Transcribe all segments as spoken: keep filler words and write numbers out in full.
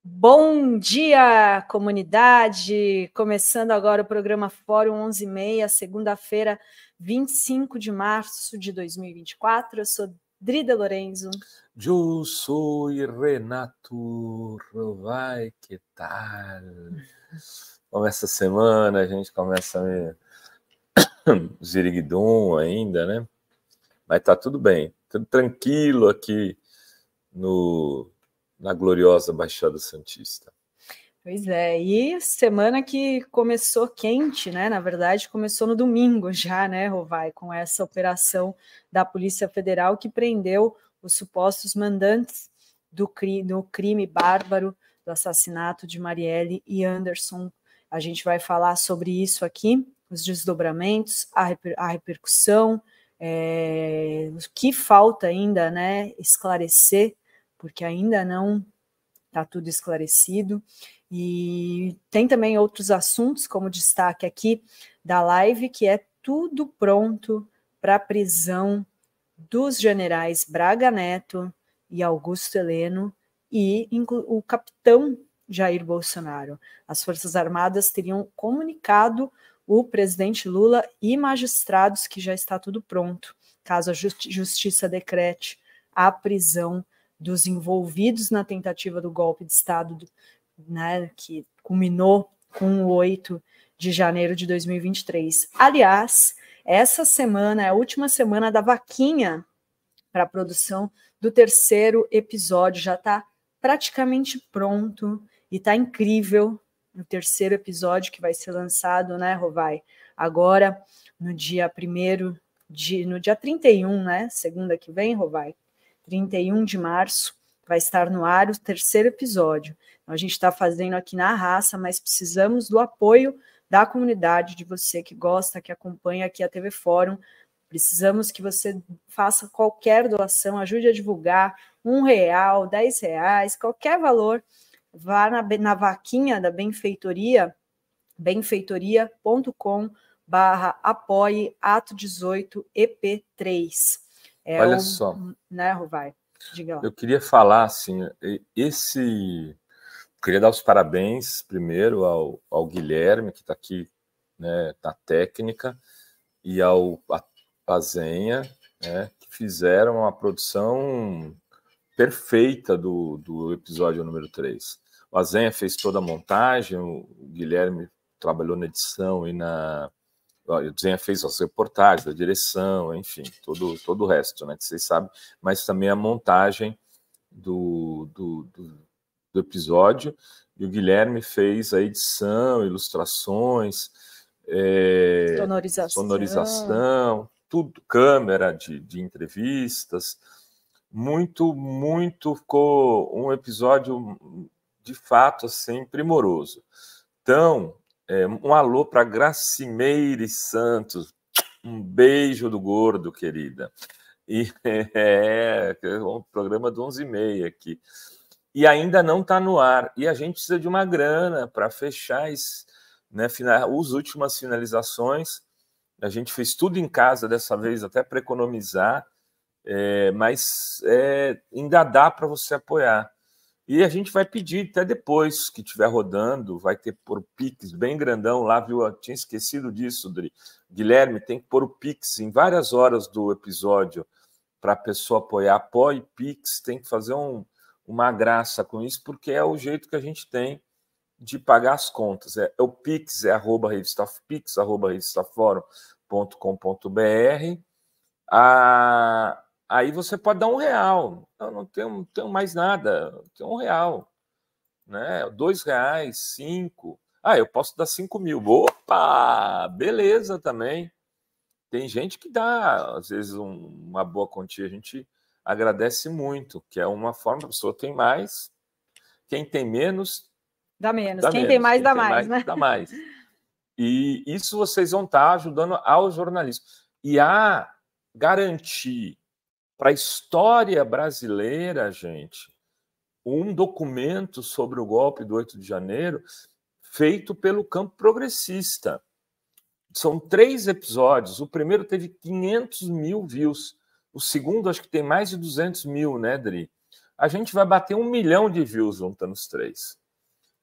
Bom dia, comunidade! Começando agora o programa Fórum onze e meia, segunda-feira, vinte e cinco de março de dois mil e vinte e quatro. Eu sou Drida Lorenzo. Eu sou Renato Rovai, que tal? Bom, essa semana a gente começa meio ziriguidum ainda, né? Mas tá tudo bem, tudo tranquilo aqui no, na gloriosa Baixada Santista. Pois é, e semana que começou quente, né? Na verdade, começou no domingo já, né, Rovai, com essa operação da Polícia Federal que prendeu os supostos mandantes do crime, do crime bárbaro do assassinato de Marielle e Anderson. A gente vai falar sobre isso aqui, os desdobramentos, a, reper, a repercussão, é, o que falta ainda, né, esclarecer, porque ainda não está tudo esclarecido. E tem também outros assuntos, como destaque aqui da live, que é tudo pronto para a prisão dos generais Braga Neto e Augusto Heleno e o capitão Jair Bolsonaro. As Forças Armadas teriam comunicado o presidente Lula e magistrados que já está tudo pronto, caso a justiça decrete a prisão dos envolvidos na tentativa do golpe de Estado, né, que culminou com o oito de janeiro de dois mil e vinte e três. Aliás, essa semana é a última semana da vaquinha para a produção do terceiro episódio, já está praticamente pronto e está incrível o terceiro episódio que vai ser lançado, né, Rovai? Agora, no dia primeiro, de, no dia trinta e um, né, segunda que vem, Rovai? trinta e um de março, vai estar no ar o terceiro episódio. Então, a gente está fazendo aqui na raça, mas precisamos do apoio da comunidade, de você que gosta, que acompanha aqui a T V Fórum. Precisamos que você faça qualquer doação, ajude a divulgar, um real, dez reais, qualquer valor, vá na, na vaquinha da benfeitoria, benfeitoria ponto com barra apoie ato dezoito E P três. É Olha o, só, né, Rovai? Diga lá. Eu queria falar assim, esse, queria dar os parabéns primeiro ao, ao Guilherme, que está aqui, né, na técnica, e ao Azenha, né, que fizeram a produção perfeita do, do episódio número três. O Azenha fez toda a montagem, o Guilherme trabalhou na edição e na... O Azenha fez as reportagens, a direção, enfim, todo, todo o resto, né, que vocês sabem, mas também a montagem do, do, do, do episódio, e o Guilherme fez a edição, ilustrações, é, sonorização. sonorização, tudo, câmera de, de entrevistas, muito, muito, ficou um episódio de fato assim, primoroso. Então, é, um alô para Gracimeire Santos, um beijo do gordo, querida. E é, é um programa do onze e meia aqui. E ainda não está no ar. E a gente precisa de uma grana para fechar esse, né, final, as últimas finalizações. A gente fez tudo em casa dessa vez, até para economizar, é, mas é, ainda dá para você apoiar. E a gente vai pedir até depois que estiver rodando, vai ter por o Pix bem grandão lá, viu? Eu tinha esquecido disso, Dri. Guilherme, tem que pôr o Pix em várias horas do episódio para a pessoa apoiar. Apoie Pix, tem que fazer um, uma graça com isso, porque é o jeito que a gente tem de pagar as contas. É, é o Pix, é arroba revista, pix, arroba revistaforum ponto com ponto br. Ah, aí você pode dar um real. Eu não tenho, não tenho mais nada, eu tenho um real. Né? Dois reais, cinco. Ah, eu posso dar cinco mil. Opa! Beleza também. Tem gente que dá, às vezes, um, uma boa quantia. A gente agradece muito, que é uma forma, a pessoa tem mais. Quem tem menos, dá menos. Dá Quem menos. tem mais, Quem dá tem mais, mais, né? Dá mais. E isso vocês vão estar ajudando ao jornalismo. E a garantir para a história brasileira, gente, um documento sobre o golpe do oito de janeiro feito pelo campo progressista. São três episódios. O primeiro teve quinhentos mil views. O segundo, acho que tem mais de duzentos mil, né, Dri? A gente vai bater um milhão de views juntando os três.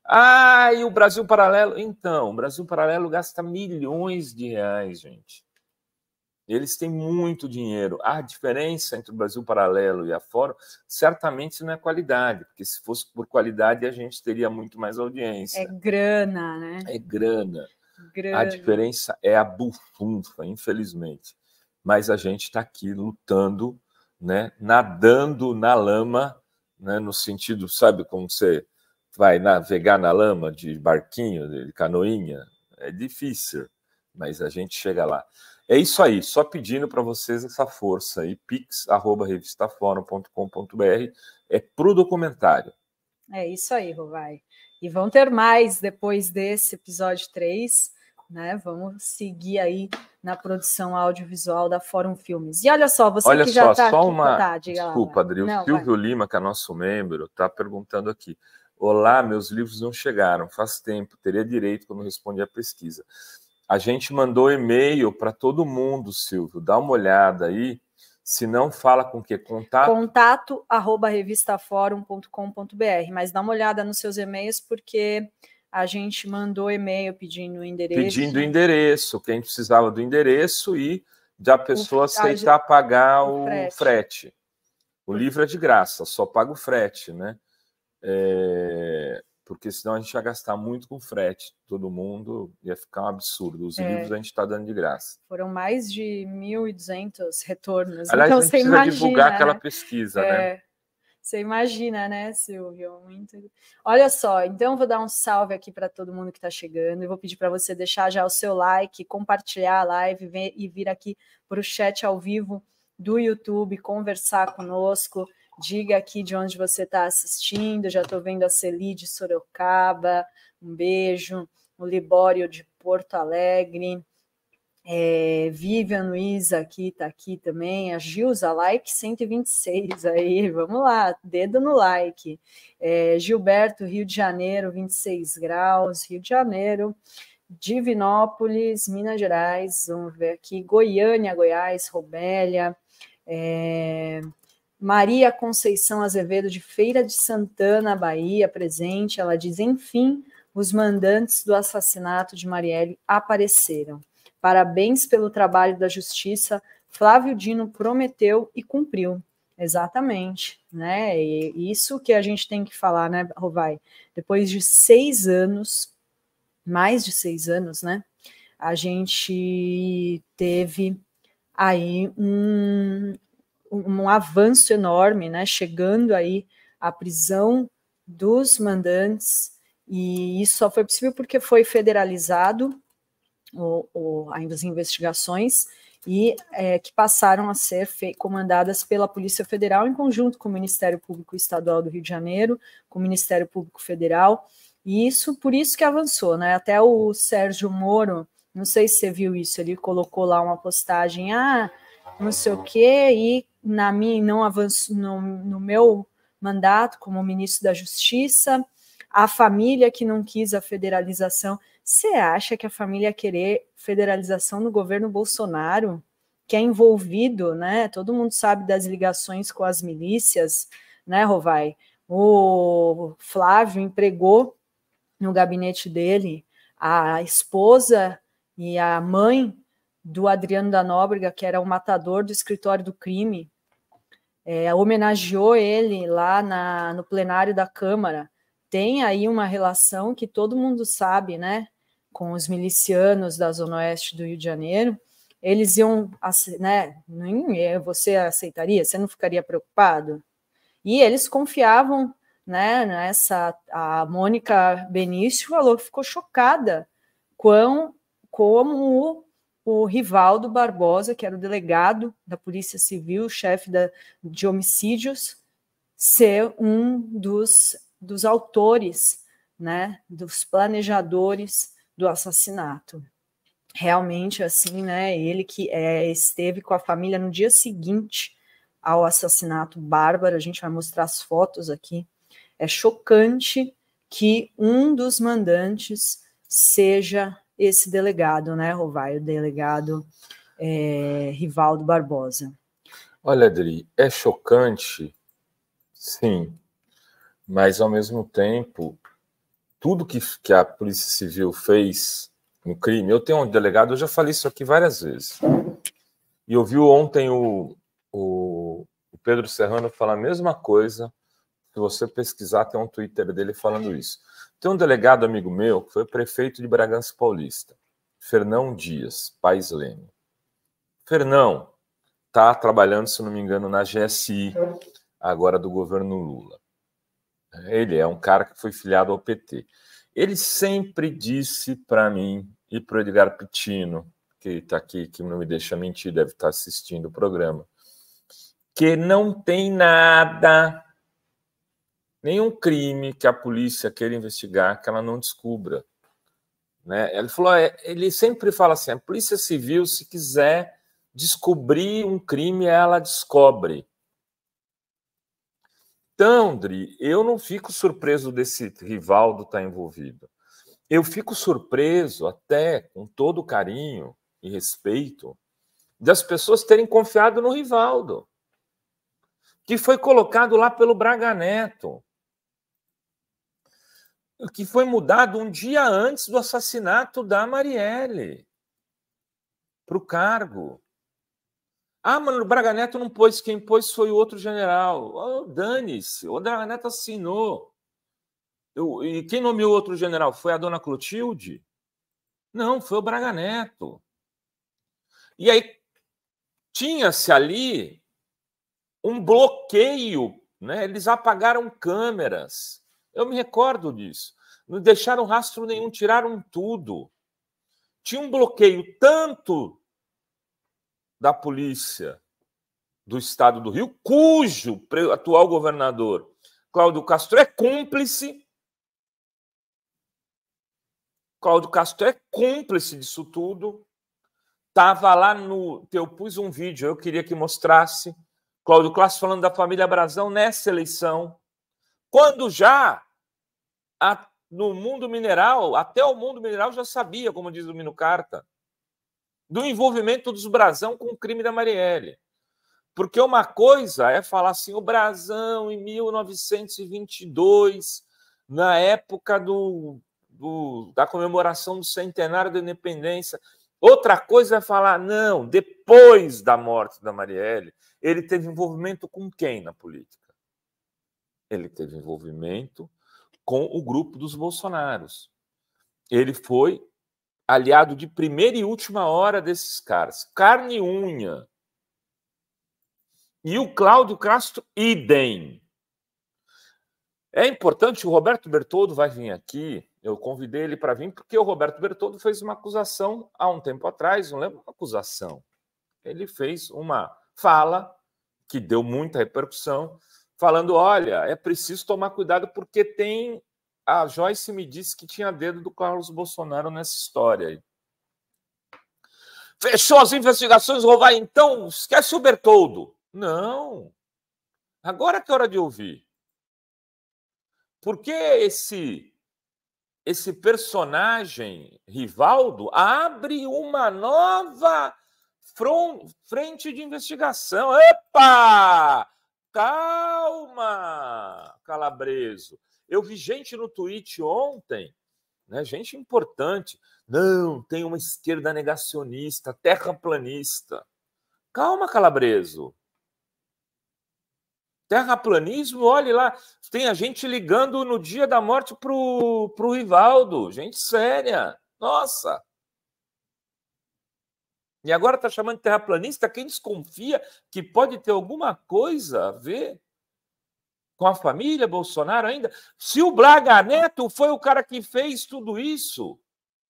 Ah, e o Brasil Paralelo? Então, o Brasil Paralelo gasta milhões de reais, gente. Eles têm muito dinheiro. A diferença entre o Brasil Paralelo e a Fórum, certamente não é qualidade, porque se fosse por qualidade, a gente teria muito mais audiência. É grana, né? É grana. grana. A diferença é a bufunfa, infelizmente. Mas a gente está aqui lutando, né, nadando na lama, né, no sentido, sabe, como você vai navegar na lama de barquinho, de canoinha? É difícil, mas a gente chega lá. É isso aí, só pedindo para vocês essa força aí, pix arroba revistaforum ponto com ponto br, é pro documentário. É isso aí, Rovai. E vão ter mais depois desse episódio três, né? Vamos seguir aí na produção audiovisual da Fórum Filmes. E olha só, você olha que só, já está só aqui... uma... Tá, diga Desculpa, lá, Adri, o Não, Silvio vai. Lima, que é nosso membro, está perguntando aqui. Olá, meus livros não chegaram, faz tempo, teria direito quando respondi a pesquisa. A gente mandou e-mail para todo mundo, Silvio, dá uma olhada aí, se não fala com o quê? Contato? Contato arroba revistaforum ponto com ponto br, mas dá uma olhada nos seus e-mails, porque a gente mandou e-mail pedindo o endereço. Pedindo o endereço, quem precisava do endereço e da pessoa o, aceitar a, pagar o, o frete. frete. O livro é de graça, só paga o frete, né? É... porque senão a gente ia gastar muito com frete, todo mundo ia ficar um absurdo. Os é. livros a gente está dando de graça. Foram mais de mil e duzentos retornos. Aliás, então, a gente precisa imagina, divulgar né? aquela pesquisa, é, né? Você imagina, né, Silvio? Muito... Olha só, então eu vou dar um salve aqui para todo mundo que está chegando. Eu vou pedir para você deixar já o seu like, compartilhar a live e vir aqui para o chat ao vivo do YouTube, conversar conosco. Diga aqui de onde você está assistindo. Já estou vendo a Celi de Sorocaba, um beijo. O Libório de Porto Alegre. É, Vivian Luiza aqui, está aqui também. A Gilza, like cento e vinte e seis aí. Vamos lá, dedo no like. É, Gilberto, Rio de Janeiro, vinte e seis graus. Rio de Janeiro. Divinópolis, Minas Gerais. Vamos ver aqui. Goiânia, Goiás. Robélia. É... Maria Conceição Azevedo, de Feira de Santana, Bahia, presente. Ela diz, enfim, os mandantes do assassinato de Marielle apareceram. Parabéns pelo trabalho da Justiça. Flávio Dino prometeu e cumpriu. Exatamente, né? E isso que a gente tem que falar, né, Rovai? Depois de seis anos, mais de seis anos, né? A gente teve aí um... um avanço enorme, né, chegando aí à prisão dos mandantes, e isso só foi possível porque foi federalizado o, o, as investigações e é, que passaram a ser comandadas pela Polícia Federal em conjunto com o Ministério Público Estadual do Rio de Janeiro, com o Ministério Público Federal, e isso, por isso que avançou, né, até o Sérgio Moro, não sei se você viu isso, ele colocou lá uma postagem, ah, não sei o quê, e na minha, não avanço, no, no meu mandato como ministro da Justiça, a família que não quis a federalização. Você acha que a família querer federalização no governo Bolsonaro, que é envolvido, né? Todo mundo sabe das ligações com as milícias, né, Rovai? O Flávio empregou no gabinete dele a esposa e a mãe do Adriano da Nóbrega, que era o matador do escritório do crime, é, homenageou ele lá na, no plenário da Câmara. Tem aí uma relação que todo mundo sabe, né, com os milicianos da Zona Oeste do Rio de Janeiro. Eles iam, né, você aceitaria? Você não ficaria preocupado? E eles confiavam, né, nessa... A Mônica Benício falou que ficou chocada com como o o Rivaldo Barbosa, que era o delegado da Polícia Civil, chefe da, de homicídios, ser um dos, dos autores, né, dos planejadores do assassinato. Realmente, assim, né, ele que é, esteve com a família no dia seguinte ao assassinato bárbaro, a gente vai mostrar as fotos aqui. É chocante que um dos mandantes seja esse delegado, né, Rovai, o delegado é, Rivaldo Barbosa. Olha, Adri, é chocante, sim, mas ao mesmo tempo tudo que, que a Polícia Civil fez no crime, eu tenho um delegado, eu já falei isso aqui várias vezes, e ouviu ontem o, o, o Pedro Serrano falar a mesma coisa. Se você pesquisar, tem um Twitter dele falando isso. Tem um delegado amigo meu, que foi prefeito de Bragança Paulista, Fernão Dias, Paes Leme. Fernão está trabalhando, se não me engano, na G S I, agora do governo Lula. Ele é um cara que foi filiado ao P T. Ele sempre disse para mim e para o Edgar Pitino, que está aqui, que não me deixa mentir, deve estar assistindo o programa, que não tem nada, nenhum crime que a polícia queira investigar que ela não descubra. Né? Ele falou, ele sempre fala assim, a Polícia Civil, se quiser descobrir um crime, ela descobre. Então, Dri, eu não fico surpreso desse Rivaldo estar envolvido. Eu fico surpreso, até com todo carinho e respeito, das pessoas terem confiado no Rivaldo, que foi colocado lá pelo Braga Neto, que foi mudado um dia antes do assassinato da Marielle para o cargo. Ah, mano, o Braga Neto não pôs, quem pôs foi o outro general. Oh, dane-se, o Braga Neto assinou. Eu, e quem nomeou outro general? Foi a dona Clotilde? Não, foi o Braga Neto. E aí tinha-se ali um bloqueio, né? Eles apagaram câmeras. Eu me recordo disso. Não deixaram rastro nenhum, tiraram tudo. Tinha um bloqueio tanto da polícia do estado do Rio, cujo atual governador Cláudio Castro é cúmplice. Cláudio Castro é cúmplice disso tudo. Estava lá no... Eu pus um vídeo, eu queria que mostrasse Cláudio Castro falando da família Brazão nessa eleição, quando já a, no mundo mineral, até o mundo mineral já sabia, como diz o Mino Carta, do envolvimento dos Brazão com o crime da Marielle. Porque uma coisa é falar assim, o Brazão, em mil novecentos e vinte e dois, na época do, do, da comemoração do centenário da independência. Outra coisa é falar, não, depois da morte da Marielle, ele teve envolvimento com quem na política? Ele teve envolvimento com o grupo dos Bolsonaros. Ele foi aliado de primeira e última hora desses caras, carne e unha. E o Cláudio Castro, idem. É importante, o Roberto Bertoldo vai vir aqui, eu convidei ele para vir, porque o Roberto Bertoldo fez uma acusação há um tempo atrás, não lembro uma acusação. Ele fez uma fala que deu muita repercussão, falando, olha, é preciso tomar cuidado porque tem... A Joyce me disse que tinha dedo do Carlos Bolsonaro nessa história aí. Fechou as investigações, Rovai, então esquece o Bertoldo. Não. Agora que é hora de ouvir. Porque esse, esse personagem, Rivaldo, abre uma nova frente de investigação. Epa! Calma, Calabreso. Eu vi gente no tweet ontem, né, gente importante. Não, tem uma esquerda negacionista, terraplanista. Calma, Calabreso. Terraplanismo, olhe lá. Tem a gente ligando no dia da morte para o Rivaldo. Gente séria. Nossa. E agora está chamando de terraplanista quem desconfia que pode ter alguma coisa a ver com a família Bolsonaro ainda. Se o Braga Neto foi o cara que fez tudo isso,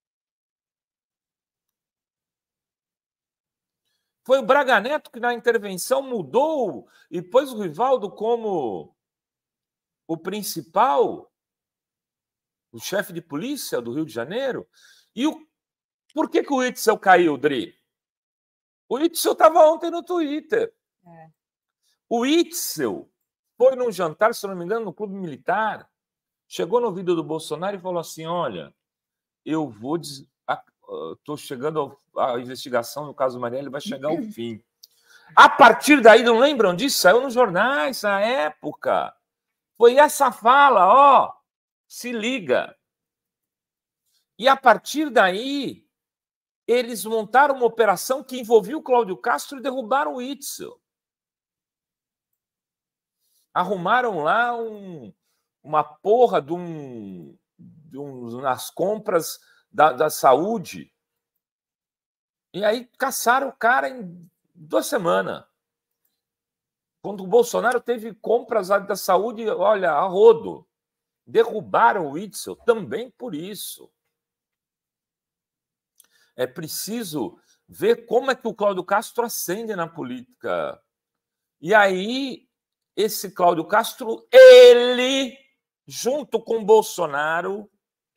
foi o Braga Neto que na intervenção mudou e pôs o Rivaldo como o principal, o chefe de polícia do Rio de Janeiro. E o... por que, que o Itzel caiu, Dri? O Itzel estava ontem no Twitter. É. O Itzel foi num jantar, se não me engano, no Clube Militar, chegou no vídeo do Bolsonaro e falou assim, olha, eu vou... Estou chegando à investigação no caso Marielle, vai chegar ao fim. A partir daí, não lembram disso? Saiu nos jornais na época. Foi essa fala, ó, se liga. E a partir daí, eles montaram uma operação que envolvia o Cláudio Castro e derrubaram o Witzel. Arrumaram lá um, uma porra de um, de um, nas compras da, da saúde. E aí caçaram o cara em duas semanas. Quando o Bolsonaro teve compras da saúde, olha, a rodo. Derrubaram o Witzel também por isso. É preciso ver como é que o Cláudio Castro ascende na política. E aí, esse Cláudio Castro, ele, junto com o Bolsonaro,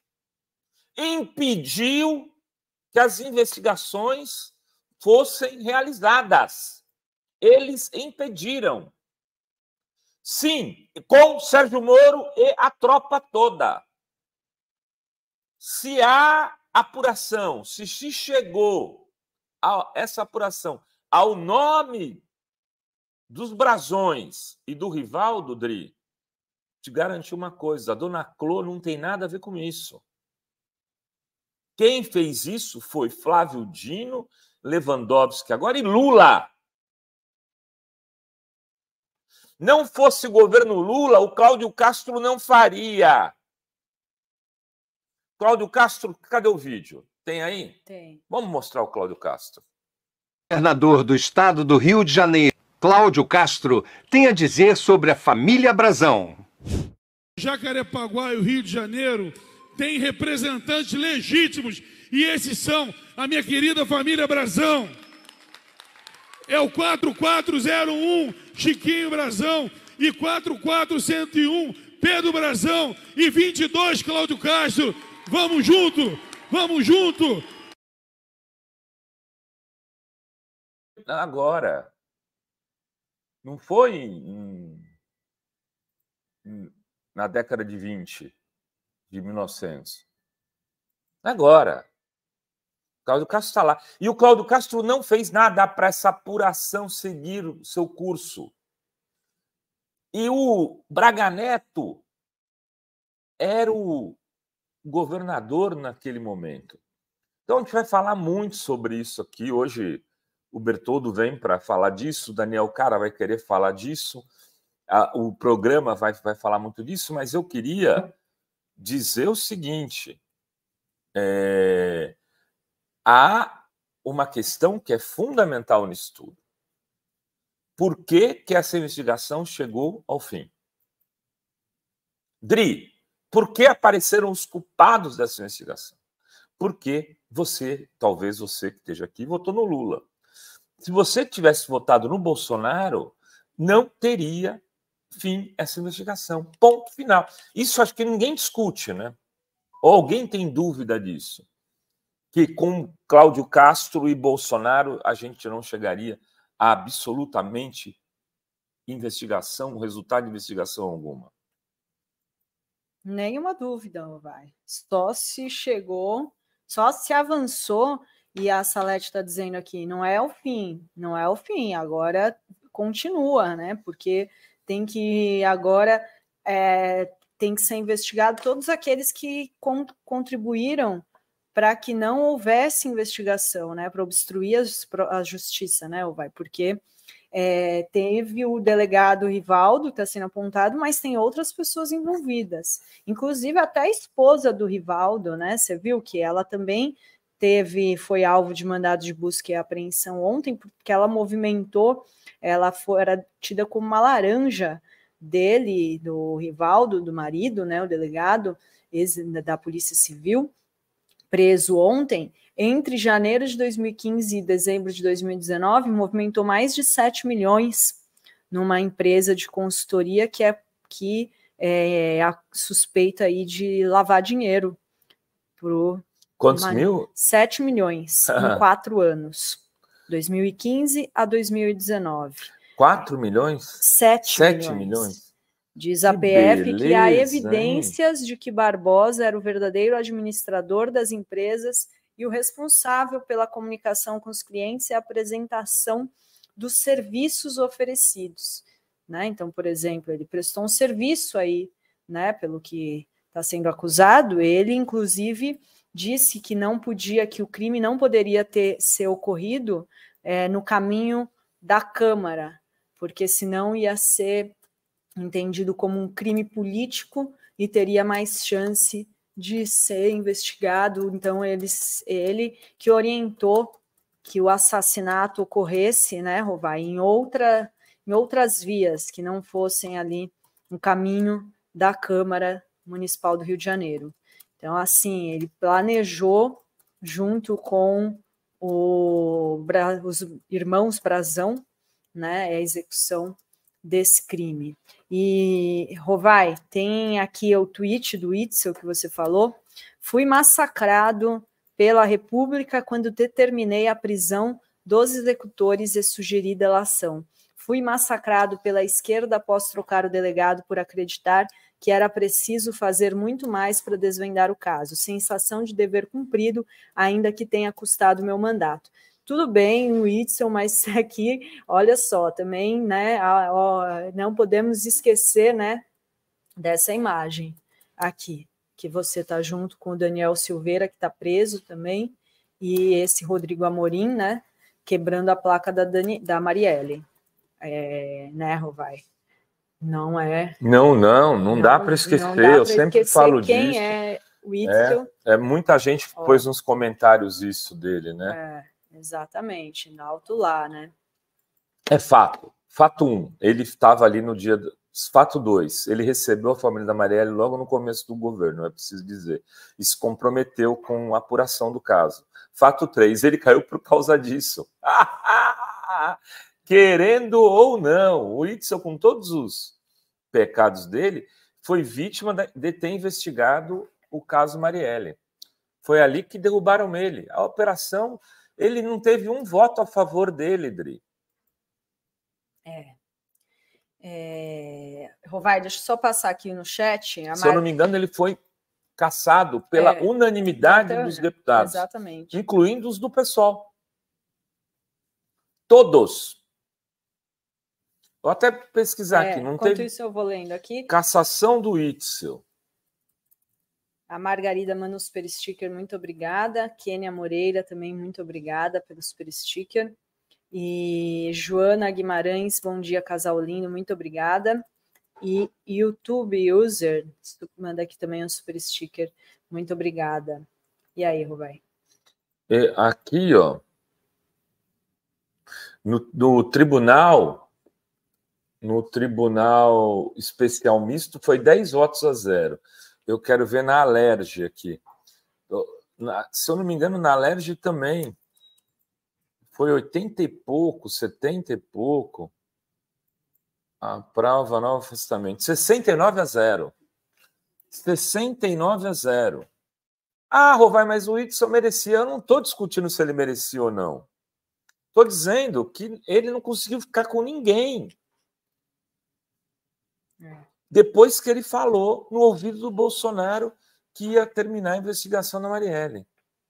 impediu que as investigações fossem realizadas. Eles impediram. Sim, com Sérgio Moro e a tropa toda. Se há apuração, se se chegou a essa apuração ao nome dos brasões e do Rivaldo, Dri, te garanti uma coisa, a dona Clô não tem nada a ver com isso. Quem fez isso foi Flávio Dino, Lewandowski agora e Lula. Não fosse o governo Lula, o Cláudio Castro não faria. Cláudio Castro, cadê o vídeo? Tem aí? Tem. Vamos mostrar o Cláudio Castro. Governador do estado do Rio de Janeiro, Cláudio Castro, tem a dizer sobre a família Brazão. Jacarepaguá e o Rio de Janeiro têm representantes legítimos e esses são a minha querida família Brazão. É o quatro quatro zero um Chiquinho Brazão e quatro quatro zero um Pedro Brazão e vinte e dois Cláudio Castro. Vamos junto, vamos junto. Agora, não foi em, em, na década de vinte, de mil e novecentos. Agora. O Cláudio Castro está lá. E o Cláudio Castro não fez nada para essa apuração seguir o seu curso. E o Braga Neto era o governador naquele momento. Então, a gente vai falar muito sobre isso aqui. Hoje, o Bertoldo vem para falar disso, o Daniel Cara vai querer falar disso, o programa vai, vai falar muito disso, mas eu queria dizer o seguinte... É... Há uma questão que é fundamental no estudo. Por que que essa investigação chegou ao fim? Dri, por que apareceram os culpados dessa investigação? Porque você, talvez você que esteja aqui, votou no Lula. Se você tivesse votado no Bolsonaro, não teria fim essa investigação. Ponto final. Isso acho que ninguém discute, né? Ou alguém tem dúvida disso? Que com Cláudio Castro e Bolsonaro a gente não chegaria a absolutamente investigação, resultado de investigação alguma. Nenhuma dúvida, vai. Só se chegou, só se avançou, e a Salete está dizendo aqui, não é o fim, não é o fim, agora continua, né? Porque tem que agora é, tem que ser investigado todos aqueles que con contribuíram para que não houvesse investigação, né, para obstruir a, a justiça, né, vai, porque é, teve o delegado Rivaldo, que está sendo apontado, mas tem outras pessoas envolvidas, inclusive até a esposa do Rivaldo, né, você viu que ela também teve, foi alvo de mandado de busca e apreensão ontem, porque ela movimentou, ela foi, era tida como uma laranja dele, do Rivaldo, do marido, né, o delegado ex, da Polícia Civil, preso ontem, entre janeiro de dois mil e quinze e dezembro de dois mil e dezenove, movimentou mais de sete milhões numa empresa de consultoria que é, que é a suspeita aí de lavar dinheiro. Pro Quantos uma, mil? sete milhões em quatro anos. dois mil e quinze a dois mil e dezenove. quatro milhões? sete milhões. milhões. Diz a que P F beleza, que há evidências hein? de que Barbosa era o verdadeiro administrador das empresas e o responsável pela comunicação com os clientes e a apresentação dos serviços oferecidos. Né? Então, por exemplo, ele prestou um serviço aí, né, pelo que está sendo acusado, ele, inclusive, disse que não podia, que o crime não poderia ter ser ocorrido é, no caminho da Câmara, porque senão ia ser entendido como um crime político e teria mais chance de ser investigado. Então, eles, ele que orientou que o assassinato ocorresse, né, Rovai, em, outra, em outras vias, que não fossem ali no caminho da Câmara Municipal do Rio de Janeiro. Então, assim, ele planejou, junto com o, os irmãos Brazão, né, a execução desse crime. E, Rovai, tem aqui o tweet do Itzel que você falou. Fui massacrado pela República quando determinei a prisão dos executores e sugeri delação. Fui massacrado pela esquerda após trocar o delegado por acreditar que era preciso fazer muito mais para desvendar o caso. Sensação de dever cumprido, ainda que tenha custado meu mandato. Tudo bem, Whitson, mas aqui, olha só, também, né, não podemos esquecer, né, dessa imagem aqui, que você está junto com o Daniel Silveira, que está preso também, e esse Rodrigo Amorim, né, quebrando a placa da, Dani, da Marielle. É, né, Rovai? Não é... Não, não, não, não dá para esquecer, dá eu sempre esquecer falo quem disso. É, o Itzel. É, é, muita gente Ó, pôs nos comentários isso dele, né? É, exatamente, alto lá, né? É fato. Fato um, ele estava ali no dia... Do... Fato dois, ele recebeu a família da Marielle logo no começo do governo, é preciso dizer. E se comprometeu com a apuração do caso. Fato três, ele caiu por causa disso. Querendo ou não, o Itzel, com todos os pecados dele, foi vítima de ter investigado o caso Marielle. Foi ali que derrubaram ele. A operação, ele não teve um voto a favor dele, Dri. É. é... Rovai, deixa eu só passar aqui no chat. A Se Mar... eu não me engano, ele foi cassado pela é, unanimidade então, dos deputados, exatamente, incluindo os do PSOL. Todos. Vou até pesquisar é, aqui. Não enquanto teve isso, eu vou lendo aqui. Cassação do Itzel. A Margarida manda um super sticker, muito obrigada. Kênia Moreira também, muito obrigada pelo super sticker. E Joana Guimarães, bom dia, casal lindo, muito obrigada. E YouTube User manda aqui também um super sticker, muito obrigada. E aí, Rovai? É, aqui, ó, no, no tribunal, no Tribunal Especial Misto, foi dez votos a zero. Eu quero ver na Alerj aqui. Na, se eu não me engano, na Alerj também foi oitenta e pouco, setenta e pouco. A prova não afastamento. sessenta e nove a zero. sessenta e nove a zero. Ah, Rovai, mas o Itzel merecia. Eu não estou discutindo se ele merecia ou não. Estou dizendo que ele não conseguiu ficar com ninguém. É. Depois que ele falou no ouvido do Bolsonaro que ia terminar a investigação da Marielle.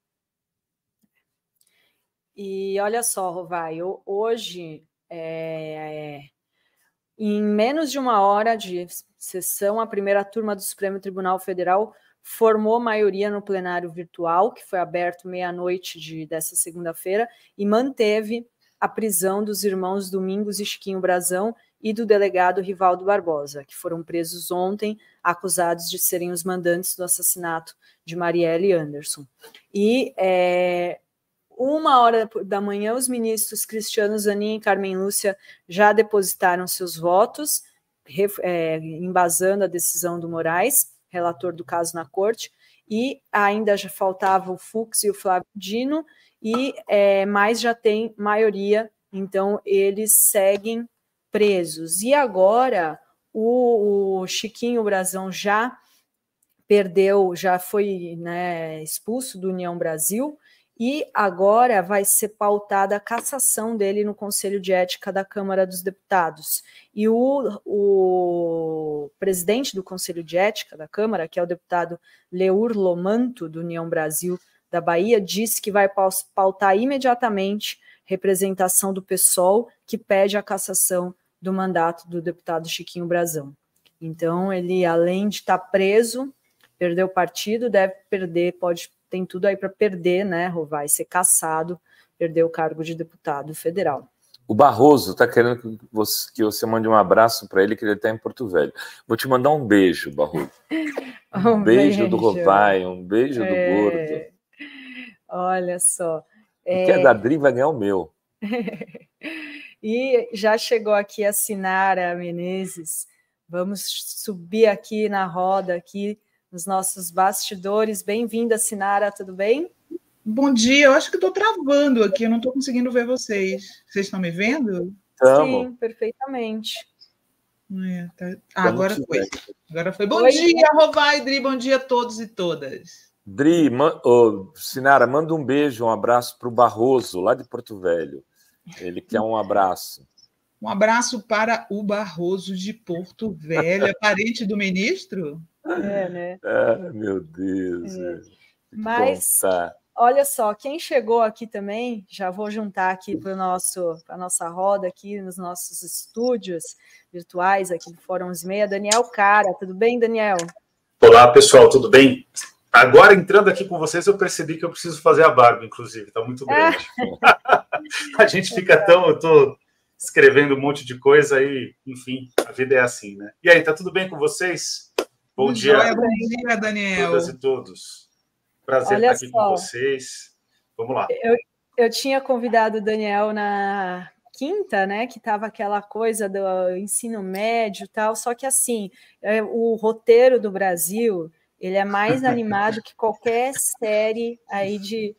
E olha só, Rovai, hoje, é, em menos de uma hora de sessão, a primeira turma do Supremo Tribunal Federal formou maioria no plenário virtual, que foi aberto meia-noite de, dessa segunda-feira, e manteve a prisão dos irmãos Domingos e Chiquinho Brazão e do delegado Rivaldo Barbosa, que foram presos ontem, acusados de serem os mandantes do assassinato de Marielle Anderson. E é, uma hora da manhã, os ministros Cristiano Zanin e Carmen Lúcia já depositaram seus votos, é, embasando a decisão do Moraes, relator do caso na corte, e ainda já faltava o Fux e o Flávio Dino, e é, mais já tem maioria, então eles seguem presos. E agora o, o Chiquinho Brazão já perdeu, já foi, né, expulso do União Brasil, e agora vai ser pautada a cassação dele no Conselho de Ética da Câmara dos Deputados. E o, o presidente do Conselho de Ética da Câmara, que é o deputado Leur Lomanto, do União Brasil da Bahia, disse que vai pautar imediatamente representação do PSOL, que pede a cassação do mandato do deputado Chiquinho Brazão. Então, ele, além de estar preso, perdeu o partido, deve perder, pode tem tudo aí para perder, né, Rovai, ser cassado, perder o cargo de deputado federal. O Barroso está querendo que você, que você mande um abraço para ele, que ele está em Porto Velho. Vou te mandar um beijo, Barroso. Um, um beijo, beijo do Rovai, um beijo é... do Gordo. Olha só. É... que é da Dri vai ganhar o meu. E já chegou aqui a Sinara Menezes. Vamos subir aqui na roda, aqui nos nossos bastidores. Bem-vinda, Sinara, tudo bem? Bom dia, eu acho que estou travando aqui, eu não estou conseguindo ver vocês. Vocês estão me vendo? Tamo. Sim, perfeitamente. É, tá... ah, agora foi. Agora foi. Bom Oi, dia, Rovai, Dri, bom dia a todos e todas. Dri, man... oh, Sinara, manda um beijo, um abraço para o Barroso, lá de Porto Velho. Ele quer um abraço. Um abraço para o Barroso de Porto Velho, parente do ministro? É, né? Ah, meu Deus. É. Mas, olha só, quem chegou aqui também, já vou juntar aqui para a nossa roda, aqui nos nossos estúdios virtuais, aqui do Fórum onze e meia, Daniel Cara. Tudo bem, Daniel? Olá, pessoal, tudo bem? Agora, entrando aqui com vocês, eu percebi que eu preciso fazer a barba, inclusive, está muito grande. É. A gente fica tão... Eu tô escrevendo um monte de coisa e, enfim, a vida é assim, né? E aí, tá tudo bem com vocês? Bom, bom dia. dia. Bom dia, Daniel. Todas e todos. Prazer Olha estar aqui só. com vocês. Vamos lá. Eu, eu tinha convidado o Daniel na quinta, né, que estava aquela coisa do ensino médio e tal, só que, assim, o roteiro do Brasil... ele é mais animado que qualquer série aí de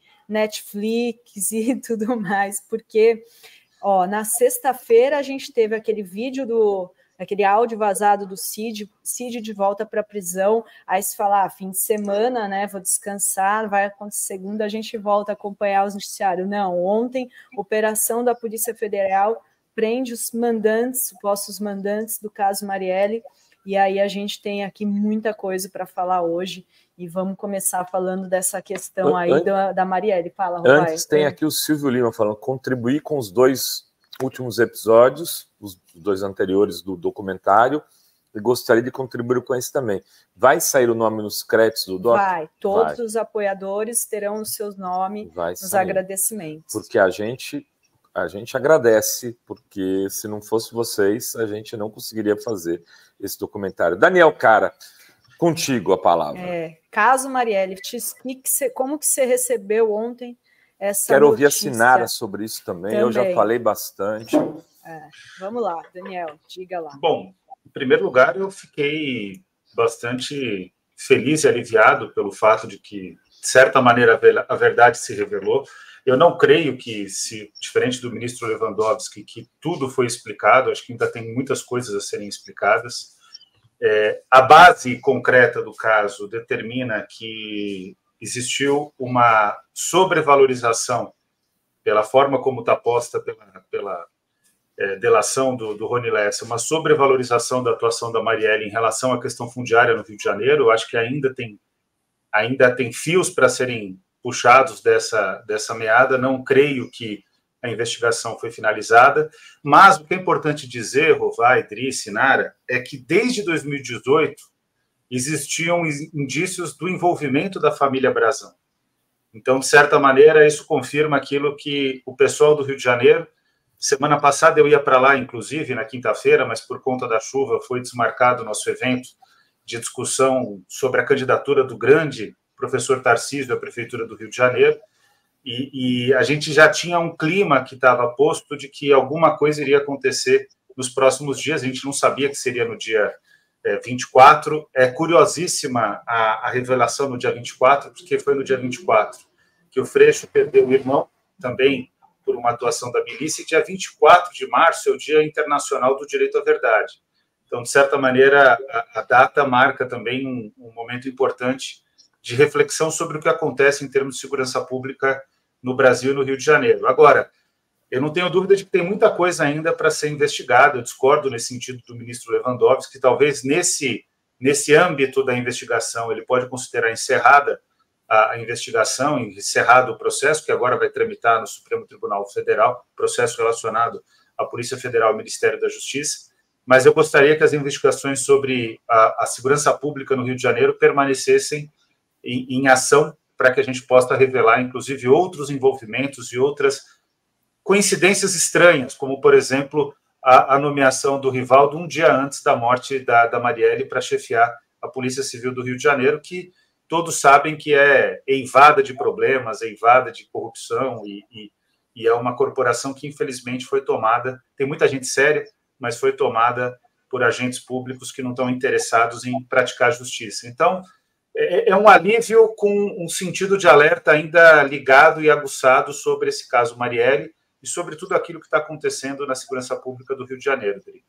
Netflix e tudo mais, porque, ó, na sexta-feira a gente teve aquele vídeo do, aquele áudio vazado do Cid, Cid de volta para a prisão, aí se fala, ah, fim de semana, né, vou descansar, vai acontecer segunda, a gente volta a acompanhar os noticiários. Não, ontem, operação da Polícia Federal prende os mandantes, supostos mandantes do caso Marielle. E aí a gente tem aqui muita coisa para falar hoje e vamos começar falando dessa questão aí An da, da Marielle. Fala, Rovai. Antes tem aqui o Silvio Lima falando, contribuir com os dois últimos episódios, os dois anteriores do documentário, e gostaria de contribuir com esse também. Vai sair o nome nos créditos do doc? Vai, todos Vai. os apoiadores terão o seu nome Vai nos sair. agradecimentos. Porque a gente... A gente agradece, porque se não fosse vocês, a gente não conseguiria fazer esse documentário. Daniel Cara, contigo a palavra. É, caso Marielle, te explique como que você recebeu ontem essa Quero notícia. ouvir a Sinara sobre isso também, também. Eu já falei bastante. É, vamos lá, Daniel, diga lá. Bom, em primeiro lugar, eu fiquei bastante feliz e aliviado pelo fato de que, de certa maneira, a verdade se revelou. Eu não creio que, se, diferente do ministro Lewandowski, que tudo foi explicado, acho que ainda tem muitas coisas a serem explicadas. É, a base concreta do caso determina que existiu uma sobrevalorização, pela forma como está posta pela, pela é, delação do, do Rony Lessa, uma sobrevalorização da atuação da Marielle em relação à questão fundiária no Rio de Janeiro. Eu acho que ainda tem, ainda tem fios para serem puxados dessa, dessa meada. Não creio que a investigação foi finalizada, mas o que é importante dizer, Rovai, Dri, Sinara, é que desde dois mil e dezoito existiam indícios do envolvimento da família Brazão. Então, de certa maneira, isso confirma aquilo que o pessoal do Rio de Janeiro, semana passada eu ia para lá, inclusive, na quinta-feira, mas por conta da chuva foi desmarcado o nosso evento de discussão sobre a candidatura do grande professor Tarcísio da Prefeitura do Rio de Janeiro, e, e a gente já tinha um clima que estava posto de que alguma coisa iria acontecer nos próximos dias. A gente não sabia que seria no dia é, vinte e quatro. É curiosíssima a, a revelação no dia vinte e quatro, porque foi no dia vinte e quatro que o Freixo perdeu o irmão, também por uma atuação da milícia, e dia vinte e quatro de março é o Dia Internacional do Direito à Verdade. Então, de certa maneira, a, a data marca também um, um momento importante de reflexão sobre o que acontece em termos de segurança pública no Brasil e no Rio de Janeiro. Agora, eu não tenho dúvida de que tem muita coisa ainda para ser investigada. Eu discordo nesse sentido do ministro Lewandowski, que talvez nesse, nesse âmbito da investigação ele pode considerar encerrada a, a investigação, encerrado o processo, que agora vai tramitar no Supremo Tribunal Federal, processo relacionado à Polícia Federal e ao Ministério da Justiça. Mas eu gostaria que as investigações sobre a, a segurança pública no Rio de Janeiro permanecessem Em, em ação para que a gente possa revelar, inclusive, outros envolvimentos e outras coincidências estranhas, como, por exemplo, a, a nomeação do Rivaldo um dia antes da morte da, da Marielle para chefiar a Polícia Civil do Rio de Janeiro, que todos sabem que é eivada de problemas, eivada de corrupção, e, e, e é uma corporação que, infelizmente, foi tomada, tem muita gente séria, mas foi tomada por agentes públicos que não estão interessados em praticar justiça. Então, é, é um alívio com um sentido de alerta ainda ligado e aguçado sobre esse caso Marielle e sobre tudo aquilo que está acontecendo na segurança pública do Rio de Janeiro, Dri.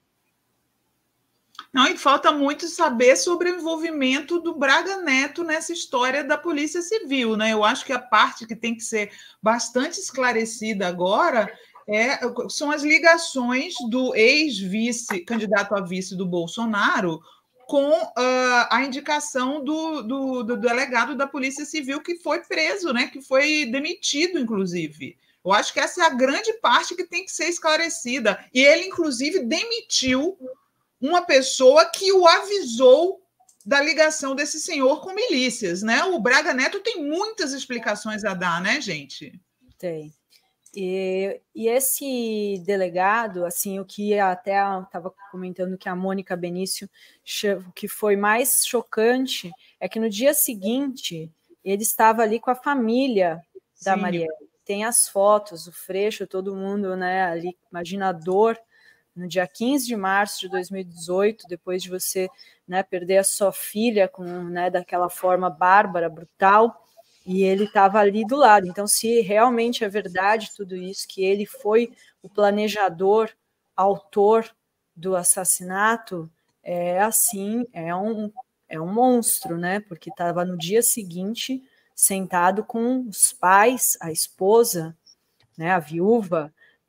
Não, e falta muito saber sobre o envolvimento do Braga Neto nessa história da Polícia Civil, né? Eu acho que a parte que tem que ser bastante esclarecida agora é, são as ligações do ex-vice, candidato a vice do Bolsonaro, com uh, a indicação do, do, do delegado da Polícia Civil que foi preso, né? Que foi demitido, inclusive. Eu acho que essa é a grande parte que tem que ser esclarecida. E ele, inclusive, demitiu uma pessoa que o avisou da ligação desse senhor com milícias, né? O Braga Neto tem muitas explicações a dar, né, gente? Tem. E, e esse delegado, assim, o que até estava comentando que a Mônica Benício, o que foi mais chocante é que no dia seguinte ele estava ali com a família da Sim. Marielle. Tem as fotos, o Freixo, todo mundo, né, ali, imagina a dor. No dia quinze de março de dois mil e dezoito, depois de você, né, perder a sua filha com, né, daquela forma bárbara, brutal, e ele estava ali do lado. Então, se realmente é verdade tudo isso, que ele foi o planejador, autor do assassinato, é assim, é um, é um monstro, né? Porque estava no dia seguinte sentado com os pais, a esposa, né, a viúva,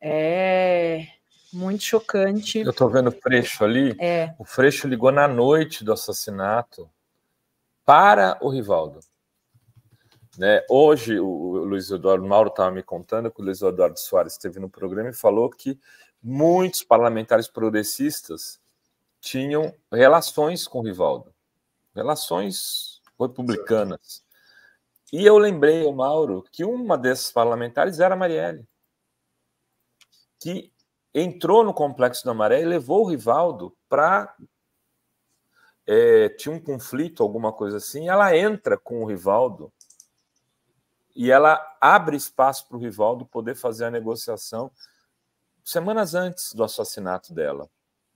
é muito chocante. Eu estou vendo o Freixo ali. É. O Freixo ligou na noite do assassinato para o Rivaldo. Né? Hoje, o Luiz Eduardo Mauro estava me contando que o Luiz Eduardo Soares esteve no programa e falou que muitos parlamentares progressistas tinham relações com o Rivaldo, relações republicanas. E eu lembrei, o Mauro, que uma desses parlamentares era a Marielle, que entrou no Complexo da Maré e levou o Rivaldo para... É, tinha um conflito, alguma coisa assim, ela entra com o Rivaldo e ela abre espaço para o Rivaldo poder fazer a negociação semanas antes do assassinato dela.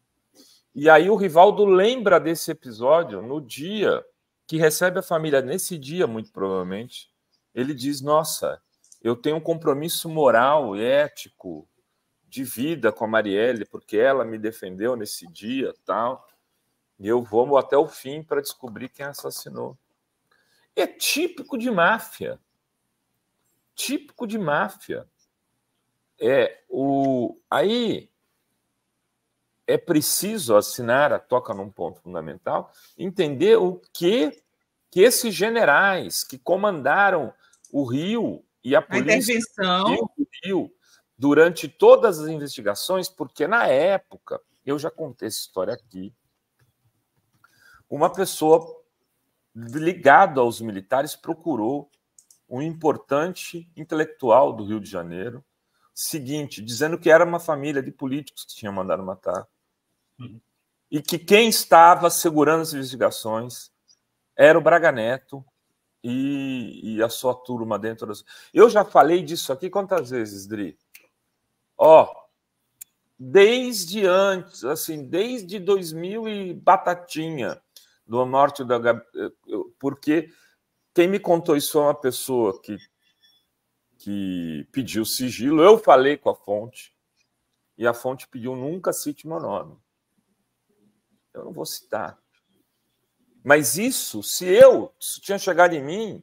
E aí o Rivaldo lembra desse episódio no dia que recebe a família. Nesse dia, muito provavelmente, ele diz, nossa, eu tenho um compromisso moral e ético de vida com a Marielle, porque ela me defendeu nesse dia, tal, e eu vou até o fim para descobrir quem assassinou. É típico de máfia. Típico de máfia. É, o, aí é preciso assinar, a toca num ponto fundamental, entender o que, que esses generais que comandaram o Rio e a polícia a intervenção do Rio durante todas as investigações, porque na época, eu já contei essa história aqui, uma pessoa ligada aos militares procurou um importante intelectual do Rio de Janeiro, seguinte, dizendo que era uma família de políticos que tinha mandado matar, uhum. e que quem estava segurando as investigações era o Braga Neto e, e a sua turma dentro das... Eu já falei disso aqui quantas vezes, Dri? Ó, desde antes, assim, desde dois mil e batatinha, do norte da... Porque quem me contou isso foi uma pessoa que, que pediu sigilo. Eu falei com a fonte, e a fonte pediu nunca cite meu nome. Eu não vou citar. Mas isso, se eu, se tinha chegado em mim,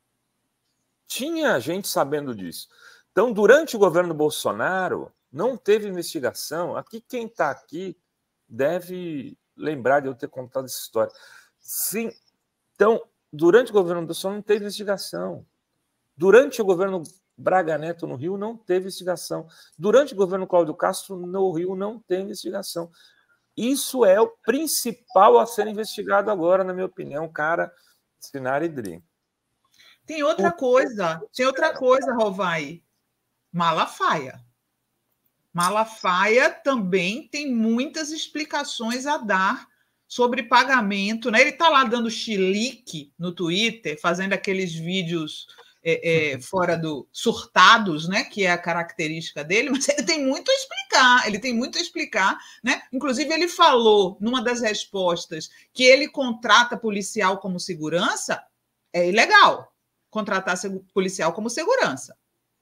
tinha gente sabendo disso. Então, durante o governo Bolsonaro, não teve investigação. Aqui, quem está aqui deve lembrar de eu ter contado essa história. Sim. Então, durante o governo Bolsonaro não teve investigação. Durante o governo Braga Neto no Rio, não teve investigação. Durante o governo Cláudio Castro no Rio, não tem investigação. Isso é o principal a ser investigado agora, na minha opinião, cara, Sinara e Dri. Tem outra coisa, tem outra coisa, Rovai. Malafaia. Malafaia também tem muitas explicações a dar sobre pagamento, né? Ele está lá dando chilique no Twitter, fazendo aqueles vídeos é, é, fora do surtados, né? Que é a característica dele, mas ele tem muito a explicar, ele tem muito a explicar, né? Inclusive, ele falou numa das respostas que ele contrata policial como segurança, é ilegal contratar policial como segurança.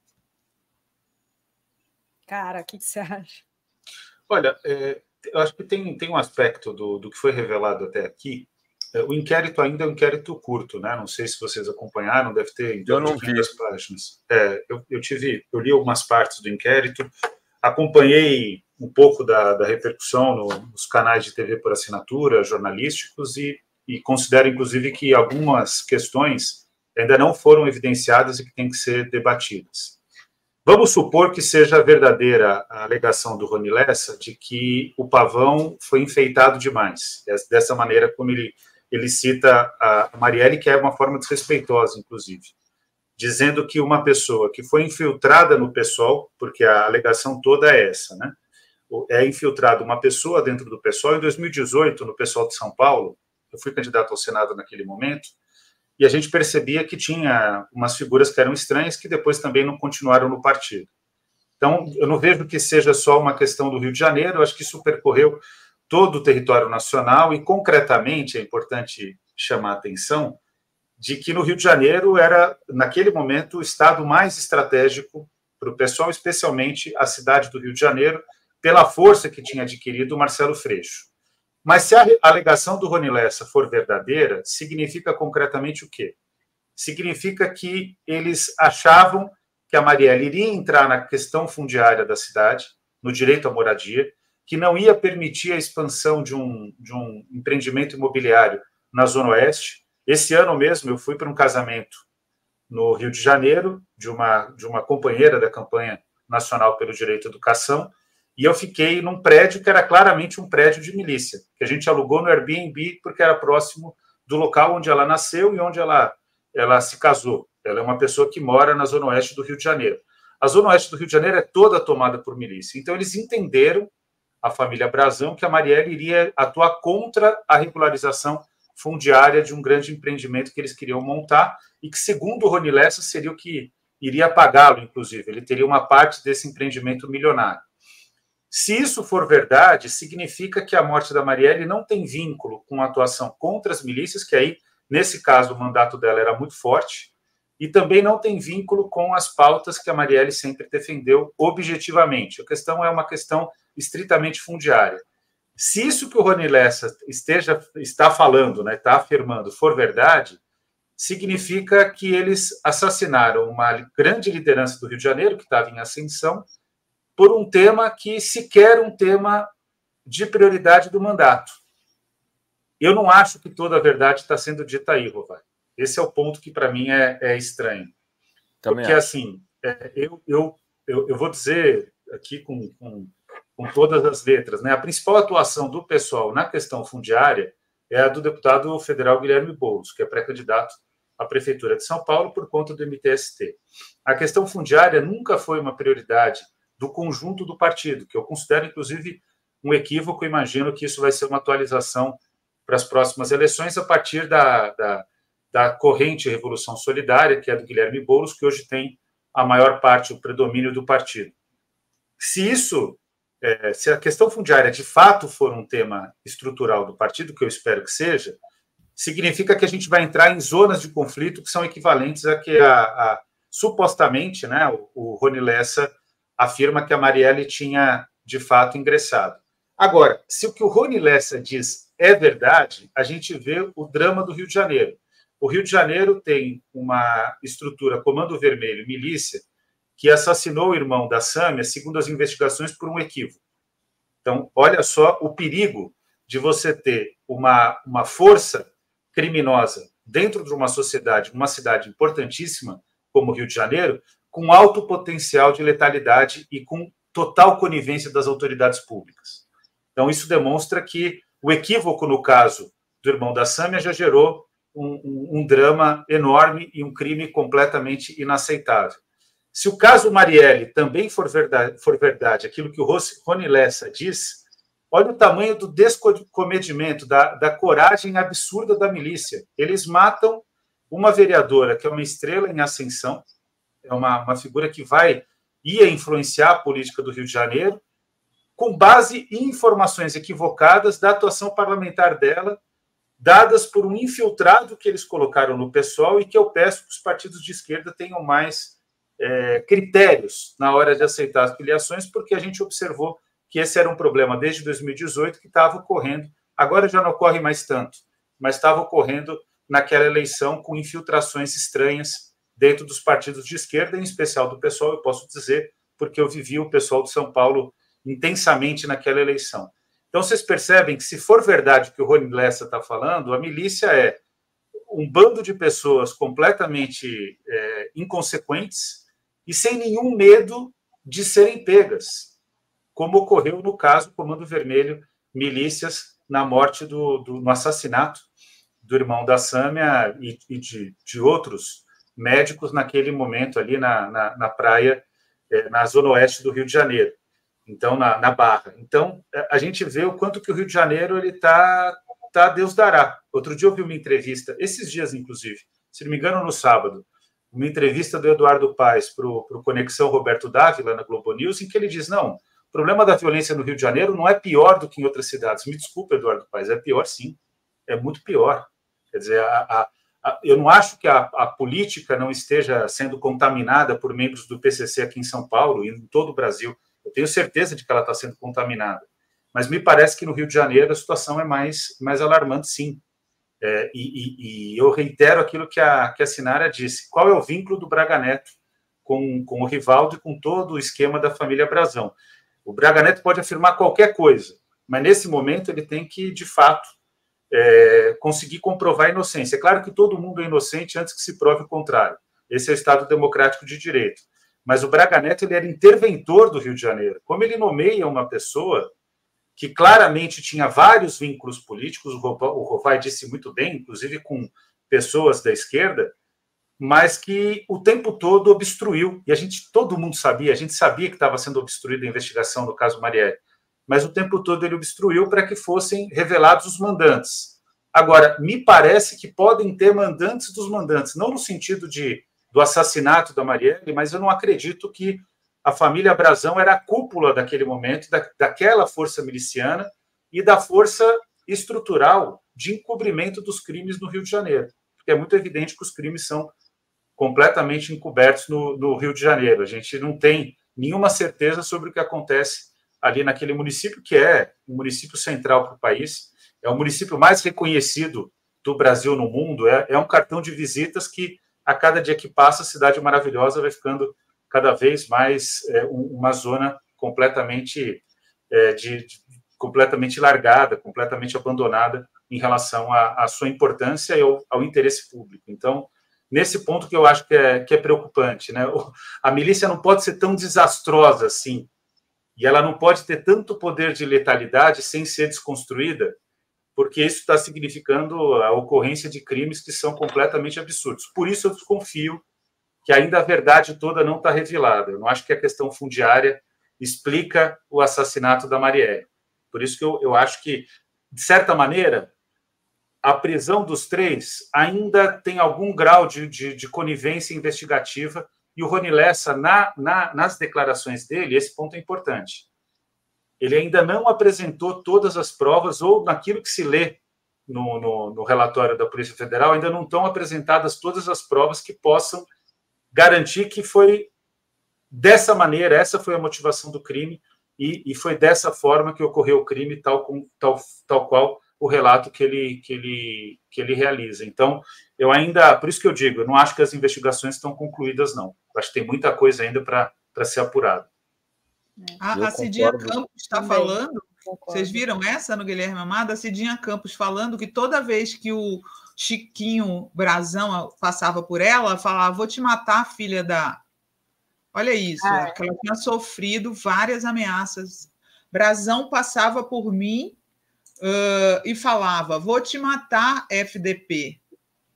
Cara, o que, que você acha? Olha, é, eu acho que tem, tem um aspecto do, do que foi revelado até aqui. É, o inquérito ainda é um inquérito curto, né? Não sei se vocês acompanharam, deve ter em torno de quinhentas páginas. É, eu, eu tive, eu li algumas partes do inquérito, acompanhei um pouco da, da repercussão no, nos canais de T V por assinatura, jornalísticos, e, e considero, inclusive, que algumas questões ainda não foram evidenciadas e que têm que ser debatidas. Vamos supor que seja verdadeira a alegação do Rony Lessa de que o pavão foi enfeitado demais, dessa maneira como ele, ele cita a Marielle, que é uma forma desrespeitosa, inclusive, dizendo que uma pessoa que foi infiltrada no PSOL, porque a alegação toda é essa, né? É infiltrada uma pessoa dentro do PSOL. Em dois mil e dezoito, no PSOL de São Paulo, eu fui candidato ao Senado naquele momento, e a gente percebia que tinha umas figuras que eram estranhas que depois também não continuaram no partido. Então, eu não vejo que seja só uma questão do Rio de Janeiro, eu acho que isso percorreu todo o território nacional e, concretamente, é importante chamar a atenção de que no Rio de Janeiro era, naquele momento, o estado mais estratégico para o pessoal, especialmente a cidade do Rio de Janeiro, pela força que tinha adquirido o Marcelo Freixo. Mas se a alegação do Rony Lessa for verdadeira, significa concretamente o quê? Significa que eles achavam que a Marielle iria entrar na questão fundiária da cidade, no direito à moradia, que não ia permitir a expansão de um, de um empreendimento imobiliário na Zona Oeste. Esse ano mesmo eu fui para um casamento no Rio de Janeiro, de uma, de uma companheira da campanha nacional pelo direito à educação, e eu fiquei num prédio que era claramente um prédio de milícia, que a gente alugou no Airbnb porque era próximo do local onde ela nasceu e onde ela, ela se casou. Ela é uma pessoa que mora na Zona Oeste do Rio de Janeiro. A Zona Oeste do Rio de Janeiro é toda tomada por milícia. Então, eles entenderam, a família Brazão, que a Marielle iria atuar contra a regularização fundiária de um grande empreendimento que eles queriam montar e que, segundo o Rony Lessa, seria o que iria pagá-lo, inclusive. Ele teria uma parte desse empreendimento milionário. Se isso for verdade, significa que a morte da Marielle não tem vínculo com a atuação contra as milícias, que aí, nesse caso, o mandato dela era muito forte, e também não tem vínculo com as pautas que a Marielle sempre defendeu objetivamente. A questão é uma questão estritamente fundiária. Se isso que o Rony Lessa esteja, está falando, né, está afirmando, for verdade, significa que eles assassinaram uma grande liderança do Rio de Janeiro, que estava em ascensão, por um tema que sequer um tema de prioridade do mandato. Eu não acho que toda a verdade está sendo dita aí, Rovai. Esse é o ponto que, para mim, é, é estranho. Também Porque, acho. assim, é, eu, eu, eu, eu vou dizer aqui com, com, com todas as letras, né? A principal atuação do pessoal na questão fundiária é a do deputado federal Guilherme Boulos, que é pré-candidato à Prefeitura de São Paulo por conta do M T S T. A questão fundiária nunca foi uma prioridade do conjunto do partido, que eu considero, inclusive, um equívoco. Imagino que isso vai ser uma atualização para as próximas eleições a partir da, da, da corrente Revolução Solidária, que é do Guilherme Boulos, que hoje tem a maior parte, o predomínio do partido. Se isso, é, se a questão fundiária de fato for um tema estrutural do partido, que eu espero que seja, significa que a gente vai entrar em zonas de conflito que são equivalentes a que, a, a, supostamente, né, o, o Rony Lessa afirma que a Marielle tinha, de fato, ingressado. Agora, se o que o Rony Lessa diz é verdade, a gente vê o drama do Rio de Janeiro. O Rio de Janeiro tem uma estrutura Comando Vermelho, milícia, que assassinou o irmão da Sâmia, segundo as investigações, por um equívoco. Então, olha só o perigo de você ter uma, uma força criminosa dentro de uma sociedade, uma cidade importantíssima como o Rio de Janeiro, com alto potencial de letalidade e com total conivência das autoridades públicas. Então, isso demonstra que o equívoco, no caso do irmão da Sâmia, já gerou um, um, um drama enorme e um crime completamente inaceitável. Se o caso Marielle também for verdade, for verdade aquilo que o Rony Lessa diz, olha o tamanho do descomedimento, da, da coragem absurda da milícia. Eles matam uma vereadora que é uma estrela em ascensão, é uma, uma figura que vai ia influenciar a política do Rio de Janeiro, com base em informações equivocadas da atuação parlamentar dela, dadas por um infiltrado que eles colocaram no pessoal e que eu peço que os partidos de esquerda tenham mais é, critérios na hora de aceitar as filiações, porque a gente observou que esse era um problema desde dois mil e dezoito que estava ocorrendo, agora já não ocorre mais tanto, mas estava ocorrendo naquela eleição com infiltrações estranhas dentro dos partidos de esquerda, em especial do pessoal, eu posso dizer, porque eu vivi o pessoal de São Paulo intensamente naquela eleição. Então, vocês percebem que, se for verdade o que o Rony Lessa está falando, a milícia é um bando de pessoas completamente é, inconsequentes e sem nenhum medo de serem pegas, como ocorreu no caso Comando Vermelho, milícias, na morte, do, do no assassinato do irmão da Sâmia e, e de, de outros médicos naquele momento ali na, na, na praia, é, na zona oeste do Rio de Janeiro. Então, na, na Barra. Então, a gente vê o quanto que o Rio de Janeiro ele está, tá, Deus dará. Outro dia eu vi uma entrevista, esses dias, inclusive, se não me engano, no sábado, uma entrevista do Eduardo Paes para o Conexão Roberto Dávila, na Globo News, em que ele diz, não, o problema da violência no Rio de Janeiro não é pior do que em outras cidades. Me desculpa, Eduardo Paes, é pior sim. É muito pior. Quer dizer, a, a, a, eu não acho que a, a política não esteja sendo contaminada por membros do P C C aqui em São Paulo e em todo o Brasil. Eu tenho certeza de que ela está sendo contaminada. Mas me parece que no Rio de Janeiro a situação é mais, mais alarmante, sim. É, e, e, e eu reitero aquilo que a, que a Sinara disse. Qual é o vínculo do Braga Neto com, com o Rivaldo e com todo o esquema da família Brazão? O Braga Neto pode afirmar qualquer coisa, mas nesse momento ele tem que, de fato, é, conseguir comprovar a inocência. É claro que todo mundo é inocente antes que se prove o contrário. Esse é o Estado democrático de direito. Mas o Braga Neto ele era interventor do Rio de Janeiro. Como ele nomeia uma pessoa que claramente tinha vários vínculos políticos, o Rovai disse muito bem, inclusive com pessoas da esquerda, mas que o tempo todo obstruiu, e a gente, todo mundo sabia, a gente sabia que estava sendo obstruída a investigação no caso Marielle, mas o tempo todo ele obstruiu para que fossem revelados os mandantes. Agora, me parece que podem ter mandantes dos mandantes, não no sentido de do assassinato da Marielle, mas eu não acredito que a família Brazão era a cúpula daquele momento, da, daquela força miliciana e da força estrutural de encobrimento dos crimes no Rio de Janeiro. Porque é muito evidente que os crimes são completamente encobertos no, no Rio de Janeiro. A gente não tem nenhuma certeza sobre o que acontece ali naquele município, que é um município central para o país, é o município mais reconhecido do Brasil no mundo, é, é um cartão de visitas que a cada dia que passa, a cidade maravilhosa vai ficando cada vez mais é, uma zona completamente, é, de, de, completamente largada, completamente abandonada em relação à, à sua importância e ao, ao interesse público. Então, nesse ponto que eu acho que é, que é preocupante, né? A milícia não pode ser tão desastrosa assim, e ela não pode ter tanto poder de letalidade sem ser desconstruída, porque isso está significando a ocorrência de crimes que são completamente absurdos. Por isso eu desconfio que ainda a verdade toda não está revelada. Eu não acho que a questão fundiária explica o assassinato da Marielle. Por isso que eu, eu acho que, de certa maneira, a prisão dos três ainda tem algum grau de, de, de conivência investigativa, e o Rony Lessa, na, na, nas declarações dele, esse ponto é importante. Ele ainda não apresentou todas as provas, ou naquilo que se lê no, no, no relatório da Polícia Federal, ainda não estão apresentadas todas as provas que possam garantir que foi dessa maneira, essa foi a motivação do crime, e, e foi dessa forma que ocorreu o crime, tal, com, tal, tal qual o relato que ele, que, ele, que ele realiza. Então, eu ainda, por isso que eu digo, eu não acho que as investigações estão concluídas, não. Eu acho que tem muita coisa ainda para ser apurada. A, a Cidinha Campos está falando, concordo. Vocês viram essa no Guilherme Amado? A Cidinha Campos falando que toda vez que o Chiquinho Brazão passava por ela, falava, vou te matar, filha da... Olha isso, ah, é. que ela tinha sofrido várias ameaças. Brazão passava por mim uh, e falava, vou te matar, F D P.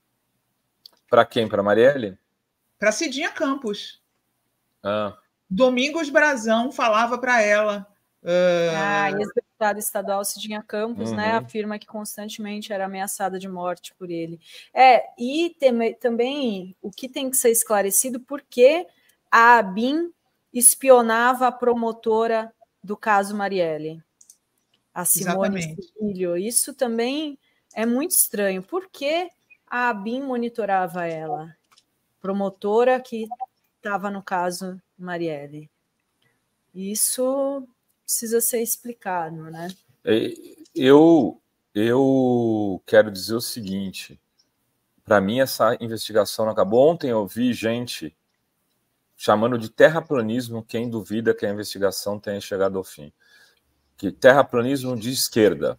Para quem? Para Marielle? Para Cidinha Campos. Ah. Domingos Brazão falava para ela. Uh... Ah, ex-deputada estadual Cidinha Campos, uhum. né, afirma que constantemente era ameaçada de morte por ele. É, e tem, também o que tem que ser esclarecido, porque a ABIN espionava a promotora do caso Marielle, a Simone Sibilio. Isso também é muito estranho. Por que a ABIN monitorava ela? Promotora que estava no caso Marielle. Isso precisa ser explicado, né? Eu, eu quero dizer o seguinte, para mim essa investigação não acabou. Ontem eu vi gente chamando de terraplanismo quem duvida que a investigação tenha chegado ao fim. Que terraplanismo de esquerda.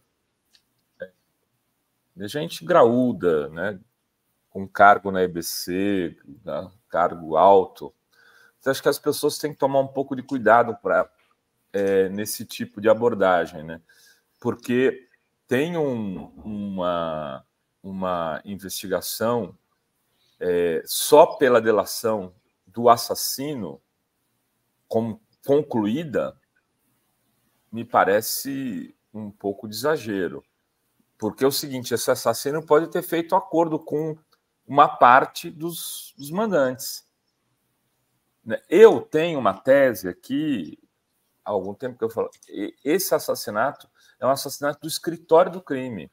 De gente graúda, né? Com cargo na E B C, cargo alto. Então, acho que as pessoas têm que tomar um pouco de cuidado para é, nesse tipo de abordagem, né? Porque tem um, uma, uma investigação é, só pela delação do assassino como concluída, me parece um pouco de exagero. Porque é o seguinte, esse assassino pode ter feito acordo com uma parte dos, dos mandantes. Eu tenho uma tese aqui, há algum tempo que eu falo, esse assassinato é um assassinato do escritório do crime,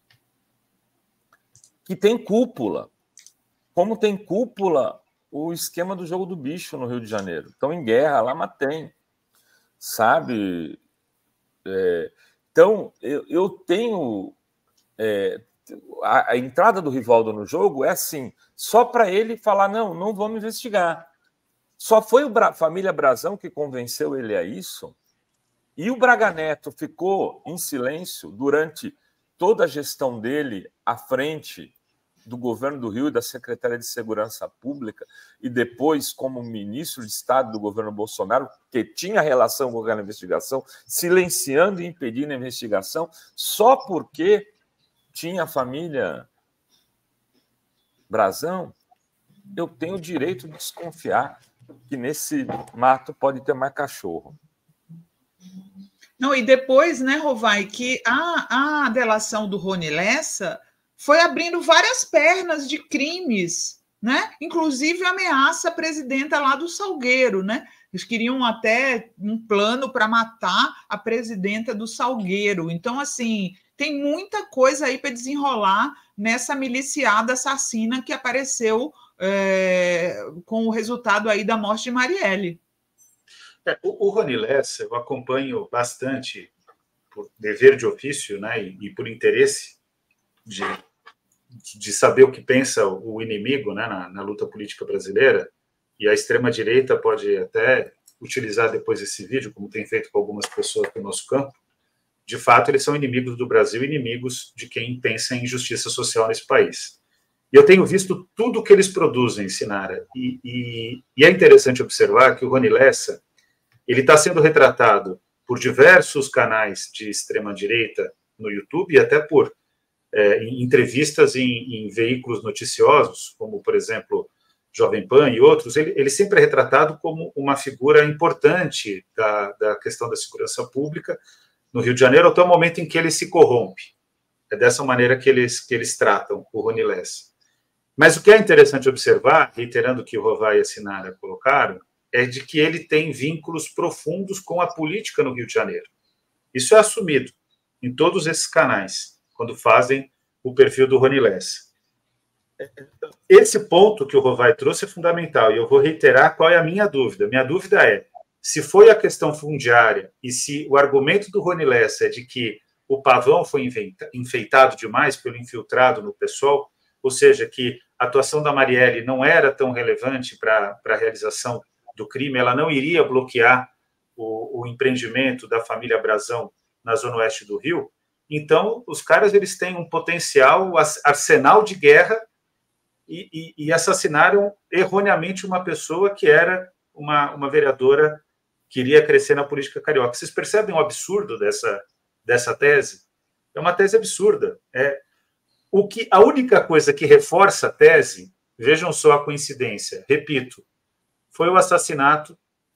que tem cúpula, como tem cúpula o esquema do jogo do bicho no Rio de Janeiro. Estão em guerra lá, mas tem, sabe? É, então, eu, eu tenho... É, a, a entrada do Rivaldo no jogo é assim, só para ele falar, não, não vamos investigar. Só foi a família Brazão que convenceu ele a isso, e o Braga Neto ficou em silêncio durante toda a gestão dele à frente do governo do Rio e da Secretaria de Segurança Pública, e depois como ministro de Estado do governo Bolsonaro, que tinha relação com aquela investigação, silenciando e impedindo a investigação, só porque tinha a família Brazão. Eu tenho o direito de desconfiar que nesse mato pode ter mais cachorro. Não, e depois, né, Rovai, que a, a delação do Rony Lessa foi abrindo várias pernas de crimes, né? Inclusive ameaça a presidenta lá do Salgueiro, né? Eles queriam até um plano para matar a presidenta do Salgueiro. Então, assim, tem muita coisa aí para desenrolar nessa miliciada assassina que apareceu é, com o resultado aí da morte de Marielle. É, o, o Rony Lessa eu acompanho bastante por dever de ofício, né, e, e por interesse de, de saber o que pensa o inimigo, né, na, na luta política brasileira, e a extrema-direita pode até utilizar depois esse vídeo, como tem feito com algumas pessoas do nosso campo. De fato, eles são inimigos do Brasil, inimigos de quem pensa em justiça social nesse país. E eu tenho visto tudo que eles produzem, Sinara, e, e, e é interessante observar que o Rony Lessa ele está sendo retratado por diversos canais de extrema-direita no YouTube e até por é, em entrevistas em, em veículos noticiosos, como, por exemplo, Jovem Pan e outros. Ele, ele sempre é retratado como uma figura importante da, da questão da segurança pública no Rio de Janeiro, até o momento em que ele se corrompe. É dessa maneira que eles, que eles tratam o Rony Lessa. Mas o que é interessante observar, reiterando o que o Rovai e a Sinara colocaram, é de que ele tem vínculos profundos com a política no Rio de Janeiro. Isso é assumido em todos esses canais, quando fazem o perfil do Rony Lessa. Esse ponto que o Rovai trouxe é fundamental, e eu vou reiterar qual é a minha dúvida. Minha dúvida é, se foi a questão fundiária e se o argumento do Rony Lessa é de que o Pavão foi enfeitado demais pelo infiltrado no PSOL, ou seja, que a atuação da Marielle não era tão relevante para a realização do crime, ela não iria bloquear o, o empreendimento da família Brazão na zona oeste do Rio, então os caras eles têm um potencial arsenal de guerra e, e, e assassinaram erroneamente uma pessoa que era uma, uma vereadora que iria crescer na política carioca. Vocês percebem o absurdo dessa, dessa tese? É uma tese absurda. É, o que, a única coisa que reforça a tese Vejam só a coincidência. Repito, foi o assassinato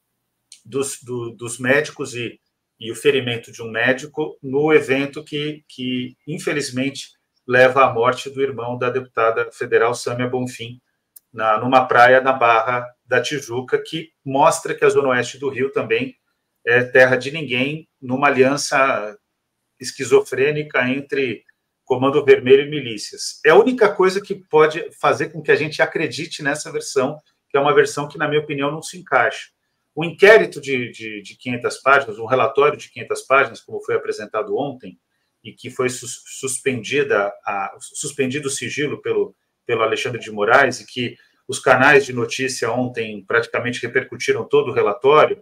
dos, do, dos médicos e, e o ferimento de um médico no evento que, que, infelizmente, leva à morte do irmão da deputada federal Sâmia Bonfim, na, numa praia na Barra da Tijuca, que mostra que a Zona Oeste do Rio também é terra de ninguém, numa aliança esquizofrênica entre Comando Vermelho e milícias. É a única coisa que pode fazer com que a gente acredite nessa versão, que é uma versão que, na minha opinião, não se encaixa. O inquérito de, de, de quinhentas páginas, um relatório de quinhentas páginas, como foi apresentado ontem, e que foi sus, suspendida a, suspendido o sigilo pelo, pelo Alexandre de Moraes, e que os canais de notícia ontem praticamente repercutiram todo o relatório,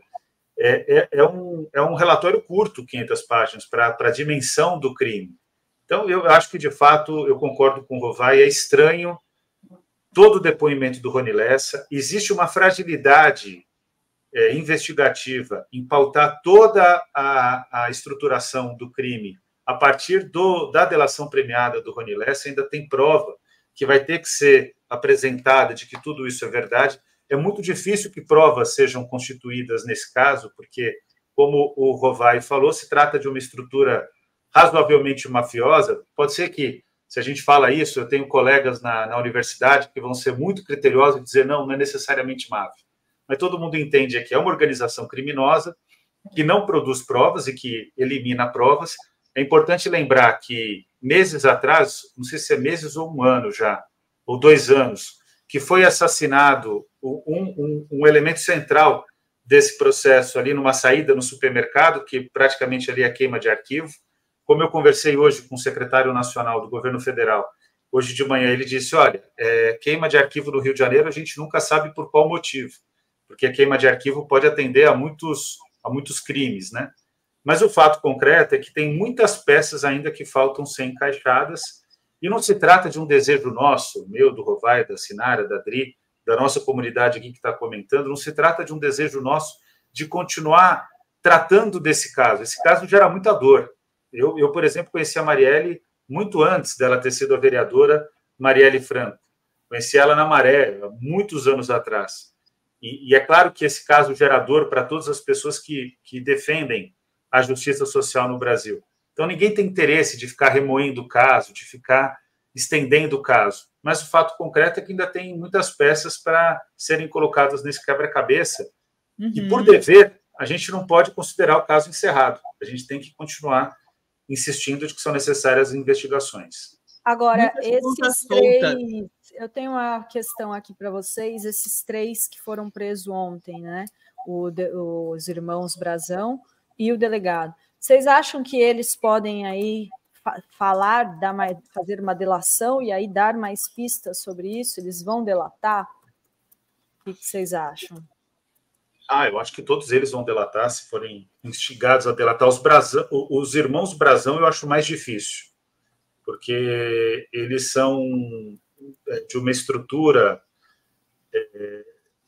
é, é, é, um, é um relatório curto, quinhentas páginas, para a dimensão do crime. Então, eu acho que, de fato, eu concordo com o Rovai, é estranho todo o depoimento do Rony Lessa, existe uma fragilidade é, investigativa em pautar toda a, a estruturação do crime a partir do, da delação premiada do Rony Lessa, ainda tem prova que vai ter que ser apresentada de que tudo isso é verdade. É muito difícil que provas sejam constituídas nesse caso, porque, como o Rovai falou, se trata de uma estrutura razoavelmente mafiosa. Pode ser que, se a gente fala isso, eu tenho colegas na, na universidade que vão ser muito criteriosos e dizer não, não é necessariamente máfia. Mas todo mundo entende que é uma organização criminosa que não produz provas e que elimina provas. É importante lembrar que meses atrás, não sei se é meses ou um ano já, ou dois anos, que foi assassinado um, um, um elemento central desse processo ali numa saída no supermercado, que praticamente ali é queima de arquivo. Como eu conversei hoje com o secretário nacional do governo federal, hoje de manhã ele disse, olha, é, queima de arquivo no Rio de Janeiro, a gente nunca sabe por qual motivo, porque a queima de arquivo pode atender a muitos, a muitos crimes, né? Mas o fato concreto é que tem muitas peças ainda que faltam ser encaixadas, e não se trata de um desejo nosso, meu, do Rovai, da Sinara, da Dri, da nossa comunidade aqui que está comentando, não se trata de um desejo nosso de continuar tratando desse caso. Esse caso gera muita dor. Eu, eu, por exemplo, conheci a Marielle muito antes dela ter sido a vereadora Marielle Franco. Conheci ela na Maré, há muitos anos atrás. E, e é claro que esse caso gera dor para todas as pessoas que, que defendem a justiça social no Brasil. Então, ninguém tem interesse de ficar remoendo o caso, de ficar estendendo o caso. Mas o fato concreto é que ainda tem muitas peças para serem colocadas nesse quebra-cabeça. Uhum. E, por dever, a gente não pode considerar o caso encerrado. A gente tem que continuar insistindo de que são necessárias investigações. Agora, esses três... Eu tenho uma questão aqui para vocês. Esses três que foram presos ontem, né? O de, os irmãos Brazão e o delegado. Vocês acham que eles podem aí falar, dar mais, fazer uma delação e aí dar mais pistas sobre isso? Eles vão delatar? O que vocês acham? Ah, eu acho que todos eles vão delatar, se forem instigados a delatar. Os, Brazão, os irmãos Brazão eu acho mais difícil, porque eles são de uma estrutura é,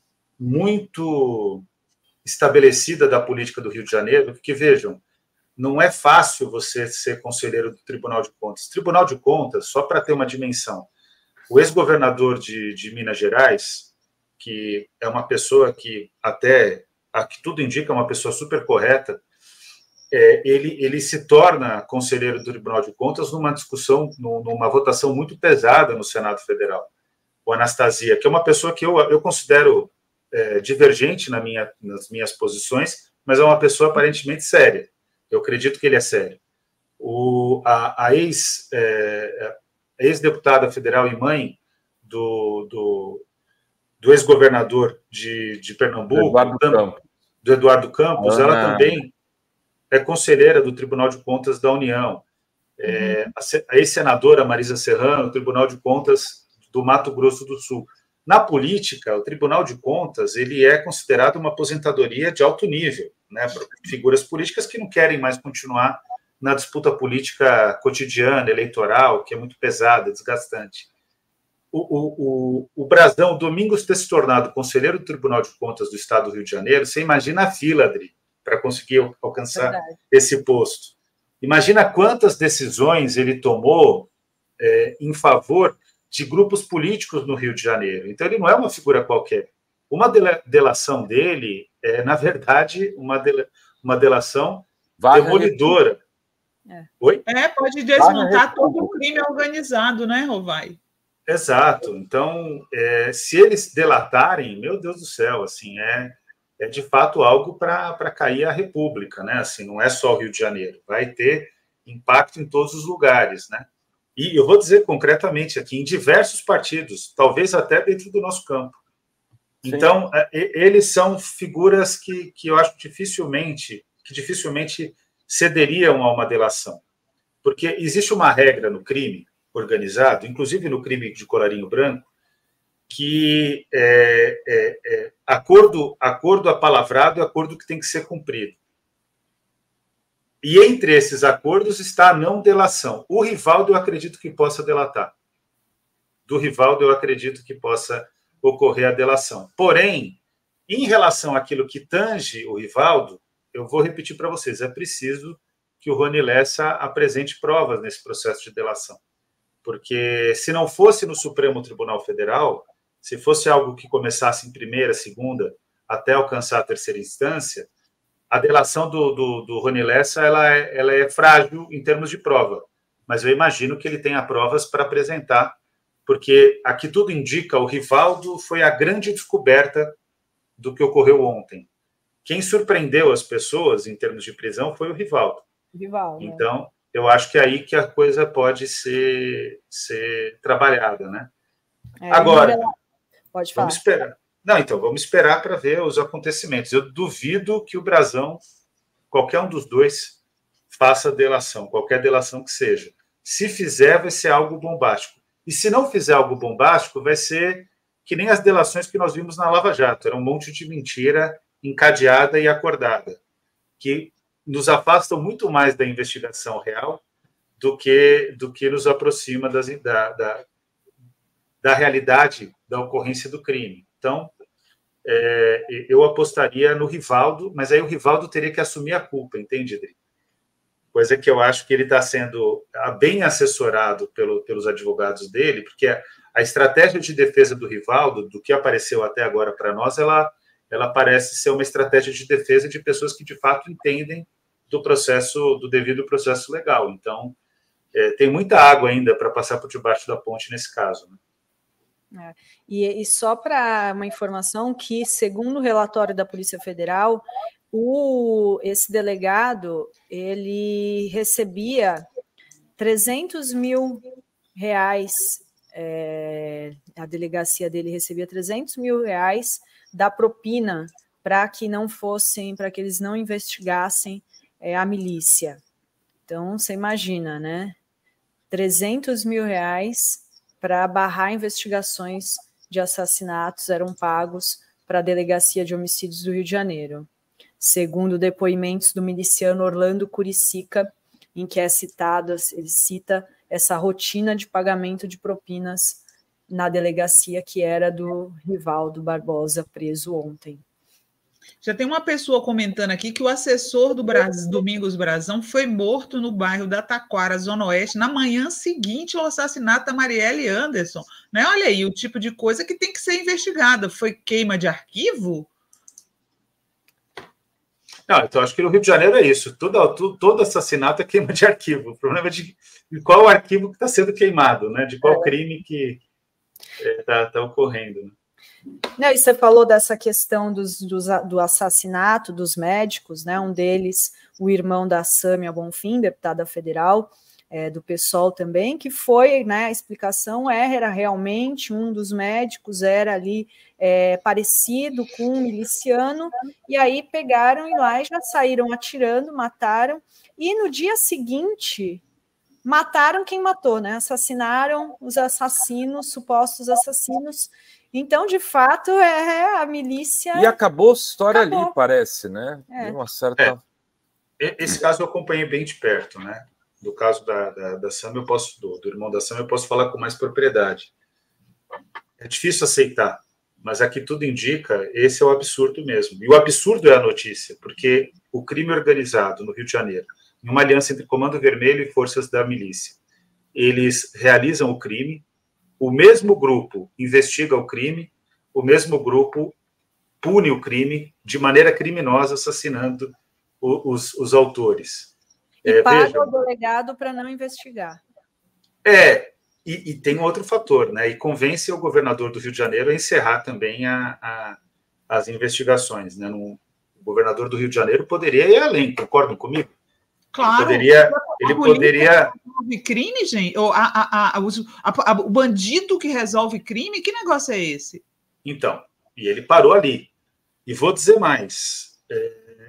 muito estabelecida da política do Rio de Janeiro, porque, vejam, não é fácil você ser conselheiro do Tribunal de Contas. Tribunal de Contas, só para ter uma dimensão, o ex-governador de, de Minas Gerais, que é uma pessoa que até, a que tudo indica, é uma pessoa super correta, é, ele, ele se torna conselheiro do Tribunal de Contas numa discussão, numa votação muito pesada no Senado Federal. O Anastasia, que é uma pessoa que eu, eu considero é, divergente na minha, nas minhas posições, mas é uma pessoa aparentemente séria. Eu acredito que ele é sério. O, a a ex, é, ex-deputada federal e mãe do, do, do ex-governador de, de Pernambuco, Eduardo Campos. do Eduardo Campos, ah. ela também é conselheira do Tribunal de Contas da União. É, a ex-senadora Marisa Serrano, Tribunal de Contas do Mato Grosso do Sul. Na política, o Tribunal de Contas ele é considerado uma aposentadoria de alto nível, né, para figuras políticas que não querem mais continuar na disputa política cotidiana, eleitoral, que é muito pesada, desgastante. O, o, o, o Brazão, Domingos, ter se tornado conselheiro do Tribunal de Contas do Estado do Rio de Janeiro, você imagina a fila, Adri, para conseguir alcançar Verdade. esse posto. Imagina quantas decisões ele tomou é, em favor de grupos políticos no Rio de Janeiro. Então, ele não é uma figura qualquer. Uma delação dele é, na verdade, uma, dela, uma delação Varra demolidora. É. Oi? É, pode desmontar todo o crime organizado, né, Rovai? Exato. Então, é, se eles delatarem, meu Deus do céu, assim, é, é de fato algo para cair a República, né? Assim, não é só o Rio de Janeiro, vai ter impacto em todos os lugares, né? E eu vou dizer concretamente aqui, em diversos partidos, talvez até dentro do nosso campo. Sim. Então, eles são figuras que, que eu acho dificilmente, que dificilmente cederiam a uma delação. Porque existe uma regra no crime organizado, inclusive no crime de colarinho branco, que é, é, é acordo, acordo apalavrado é acordo que tem que ser cumprido. E entre esses acordos está a não delação. O Rivaldo eu acredito que possa delatar. Do Rivaldo eu acredito que possa ocorrer a delação. Porém, em relação àquilo que tange o Rivaldo, eu vou repetir para vocês, é preciso que o Rony Lessa apresente provas nesse processo de delação. Porque se não fosse no Supremo Tribunal Federal, se fosse algo que começasse em primeira, segunda, até alcançar a terceira instância, a delação do, do, do Rony Lessa ela é, ela é frágil em termos de prova. Mas eu imagino que ele tenha provas para apresentar, porque aqui tudo indica, o Rivaldo foi a grande descoberta do que ocorreu ontem. Quem surpreendeu as pessoas em termos de prisão foi o Rivaldo. Rivaldo. Então, eu acho que é aí que a coisa pode ser, ser trabalhada, né? É, Agora, pode falar. Vamos esperar. Não, então, vamos esperar para ver os acontecimentos. Eu duvido que o Brazão, qualquer um dos dois, faça delação, qualquer delação que seja. Se fizer, vai ser algo bombástico. E se não fizer algo bombástico, vai ser que nem as delações que nós vimos na Lava Jato. Era um monte de mentira encadeada e acordada, que nos afastam muito mais da investigação real do que, do que nos aproxima das, da, da, da realidade da ocorrência do crime. Então, é, eu apostaria no Rivaldo, mas aí o Rivaldo teria que assumir a culpa, entende, Adri? Coisa que eu acho que ele está sendo bem assessorado pelo, pelos advogados dele, porque a, a estratégia de defesa do Rivaldo, do que apareceu até agora para nós, ela, ela parece ser uma estratégia de defesa de pessoas que, de fato, entendem do processo, do devido processo legal. Então, é, tem muita água ainda para passar por debaixo da ponte nesse caso, né? É. E, e só para uma informação que, segundo o relatório da Polícia Federal, o, esse delegado, ele recebia trezentos mil reais, é, a delegacia dele recebia trezentos mil reais da propina para que não fossem, para que eles não investigassem é, a milícia. Então, você imagina, né? trezentos mil reais para barrar investigações de assassinatos eram pagos para a Delegacia de Homicídios do Rio de Janeiro. Segundo depoimentos do miliciano Orlando Curicica, em que é citado, ele cita essa rotina de pagamento de propinas na delegacia que era do Rivaldo Barbosa, preso ontem. Já tem uma pessoa comentando aqui que o assessor do Braz, Domingos Brazão foi morto no bairro da Taquara, Zona Oeste, na manhã seguinte ao assassinato da Marielle Anderson. Né? Olha aí, o tipo de coisa que tem que ser investigada. Foi queima de arquivo? Não, então acho que no Rio de Janeiro é isso. Todo, todo, todo assassinato é queima de arquivo. O problema é de, de qual arquivo que está sendo queimado, né? De qual crime que está é, tá ocorrendo. Né? Não, e você falou dessa questão dos, dos, do assassinato dos médicos, né? Um deles, o irmão da Sâmia Bonfim, deputada federal, é, do PSOL também, que foi, né? A explicação era, era realmente um dos médicos, era ali é, parecido com um miliciano, e aí pegaram e lá e já saíram atirando, mataram, e no dia seguinte mataram quem matou, né? Assassinaram os assassinos, supostos assassinos. Então, de fato, é a milícia... E acabou a história acabou. ali, parece, né? É. Uma certa... É. Esse caso eu acompanhei bem de perto, né? Do caso da, da, da Sam, eu posso, do, do irmão da Sam, eu posso falar com mais propriedade. É difícil aceitar, mas aqui tudo indica, esse é o absurdo mesmo. E o absurdo é a notícia, porque o crime organizado no Rio de Janeiro, em uma aliança entre Comando Vermelho e forças da milícia, eles realizam o crime, o mesmo grupo investiga o crime, o mesmo grupo pune o crime de maneira criminosa, assassinando o, os, os autores. E é, paga veja, o delegado para não investigar. É, e, e tem outro fator, né? E convence o governador do Rio de Janeiro a encerrar também a, a, as investigações, né? No, o governador do Rio de Janeiro poderia ir além, concordam comigo? Claro. Ele poderia... Ele poderia... resolve crime, gente? Ou a, a, a, a, a, o bandido que resolve crime? Que negócio é esse? Então, e ele parou ali. E vou dizer mais. É,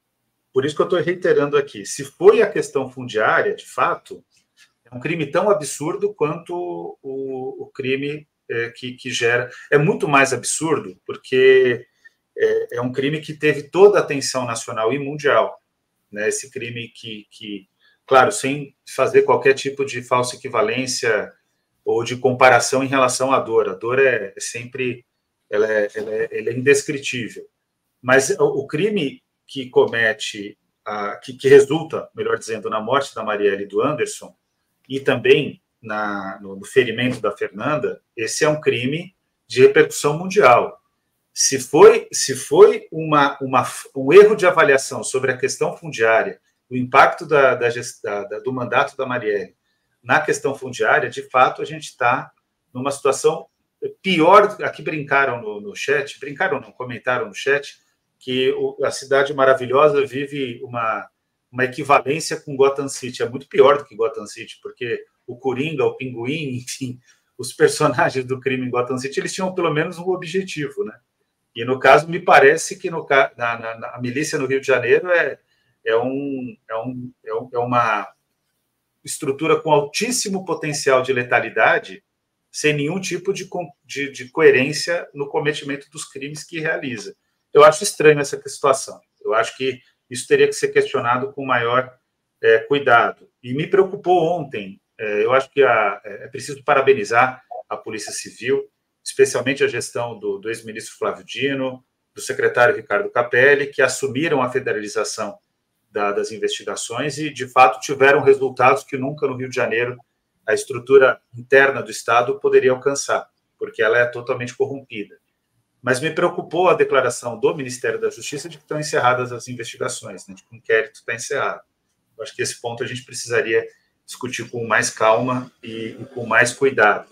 por isso que eu estou reiterando aqui. Se foi a questão fundiária, de fato, é um crime tão absurdo quanto o, o crime é, que, que gera... É muito mais absurdo, porque é, é um crime que teve toda a atenção nacional e mundial. Né? Esse crime que... que claro, sem fazer qualquer tipo de falsa equivalência ou de comparação em relação à dor. A dor é, é sempre ela é, ela é, ela é indescritível. Mas o, o crime que comete, a, que, que resulta, melhor dizendo, na morte da Marielle e do Anderson, e também na, no, no ferimento da Fernanda, esse é um crime de repercussão mundial. Se foi, se foi uma, uma, um erro de avaliação sobre a questão fundiária, o impacto da, da, da, do mandato da Marielle na questão fundiária, de fato, a gente está numa situação pior. Aqui brincaram no, no chat, brincaram, não, comentaram no chat, que o, a cidade maravilhosa vive uma, uma equivalência com Gotham City. É muito pior do que Gotham City, porque o Coringa, o Pinguim, enfim, os personagens do crime em Gotham City, eles tinham pelo menos um objetivo, né? E, no caso, me parece que no, na, na, na milícia no Rio de Janeiro é É, um, é, um, é uma estrutura com altíssimo potencial de letalidade, sem nenhum tipo de, de, de coerência no cometimento dos crimes que realiza. Eu acho estranho essa situação. Eu acho que isso teria que ser questionado com maior é, cuidado. E me preocupou ontem. É, eu acho que a, é preciso parabenizar a Polícia Civil, especialmente a gestão do, do ex-ministro Flávio Dino, do secretário Ricardo Capelli, que assumiram a federalização das investigações e, de fato, tiveram resultados que nunca no Rio de Janeiro a estrutura interna do Estado poderia alcançar, porque ela é totalmente corrompida. Mas me preocupou a declaração do Ministério da Justiça de que estão encerradas as investigações, né, de que o inquérito está encerrado. Eu acho que esse ponto a gente precisaria discutir com mais calma e, e com mais cuidado.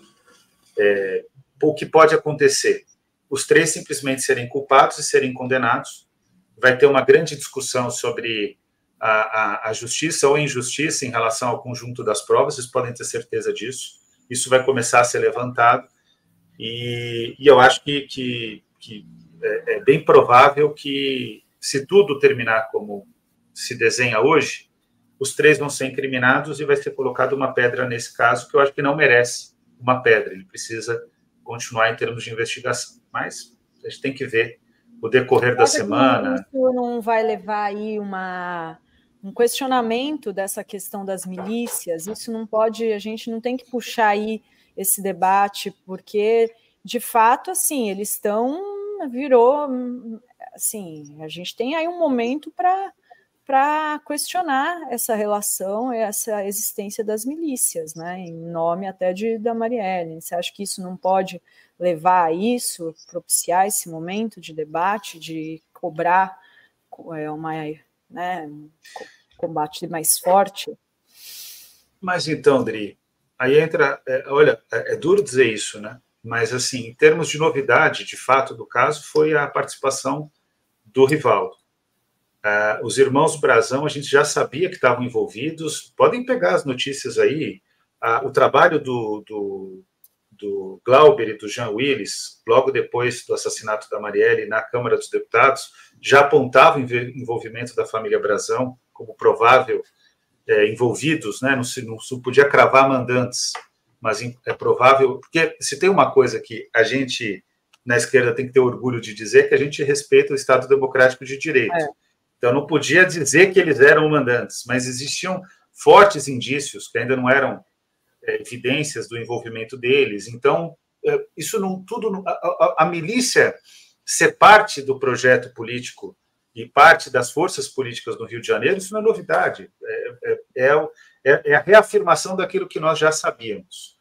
É, o que pode acontecer? Os três simplesmente serem culpados e serem condenados. Vai ter uma grande discussão sobre A, a, a justiça ou injustiça em relação ao conjunto das provas, vocês podem ter certeza disso. Isso vai começar a ser levantado e, e eu acho que, que, que é, é bem provável que, se tudo terminar como se desenha hoje, os três vão ser incriminados e vai ser colocada uma pedra nesse caso, que eu acho que não merece uma pedra, ele precisa continuar em termos de investigação. Mas a gente tem que ver o decorrer da semana. Isso não vai levar aí uma... um questionamento dessa questão das milícias? Isso não pode, a gente não tem que puxar aí esse debate, porque, de fato, assim, eles estão, virou, assim, a gente tem aí um momento para para questionar essa relação, essa existência das milícias, né, em nome até de, da Marielle. Você acha que isso não pode levar a isso, propiciar esse momento de debate, de cobrar uma... né, um combate mais forte? Mas então, Dri, aí entra, é, olha, é, é duro dizer isso, né? Mas, assim, em termos de novidade, de fato, do caso, foi a participação do Rivaldo. Uh, os irmãos Brazão, a gente já sabia que estavam envolvidos, podem pegar as notícias aí, uh, o trabalho do, do, do Glauber e do Jean Willis, logo depois do assassinato da Marielle na Câmara dos Deputados, já apontava o envolvimento da família Brazão como provável é, envolvidos, né? Não se, não se podia cravar mandantes, mas é provável, porque se tem uma coisa que a gente, na esquerda, tem que ter orgulho de dizer, que a gente respeita o Estado Democrático de Direito. É. Então, não podia dizer que eles eram mandantes, mas existiam fortes indícios, que ainda não eram é, evidências do envolvimento deles. Então, é, isso não tudo... A, a, a milícia ser parte do projeto político e parte das forças políticas do Rio de Janeiro, isso não é novidade. É, é, é, é a reafirmação daquilo que nós já sabíamos.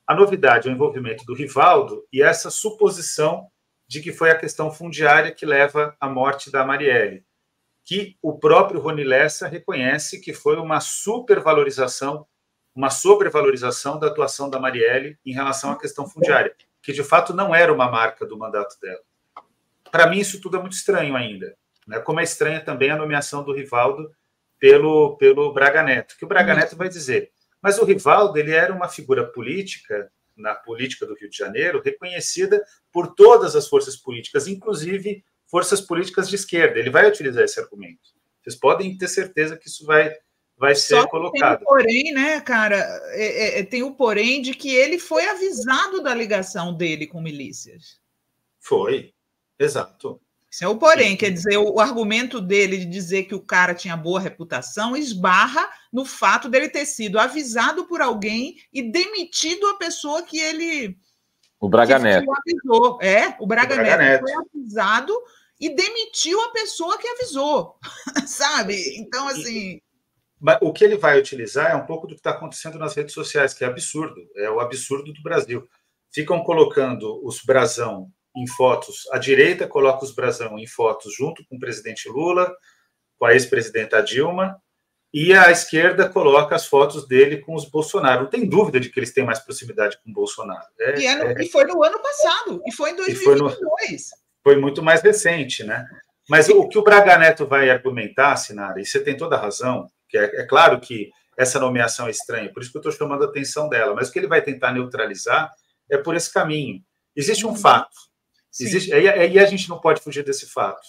A novidade é o envolvimento do Rivaldo e essa suposição de que foi a questão fundiária que leva à morte da Marielle, que o próprio Rony Lessa reconhece que foi uma supervalorização, uma sobrevalorização da atuação da Marielle em relação à questão fundiária, que de fato não era uma marca do mandato dela. Para mim, isso tudo é muito estranho ainda, né? Como é estranha também a nomeação do Rivaldo pelo, pelo Braga Neto, que o Braga Neto vai dizer, mas o Rivaldo ele era uma figura política, na política do Rio de Janeiro, reconhecida por todas as forças políticas, inclusive forças políticas de esquerda. Ele vai utilizar esse argumento. Vocês podem ter certeza que isso vai, vai ser Só colocado. Tem o porém, né, cara? É, é, tem o porém de que ele foi avisado da ligação dele com milícias. Foi, exato. Isso é o porém, quer dizer, o, o argumento dele de dizer que o cara tinha boa reputação esbarra no fato dele ter sido avisado por alguém e demitido a pessoa que ele... O Braga que, Neto. que avisou. É, o Braga, o Braga Neto, Neto foi avisado e demitiu a pessoa que avisou, sabe? Então, assim... Mas o que ele vai utilizar é um pouco do que está acontecendo nas redes sociais, que é absurdo, é o absurdo do Brasil. Ficam colocando os brasão em fotos, a direita coloca os brasão em fotos junto com o presidente Lula, com a ex-presidenta Dilma, e a esquerda coloca as fotos dele com os Bolsonaro. Não tem dúvida de que eles têm mais proximidade com o Bolsonaro. É, e, é no, é... e foi no ano passado, e foi em dois mil e vinte e dois. Foi, no... foi muito mais recente, né? Mas o que o Braga Neto vai argumentar, Sinara, e você tem toda a razão, que é, é claro que essa nomeação é estranha, por isso que eu estou chamando a atenção dela, mas o que ele vai tentar neutralizar é por esse caminho. Existe um fato, existe, e aí a gente não pode fugir desse fato.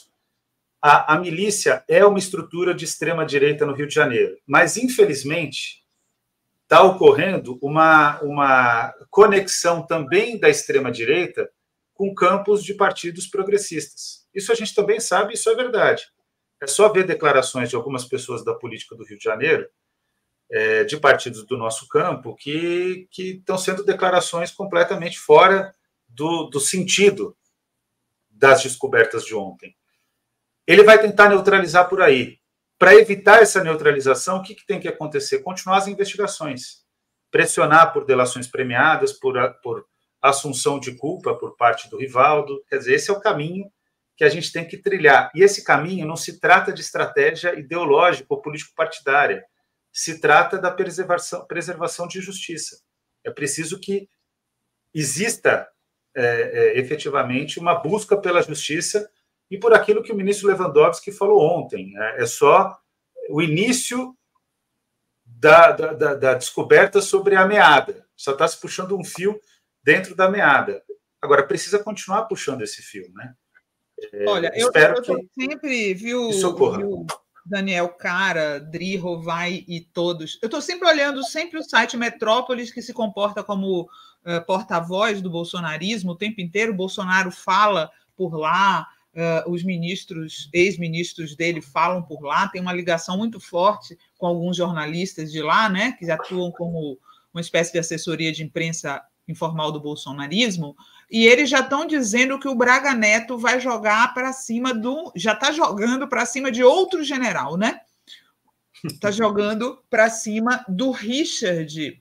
A, a milícia é uma estrutura de extrema-direita no Rio de Janeiro, mas, infelizmente, está ocorrendo uma, uma conexão também da extrema-direita com campos de partidos progressistas. Isso a gente também sabe, isso é verdade. É só ver declarações de algumas pessoas da política do Rio de Janeiro, é, de partidos do nosso campo, que, que estão sendo declarações completamente fora do, do sentido das descobertas de ontem. Ele vai tentar neutralizar por aí. Para evitar essa neutralização, o que, que tem que acontecer? Continuar as investigações. Pressionar por delações premiadas, por, por assunção de culpa por parte do Rivaldo. Quer dizer, esse é o caminho que a gente tem que trilhar. E esse caminho não se trata de estratégia ideológica ou político-partidária. Se trata da preservação, preservação de justiça. É preciso que exista é, é, efetivamente uma busca pela justiça e por aquilo que o ministro Lewandowski falou ontem. É, é só o início da, da, da, da descoberta sobre a meada. Só está se puxando um fio dentro da meada. Agora, precisa continuar puxando esse fio, né? É, Olha, eu estou sempre, viu, viu, Daniel Cara, Dri, Rovai e todos, eu estou sempre olhando sempre o site Metrópolis, que se comporta como uh, porta-voz do bolsonarismo o tempo inteiro. O Bolsonaro fala por lá, uh, os ministros, ex-ministros dele falam por lá, tem uma ligação muito forte com alguns jornalistas de lá, né, que atuam como uma espécie de assessoria de imprensa informal do bolsonarismo, e eles já estão dizendo que o Braga Neto vai jogar para cima do... Já está jogando para cima de outro general, né? Está jogando para cima do Richard,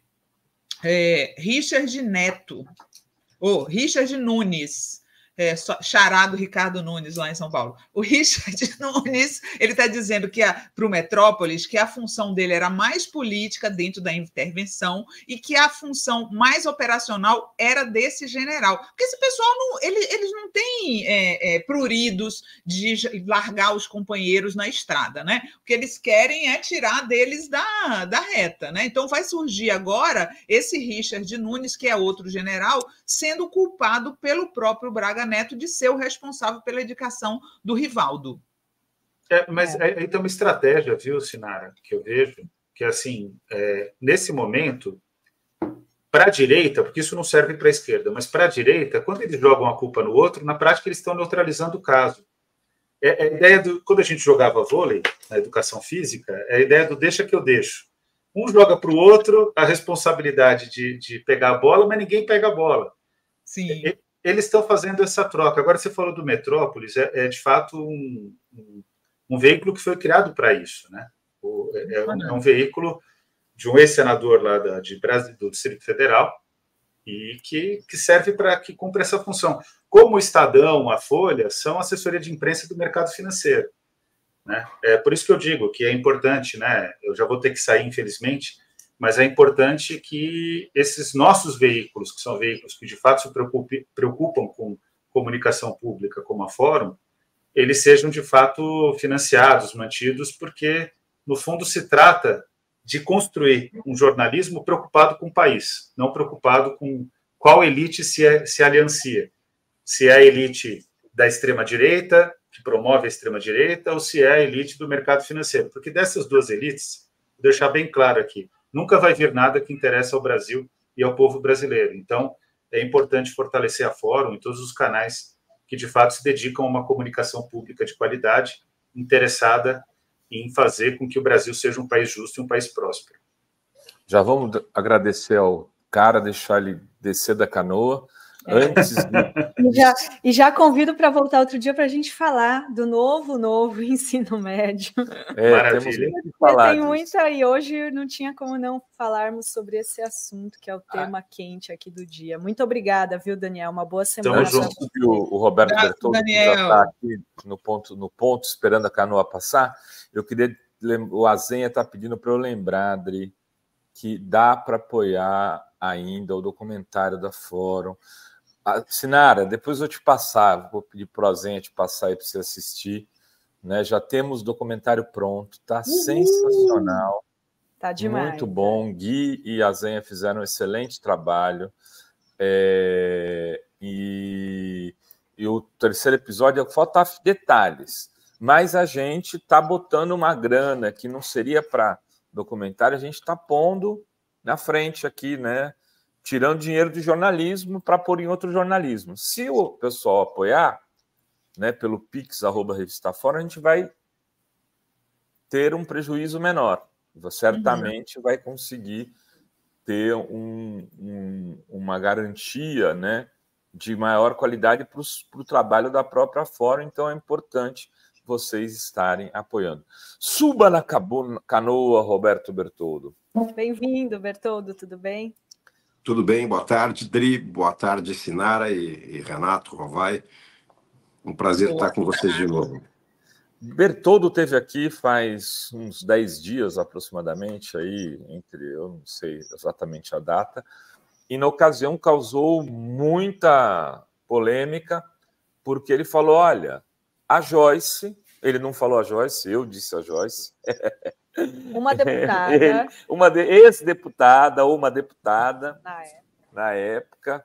é, Richard Neto, ou Richard Nunes, é, charado Ricardo Nunes, lá em São Paulo. O Richard Nunes, ele está dizendo que para o Metrópolis que a função dele era mais política dentro da intervenção e que a função mais operacional era desse general. Porque esse pessoal, não, ele, eles não têm é, é, pruridos de largar os companheiros na estrada, né? O que eles querem é tirar deles da, da reta, né? Então vai surgir agora esse Richard Nunes, que é outro general, sendo culpado pelo próprio Braga Neto de ser o responsável pela indicação do Rivaldo. É, mas é. aí tem uma estratégia, viu, Sinara, que eu vejo, que assim, é, nesse momento, para a direita, porque isso não serve para a esquerda, mas para a direita, quando eles jogam a culpa no outro, na prática eles estão neutralizando o caso. É, é a ideia do, quando a gente jogava vôlei, na educação física, é a ideia do deixa que eu deixo. Um joga para o outro a responsabilidade de, de pegar a bola, mas ninguém pega a bola. Sim. É, eles estão fazendo essa troca. Agora, você falou do Metrópolis, é, é de fato um, um, um veículo que foi criado para isso, né? O, é, é, um, é um veículo de um ex-senador lá da, de Brasil, do Distrito Federal, e que, que serve para que cumpra essa função. Como o Estadão, a Folha, são assessoria de imprensa do mercado financeiro. Né? É por isso que eu digo que é importante, né? Eu já vou ter que sair, infelizmente, mas é importante que esses nossos veículos, que são veículos que de fato se preocupam com comunicação pública como a Fórum, eles sejam de fato financiados, mantidos, porque no fundo se trata de construir um jornalismo preocupado com o país, não preocupado com qual elite se, é, se aliancia. Se é a elite da extrema-direita, que promove a extrema-direita, ou se é a elite do mercado financeiro. Porque dessas duas elites, vou deixar bem claro aqui, nunca vai vir nada que interesse ao Brasil e ao povo brasileiro. Então, é importante fortalecer a Fórum e todos os canais que, de fato, se dedicam a uma comunicação pública de qualidade, interessada em fazer com que o Brasil seja um país justo e um país próspero. Já vamos agradecer ao cara, deixar ele descer da canoa. Antes de... e, já, e já convido para voltar outro dia para a gente falar do novo, novo ensino médio. É, Maravilha. temos que falar Tem disso. muita, e hoje não tinha como não falarmos sobre esse assunto, que é o tema ah. quente aqui do dia. Muito obrigada, viu, Daniel? Uma boa semana. Antes que o, o Roberto Obrigado, Bertoldo já está aqui no ponto, no ponto, esperando a canoa passar, eu queria... O Azenha está pedindo para eu lembrar, Adri, que dá para apoiar ainda o documentário da Fórum. Ah, Sinara, depois eu te passar, vou pedir para o Azenha te passar aí para você assistir. Né? Já temos o documentário pronto, tá uhum. sensacional. Tá demais. Muito bom. Gui e a Zenha fizeram um excelente trabalho. É, e, e o terceiro episódio falta detalhes, mas a gente está botando uma grana que não seria para documentário, a gente está pondo na frente aqui, né? Tirando dinheiro de jornalismo para pôr em outro jornalismo. Se o pessoal apoiar, né, pelo Pix, arroba Revista Fórum, a gente vai ter um prejuízo menor. Você certamente uhum. vai conseguir ter um, um, uma garantia, né, de maior qualidade para o trabalho da própria Fórum, então é importante vocês estarem apoiando. Suba na canoa, Roberto Bertoldo. Bem-vindo, Bertoldo, tudo bem? Tudo bem, boa tarde, Dri, boa tarde, Sinara e, e Renato, Rovai. Um prazer boa estar com vocês de novo. Bertoldo esteve aqui faz uns dez dias aproximadamente, aí, entre, eu não sei exatamente a data, e na ocasião causou muita polêmica, porque ele falou, olha, a Joyce, ele não falou a Joyce, eu disse a Joyce. Uma deputada. uma de, ex-deputada ou uma deputada, na época. na época,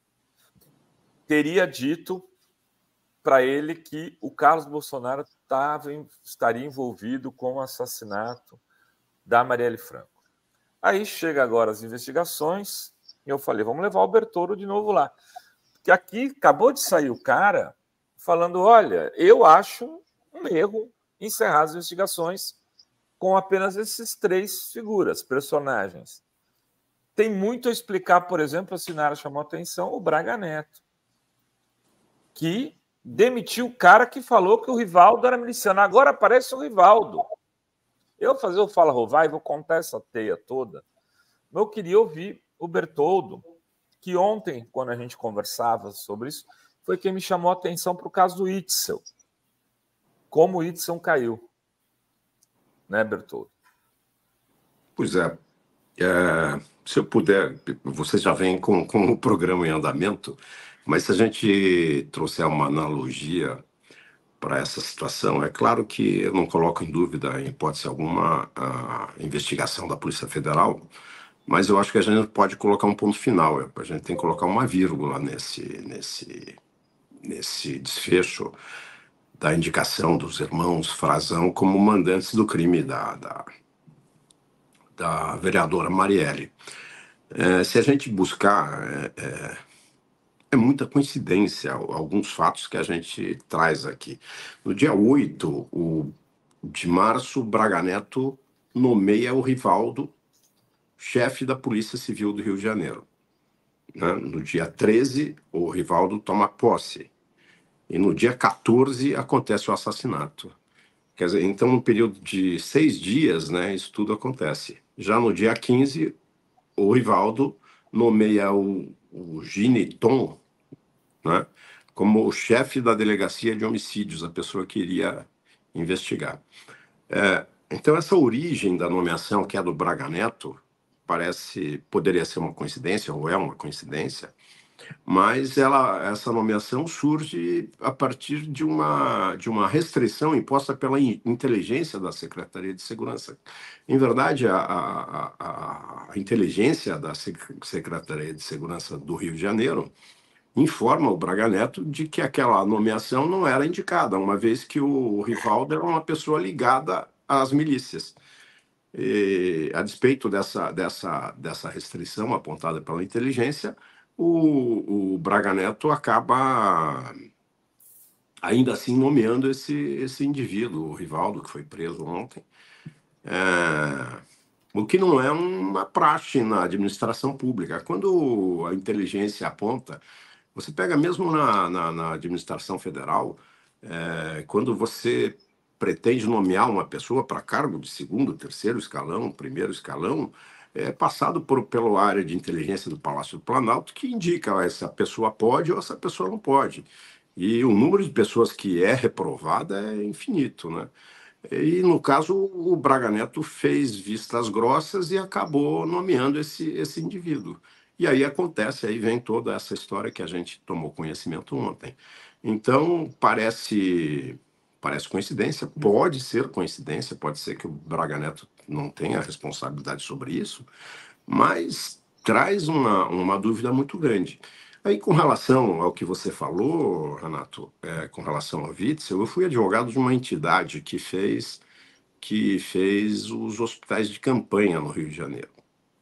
teria dito para ele que o Carlos Bolsonaro tava, estaria envolvido com o assassinato da Marielle Franco. Aí chega agora as investigações, e eu falei, vamos levar o Bertoldo de novo lá. Porque aqui acabou de sair o cara falando, olha, eu acho um erro encerrar as investigações com apenas esses três figuras, personagens. Tem muito a explicar, por exemplo, a Sinara chamou a atenção, o Braga Neto, que demitiu o cara que falou que o Rivaldo era miliciano. Agora aparece o Rivaldo. Eu vou fazer o Fala Rovai, vou contar essa teia toda. Eu queria ouvir o Bertoldo, que ontem, quando a gente conversava sobre isso, foi quem me chamou a atenção para o caso do Itzel. Como o Itzel caiu. Né, Bertoldo? Pois é. é. Se eu puder, vocês já vêm com, com o programa em andamento, mas se a gente trouxer uma analogia para essa situação, é claro que eu não coloco em dúvida, em hipótese alguma, a investigação da Polícia Federal, mas eu acho que a gente pode colocar um ponto final, a gente tem que colocar uma vírgula nesse, nesse, nesse desfecho da indicação dos irmãos Frazão como mandantes do crime da, da, da vereadora Marielle. É, se a gente buscar, é, é, é muita coincidência alguns fatos que a gente traz aqui. No dia oito o, de março, Braga Neto nomeia o Rivaldo chefe da Polícia Civil do Rio de Janeiro. Né? No dia treze, o Rivaldo toma posse. E no dia quatorze acontece o assassinato. Quer dizer, então, no período de seis dias, né, isso tudo acontece. Já no dia quinze, o Rivaldo nomeia o o Gineton, né, como o chefe da delegacia de homicídios, a pessoa que iria investigar. É, então, essa origem da nomeação, que é do Braga Neto, parece, poderia ser uma coincidência, ou é uma coincidência, mas ela, essa nomeação surge a partir de uma, de uma restrição imposta pela inteligência da Secretaria de Segurança. Em verdade, a, a, a, a inteligência da Secretaria de Segurança do Rio de Janeiro informa o Braga Neto de que aquela nomeação não era indicada, uma vez que o Rivaldo era uma pessoa ligada às milícias. E, a despeito dessa, dessa, dessa restrição apontada pela inteligência, o, o Braga Neto acaba ainda assim nomeando esse, esse indivíduo, o Rivaldo, que foi preso ontem, é, o que não é uma praxe na administração pública. Quando a inteligência aponta, você pega mesmo na, na, na administração federal, é, quando você pretende nomear uma pessoa para cargo de segundo, terceiro escalão, primeiro escalão, é passado por, pela área de inteligência do Palácio do Planalto, que indica essa pessoa pode ou essa pessoa não pode. E o número de pessoas que é reprovada é infinito, né? E, no caso, o Braga Neto fez vistas grossas e acabou nomeando esse, esse indivíduo. E aí acontece, aí vem toda essa história que a gente tomou conhecimento ontem. Então, parece... Parece coincidência, pode ser coincidência, pode ser que o Braga Neto não tenha responsabilidade sobre isso, mas traz uma, uma dúvida muito grande. Aí, com relação ao que você falou, Renato, é, com relação ao Witzel, eu fui advogado de uma entidade que fez, que fez os hospitais de campanha no Rio de Janeiro.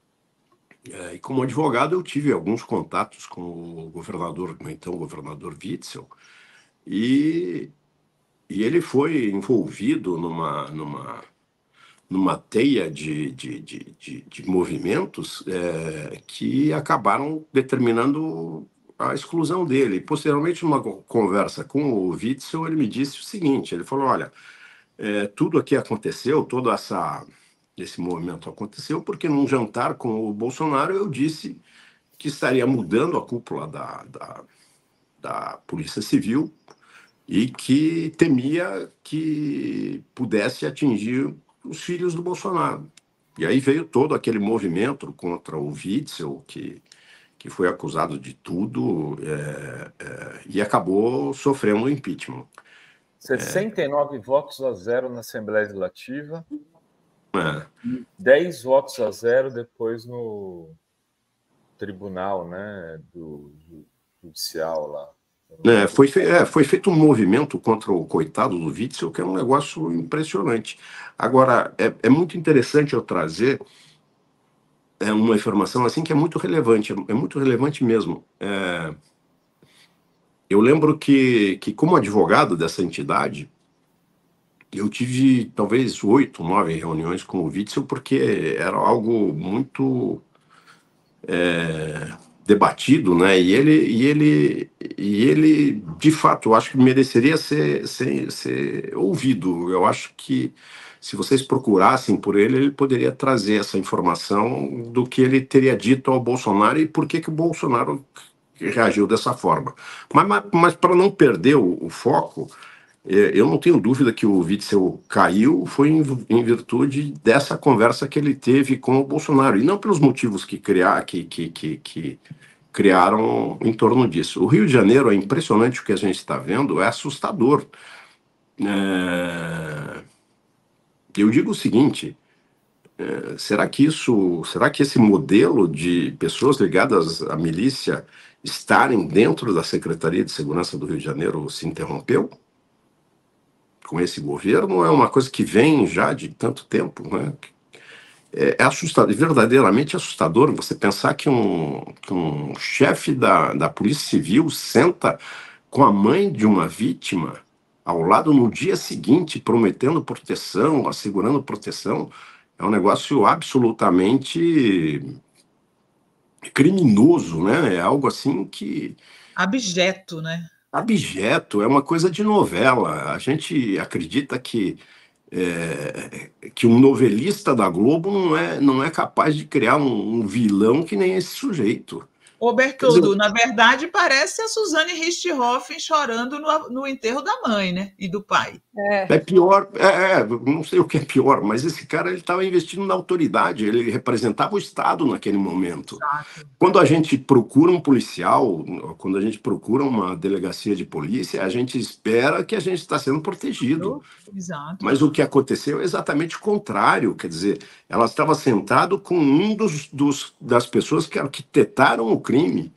É, e como advogado, eu tive alguns contatos com o governador, então o governador Witzel, e... E ele foi envolvido numa, numa, numa teia de, de, de, de, de movimentos é, que acabaram determinando a exclusão dele. Posteriormente, numa conversa com o Witzel, ele me disse o seguinte, ele falou, olha, é, tudo aqui aconteceu, todo essa, esse movimento aconteceu porque num jantar com o Bolsonaro eu disse que estaria mudando a cúpula da, da, da Polícia Civil e que temia que pudesse atingir os filhos do Bolsonaro. E aí veio todo aquele movimento contra o Witzel, que, que foi acusado de tudo é, é, e acabou sofrendo um impeachment. sessenta e nove é, votos a zero na Assembleia Legislativa, é. dez votos a zero depois no tribunal, né, do, do judicial lá. É, foi, fe é, foi feito um movimento contra o coitado do Witzel, que é um negócio impressionante. Agora, é, é muito interessante eu trazer é, uma informação assim que é muito relevante, é, é muito relevante mesmo. É, eu lembro que, que, como advogado dessa entidade, eu tive talvez oito, nove reuniões com o Witzel, porque era algo muito... É, debatido, né? E ele, e ele, e ele, de fato, eu acho que mereceria ser, ser, ser ouvido. Eu acho que se vocês procurassem por ele, ele poderia trazer essa informação do que ele teria dito ao Bolsonaro e por que que o Bolsonaro reagiu dessa forma. Mas, mas, mas para não perder o, o foco, eu não tenho dúvida que o Witzel caiu foi em, em virtude dessa conversa que ele teve com o Bolsonaro, e não pelos motivos que, criar, que, que, que, que criaram em torno disso. O Rio de Janeiro é impressionante, o que a gente está vendo, é assustador. É... Eu digo o seguinte, é, será que isso, será que esse modelo de pessoas ligadas à milícia estarem dentro da Secretaria de Segurança do Rio de Janeiro se interrompeu? Com esse governo, é uma coisa que vem já de tanto tempo, né? É, é assustador, verdadeiramente assustador você pensar que um, que um chefe da, da Polícia Civil senta com a mãe de uma vítima ao lado no dia seguinte, prometendo proteção, assegurando proteção. É um negócio absolutamente criminoso, né? É algo assim que... abjeto, né? Abjeto, é uma coisa de novela. A gente acredita que, é, que um novelista da Globo não é, não é capaz de criar um, um vilão que nem esse sujeito. Ô, Bertoldo, dizer, na verdade, parece a Suzane Richthofen chorando no, no enterro da mãe, né? E do pai. É, é pior, é, é, não sei o que é pior, mas esse cara ele estava investindo na autoridade, ele representava o Estado naquele momento. Exato. Quando a gente procura um policial, quando a gente procura uma delegacia de polícia, a gente espera que a gente está sendo protegido. Exato. Mas o que aconteceu é exatamente o contrário, quer dizer, ela estava sentada com um dos, dos das pessoas que arquitetaram o crime.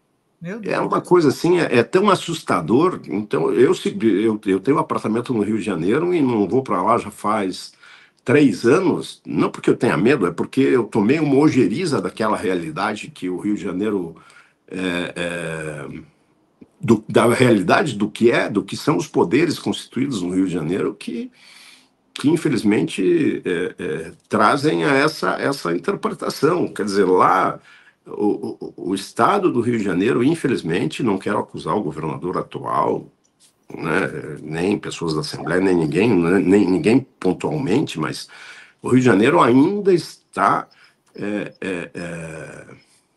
É uma coisa assim, é, é tão assustador. Então, eu, eu, eu tenho um apartamento no Rio de Janeiro e não vou para lá já faz três anos, não porque eu tenha medo, é porque eu tomei uma ojeriza daquela realidade que o Rio de Janeiro... É, é, do, da realidade do que é, do que são os poderes constituídos no Rio de Janeiro, que, que infelizmente, é, é, trazem a essa, essa interpretação. Quer dizer, lá... O, o, o Estado do Rio de Janeiro, infelizmente, não quero acusar o governador atual, né, nem pessoas da Assembleia, nem ninguém, né, nem ninguém pontualmente, mas o Rio de Janeiro ainda está é, é, é,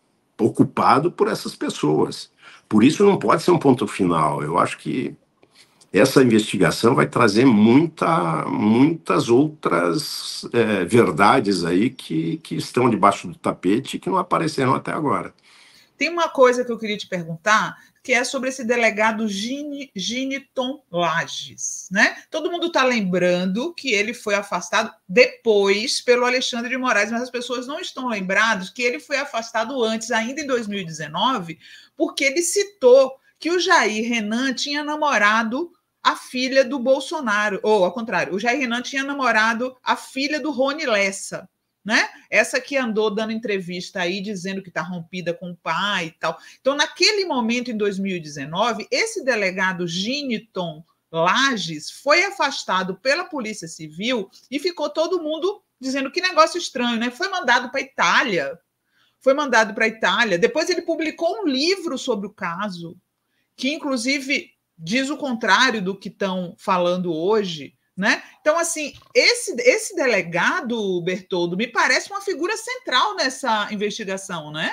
ocupado por essas pessoas. Por isso não pode ser um ponto final. Eu acho que essa investigação vai trazer muita, muitas outras é, verdades aí que, que estão debaixo do tapete e que não apareceram até agora. Tem uma coisa que eu queria te perguntar, que é sobre esse delegado Gini, Giniton Lages, né? Todo mundo está lembrando que ele foi afastado depois pelo Alexandre de Moraes, mas as pessoas não estão lembradas que ele foi afastado antes, ainda em dois mil e dezenove, porque ele citou que o Jair Renan tinha namorado a filha do Bolsonaro, ou ao contrário, o Jair Renan tinha namorado a filha do Rony Lessa, né? Essa que andou dando entrevista aí, dizendo que está rompida com o pai e tal. Então, naquele momento, em dois mil e dezenove, esse delegado Giniton Lages foi afastado pela Polícia Civil e ficou todo mundo dizendo que negócio estranho, né? Foi mandado para a Itália, foi mandado para a Itália. Depois ele publicou um livro sobre o caso, que, inclusive, diz o contrário do que estão falando hoje, né? Então, assim, esse, esse delegado, Bertoldo, me parece uma figura central nessa investigação, né?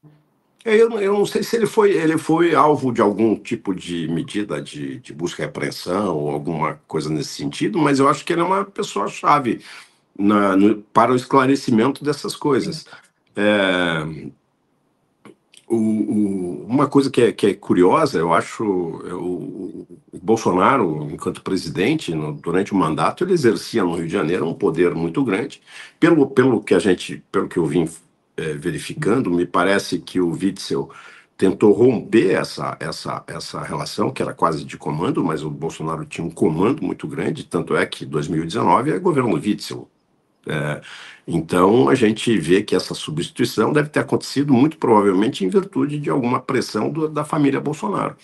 Eu, eu não sei se ele foi, ele foi alvo de algum tipo de medida de, de busca e apreensão ou alguma coisa nesse sentido, mas eu acho que ele é uma pessoa-chave na, no, para o esclarecimento dessas coisas. É, o, o, uma coisa que é, que é curiosa, eu acho, o, o Bolsonaro, enquanto presidente, no, durante o mandato, ele exercia no Rio de Janeiro um poder muito grande. Pelo, pelo que a gente, pelo que eu vim é, verificando, me parece que o Witzel tentou romper essa, essa, essa relação, que era quase de comando, mas o Bolsonaro tinha um comando muito grande, tanto é que dois mil e dezenove é governo Witzel. É, então, a gente vê que essa substituição deve ter acontecido muito provavelmente em virtude de alguma pressão do, da família Bolsonaro.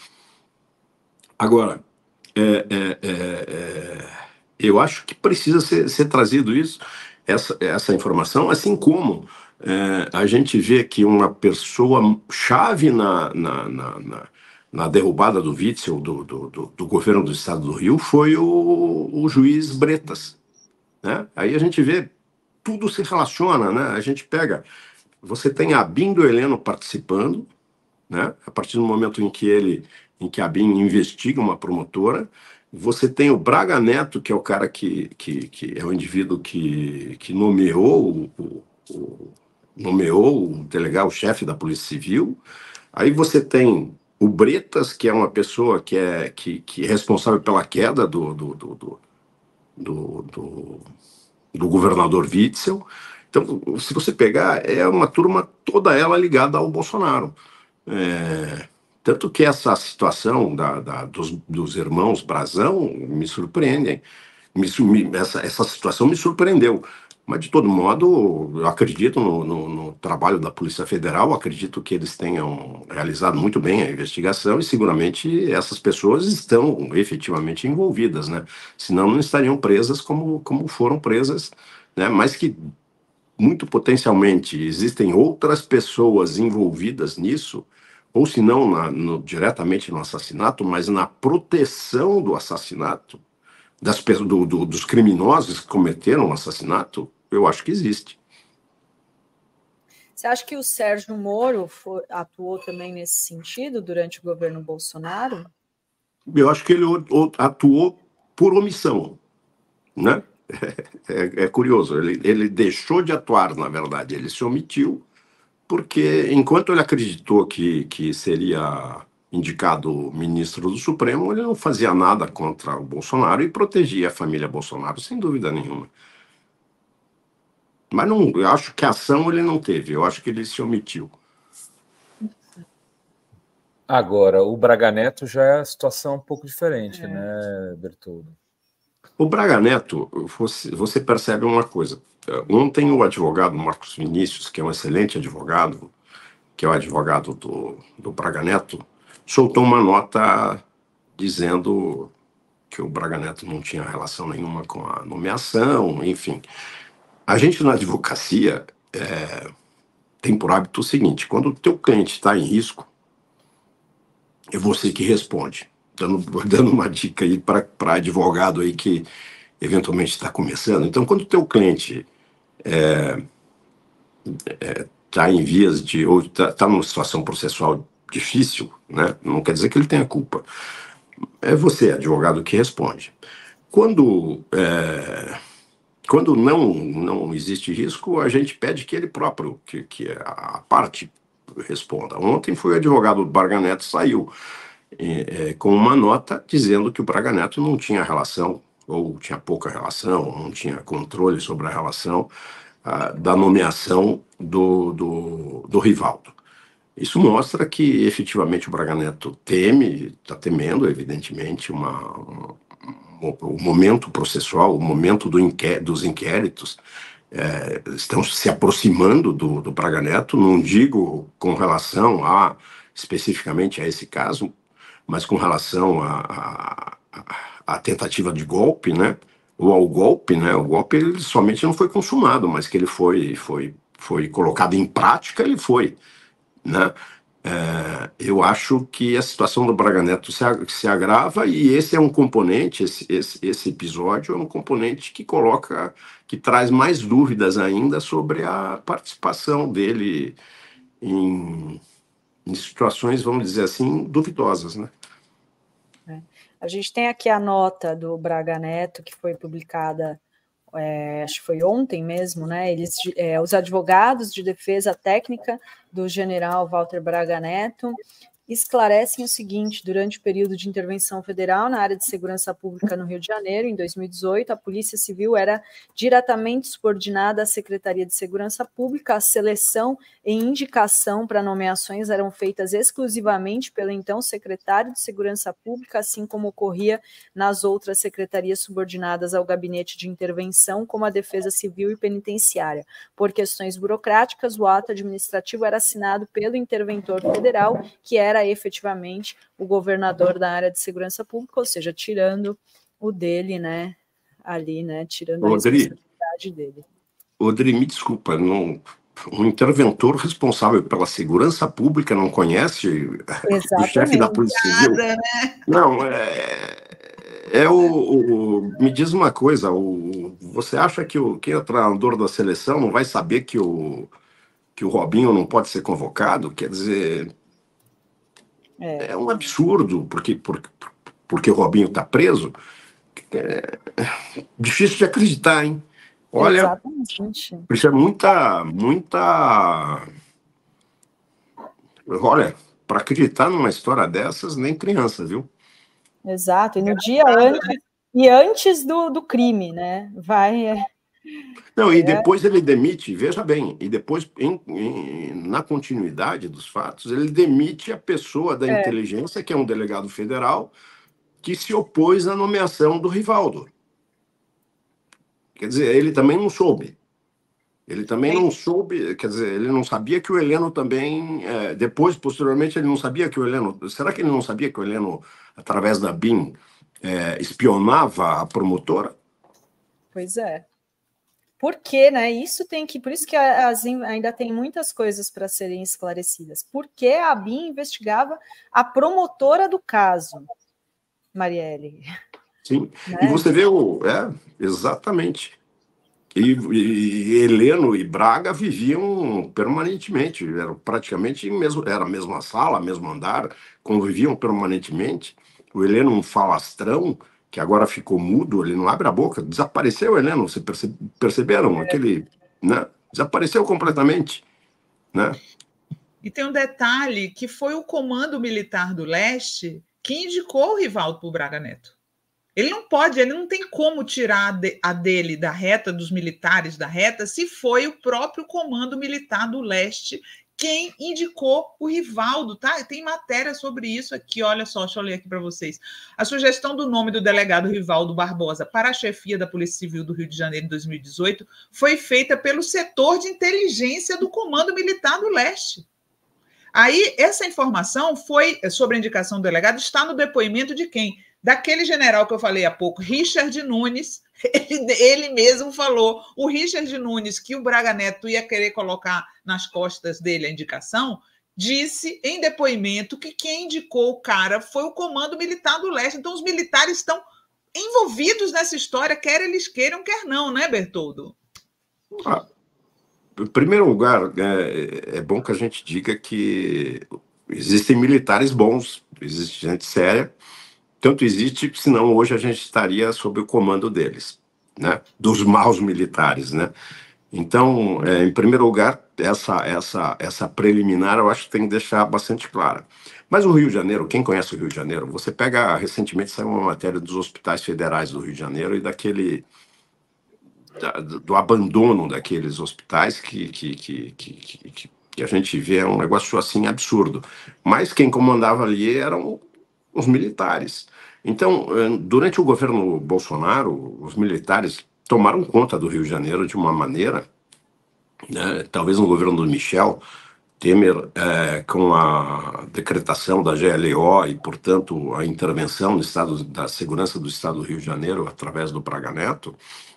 Agora, é, é, é, é, eu acho que precisa ser, ser trazido isso, essa, essa informação, assim como é, a gente vê que uma pessoa chave na, na, na, na, na derrubada do Witzel, do, do, do, do governo do estado do Rio, foi o, o juiz Bretas. Né? Aí a gente vê, tudo se relaciona, né? A gente pega, você tem a Bim do Heleno participando, né? A partir do momento em que ele, em que a Bim investiga uma promotora, você tem o Braga Neto, que é o cara que, que, que é o indivíduo que, que nomeou o, o, nomeou o delegado, o chefe da Polícia Civil. Aí você tem o Bretas, que é uma pessoa que é, que, que é responsável pela queda do, do, do, do Do, do, do governador Witzel. Então, se você pegar, é uma turma toda ela ligada ao Bolsonaro. É, tanto que essa situação da, da, dos, dos irmãos Brazão me surpreendem. Me, me, essa, essa situação me surpreendeu. Mas, de todo modo, eu acredito no, no, no trabalho da Polícia Federal, acredito que eles tenham realizado muito bem a investigação e, seguramente, essas pessoas estão efetivamente envolvidas, né? Senão não estariam presas como, como foram presas, né? Mas que, muito potencialmente, existem outras pessoas envolvidas nisso, ou se não na, no, diretamente no assassinato, mas na proteção do assassinato, Das, do, do, dos criminosos que cometeram o assassinato, eu acho que existe. Você acha que o Sérgio Moro foi, atuou também nesse sentido durante o governo Bolsonaro? Eu acho que ele atuou por omissão, né? É, é curioso, ele, ele deixou de atuar, na verdade, ele se omitiu, porque enquanto ele acreditou que, que seria indicado ministro do Supremo, ele não fazia nada contra o Bolsonaro e protegia a família Bolsonaro, sem dúvida nenhuma. Mas não, eu acho que a ação ele não teve, eu acho que ele se omitiu. Agora, o Braga Neto já é a situação um pouco diferente, é. né, Bertoldo? O Braga Neto, você, você percebe uma coisa. Ontem o advogado Marcos Vinícius, que é um excelente advogado, que é o advogado do, do Braga Neto, soltou uma nota dizendo que o Braga Neto não tinha relação nenhuma com a nomeação, enfim. A gente na advocacia é, tem por hábito o seguinte, quando o teu cliente está em risco, é você que responde. Dando, dando uma dica aí para advogado aí que eventualmente está começando. Então, quando o teu cliente é, é, está em vias de, ou está tá numa situação processual difícil, né? Não quer dizer que ele tenha culpa. É você, advogado, que responde. Quando, é, quando não, não existe risco, a gente pede que ele próprio, que, que a parte responda. Ontem foi o advogado do Braga Neto, saiu é, é, com uma nota dizendo que o Braga Neto não tinha relação, ou tinha pouca relação, não tinha controle sobre a relação ah, da nomeação do, do, do Rivaldo. Isso mostra que, efetivamente, o Braga Neto teme, está temendo, evidentemente, uma, um, o momento processual, o momento do inqué dos inquéritos, é, estão se aproximando do, do Braga Neto, não digo com relação a, especificamente a esse caso, mas com relação a, a, a tentativa de golpe, né? Ou ao golpe, né? O golpe ele somente não foi consumado, mas que ele foi, foi, foi colocado em prática, ele foi. Né? É, eu acho que a situação do Braga Neto se, se agrava e esse é um componente, esse, esse, esse episódio é um componente que coloca, que traz mais dúvidas ainda sobre a participação dele em, em situações, vamos dizer assim, duvidosas, né? É. A gente tem aqui a nota do Braga Neto que foi publicada É, acho que foi ontem mesmo, né? Eles, é, os advogados de defesa técnica do general Walter Braga Neto esclarecem o seguinte: durante o período de intervenção federal na área de segurança pública no Rio de Janeiro, em dois mil e dezoito, a Polícia Civil era diretamente subordinada à Secretaria de Segurança Pública. A seleção e indicação para nomeações eram feitas exclusivamente pelo então secretário de Segurança Pública, assim como ocorria nas outras secretarias subordinadas ao Gabinete de Intervenção, como a Defesa Civil e Penitenciária. Por questões burocráticas, o ato administrativo era assinado pelo interventor federal, que era efetivamente o governador da área de segurança pública, ou seja, tirando o dele, né, ali, né, tirando a Odri, responsabilidade dele. Odri, me desculpa, não, um interventor responsável pela segurança pública não conhece Exatamente. O chefe da Polícia Civil? Nada, né? Não, é, é o, o... Me diz uma coisa, o, você acha que o, quem é o treinador da seleção não vai saber que o, que o Robinho não pode ser convocado? Quer dizer... É. é um absurdo, porque, porque, porque o Robinho está preso. É difícil de acreditar, hein? Olha, Exatamente. Isso é muita, muita... Olha, para acreditar numa história dessas, nem criança, viu? Exato, e no dia antes, e antes do, do crime, né? Vai... É... Não, e depois ele demite, veja bem, e depois, em, em, na continuidade dos fatos, ele demite a pessoa da é. inteligência, que é um delegado federal, que se opôs à nomeação do Rivaldo. Quer dizer, ele também não soube. Ele também não soube, quer dizer, ele não sabia que o Heleno também, é, depois, posteriormente, ele não sabia que o Heleno... Será que ele não sabia que o Heleno, através da B I M, é, espionava a promotora? Pois é. Por quê, né? Isso tem que, por isso que as, ainda tem muitas coisas para serem esclarecidas. Por que a B I M investigava a promotora do caso, Marielle? Sim, né? E você vê o... É, exatamente. E, e Heleno e Braga viviam permanentemente, eram praticamente mesmo, era a mesma sala, mesmo andar, conviviam permanentemente. O Heleno, um falastrão, que agora ficou mudo, ele não abre a boca, desapareceu, Heleno, vocês perce, perceberam? Aquele, né? Desapareceu completamente, né? E tem um detalhe, que foi o Comando Militar do Leste que indicou o Rivaldo para o Braga Neto. Ele não pode, ele não tem como tirar a dele da reta, dos militares da reta, se foi o próprio Comando Militar do Leste quem indicou o Rivaldo, tá? Tem matéria sobre isso aqui, olha só, deixa eu ler aqui para vocês. A sugestão do nome do delegado Rivaldo Barbosa para a chefia da Polícia Civil do Rio de Janeiro em dois mil e dezoito foi feita pelo setor de inteligência do Comando Militar do Leste. Aí, essa informação foi, sobre a indicação do delegado, está no depoimento de quem? Daquele general que eu falei há pouco, Richard Nunes, ele, ele mesmo falou, o Richard Nunes, que o Braga Neto ia querer colocar nas costas dele a indicação, disse em depoimento que quem indicou o cara foi o Comando Militar do Leste. Então, os militares estão envolvidos nessa história, quer eles queiram, quer não, né, Bertoldo? Ah, em primeiro lugar, é, é bom que a gente diga que existem militares bons, existe gente séria. Tanto existe, senão hoje a gente estaria sob o comando deles, né? Dos maus militares, né? Então, é, em primeiro lugar, essa, essa, essa preliminar eu acho que tem que deixar bastante clara. Mas o Rio de Janeiro, quem conhece o Rio de Janeiro, você pega, recentemente saiu uma matéria dos hospitais federais do Rio de Janeiro e daquele, da, do abandono daqueles hospitais que, que, que, que, que, que a gente vê, é um negócio assim absurdo. Mas quem comandava ali eram os militares. Então, durante o governo Bolsonaro, os militares tomaram conta do Rio de Janeiro de uma maneira, né, talvez no governo do Michel Temer, é, com a decretação da G L O e, portanto, a intervenção no estado da segurança do Estado do Rio de Janeiro através do Braga Neto,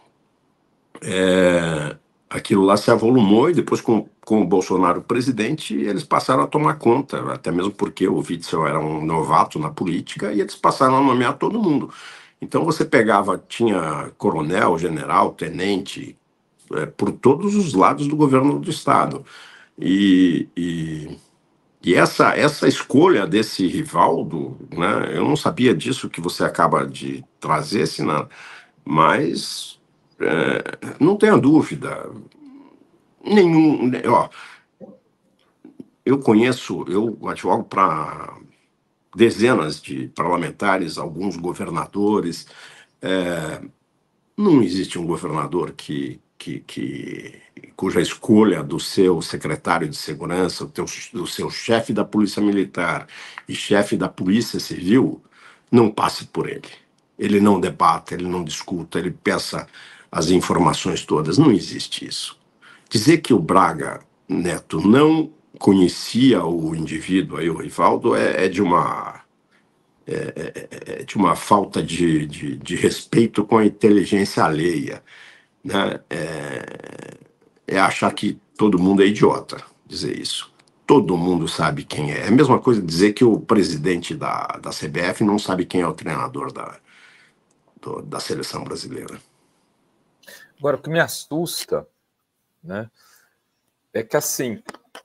é, aquilo lá se avolumou e depois, com, com o Bolsonaro presidente, eles passaram a tomar conta, até mesmo porque o Witzel era um novato na política e eles passaram a nomear todo mundo. Então você pegava, tinha coronel, general, tenente, é, por todos os lados do governo do Estado. E, e, e essa, essa escolha desse Rivaldo, né, eu não sabia disso que você acaba de trazer, Sinan, mas é, não tenha dúvida. Nenhum, ó, eu conheço, eu advogo para dezenas de parlamentares, alguns governadores. É, não existe um governador que, que, que, cuja escolha do seu secretário de segurança, do, teu, do seu chefe da Polícia Militar e chefe da Polícia Civil não passe por ele. Ele não debata, ele não discuta, ele peça as informações todas. Não existe isso. Dizer que o Braga Neto não conhecia o indivíduo, aí, o Rivaldo, é, é, de, uma, é, é de uma falta de, de, de respeito com a inteligência alheia, né? É, é achar que todo mundo é idiota, dizer isso. Todo mundo sabe quem é. É a mesma coisa dizer que o presidente da, da C B F não sabe quem é o treinador da, do, da seleção brasileira. Agora, o que me assusta, né, é que, assim,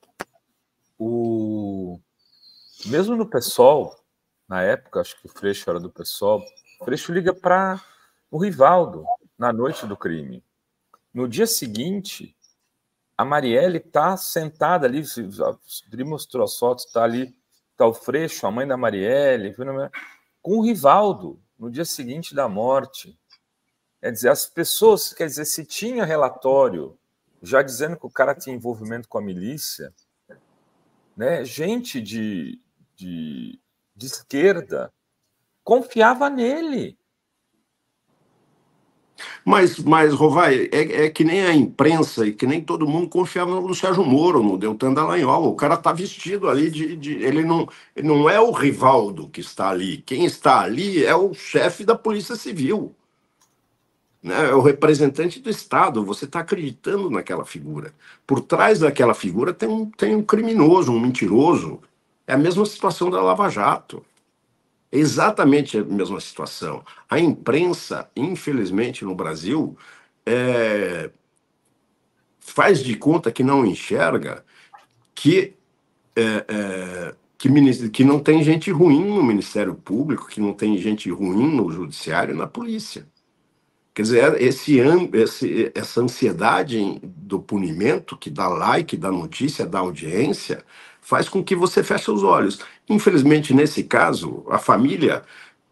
o... mesmo no PSOL, na época, acho que o Freixo era do PSOL, o Freixo liga para o Rivaldo na noite do crime. No dia seguinte, a Marielle está sentada ali, o Dri mostrou as fotos, está ali, está o Freixo, a mãe da Marielle, com o Rivaldo, no dia seguinte da morte. Quer dizer, as pessoas, quer dizer, se tinha relatório já dizendo que o cara tinha envolvimento com a milícia, né, gente de, de, de esquerda confiava nele. Mas, mas Rovai, é, é que nem a imprensa e que nem todo mundo confiava no Sérgio Moro, no Deltan Dallagnol. O cara está vestido ali de... de ele, não, ele não é o Rivaldo que está ali. Quem está ali é o chefe da Polícia Civil. Né? É o representante do Estado. Você está acreditando naquela figura. Por trás daquela figura tem um, tem um criminoso, um mentiroso. É a mesma situação da Lava Jato. É exatamente a mesma situação. A imprensa, infelizmente, no Brasil, é, faz de conta que não enxerga que, é, é, que, que não tem gente ruim no Ministério Público, que não tem gente ruim no Judiciário e na Polícia. Quer dizer, esse, esse, essa ansiedade do punimento, que dá like, dá notícia, dá audiência, faz com que você feche os olhos. Infelizmente, nesse caso, a família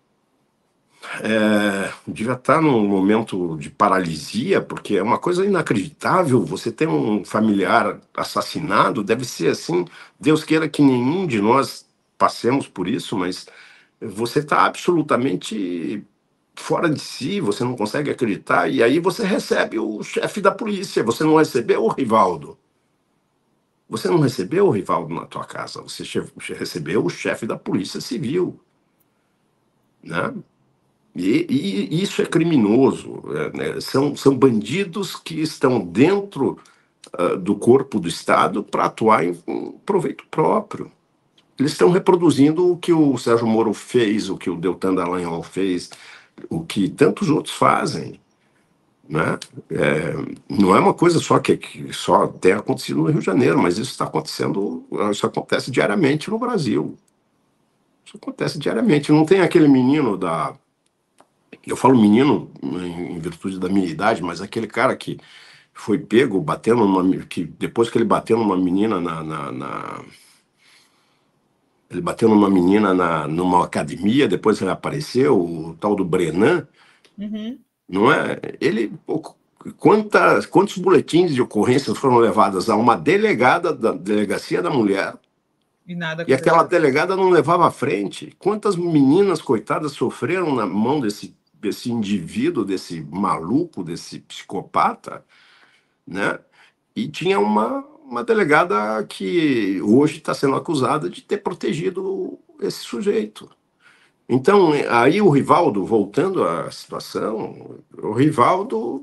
é, devia estar num momento de paralisia, porque é uma coisa inacreditável. Você ter um familiar assassinado, deve ser assim, Deus queira que nenhum de nós passemos por isso, mas você está absolutamente fora de si, você não consegue acreditar, e aí você recebe o chefe da polícia. Você não recebeu o Rivaldo. Você não recebeu o Rivaldo na tua casa, você recebeu o chefe da Polícia Civil, né? E, e isso é criminoso, é, né? são, são bandidos que estão dentro uh, do corpo do Estado para atuar em, em proveito próprio. Eles estão reproduzindo o que o Sérgio Moro fez, o que o Deltan Dallagnol fez, o que tantos outros fazem, né? É, não é uma coisa só que, que só tem acontecido no Rio de Janeiro, mas isso está acontecendo, isso acontece diariamente no Brasil. Isso acontece diariamente. Não tem aquele menino da... Eu falo menino em, em virtude da minha idade, mas aquele cara que foi pego batendo numa... que depois que ele bateu numa menina na... na, na ele bateu numa menina na, numa academia, depois ele apareceu, o tal do Brenan, Uhum. não é? Ele, quantas, quantos boletins de ocorrências foram levadas a uma delegada da Delegacia da Mulher E, nada e aquela delegada não levava à frente? Quantas meninas, coitadas, sofreram na mão desse, desse indivíduo, desse maluco, desse psicopata, né? E tinha uma, uma delegada que hoje está sendo acusada de ter protegido esse sujeito. Então, aí o Rivaldo, voltando à situação, o Rivaldo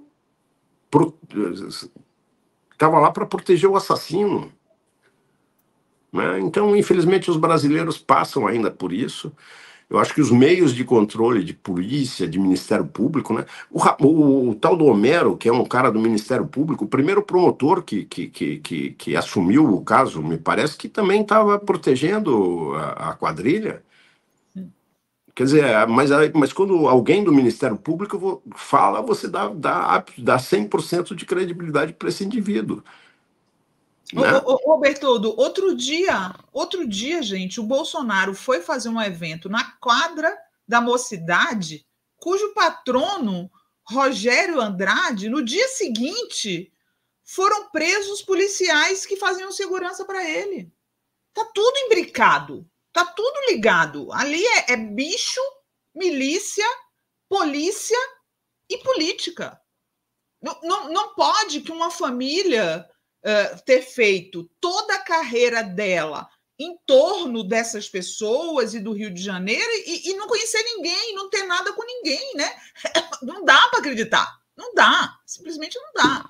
estava lá para proteger o assassino, né? Então, infelizmente, os brasileiros passam ainda por isso. Eu acho que os meios de controle de polícia, de Ministério Público, né? O, o, o tal do Homero, que é um cara do Ministério Público, o primeiro promotor que, que, que, que, que assumiu o caso, me parece que também estava protegendo a, a quadrilha. Quer dizer, mas, mas quando alguém do Ministério Público fala, você dá, dá, dá cem por cento de credibilidade para esse indivíduo. Né? Ô, ô, ô, Bertoldo, outro dia, outro dia, gente, o Bolsonaro foi fazer um evento na quadra da Mocidade, cujo patrono, Rogério Andrade, no dia seguinte, foram presos policiais que faziam segurança para ele. Tá tudo imbricado. Tá tudo ligado. Ali é, é bicho, milícia, polícia e política. Não, não, não pode que uma família uh, ter feito toda a carreira dela em torno dessas pessoas e do Rio de Janeiro e, e não conhecer ninguém, não ter nada com ninguém, né? Não dá para acreditar. Não dá. Simplesmente não dá.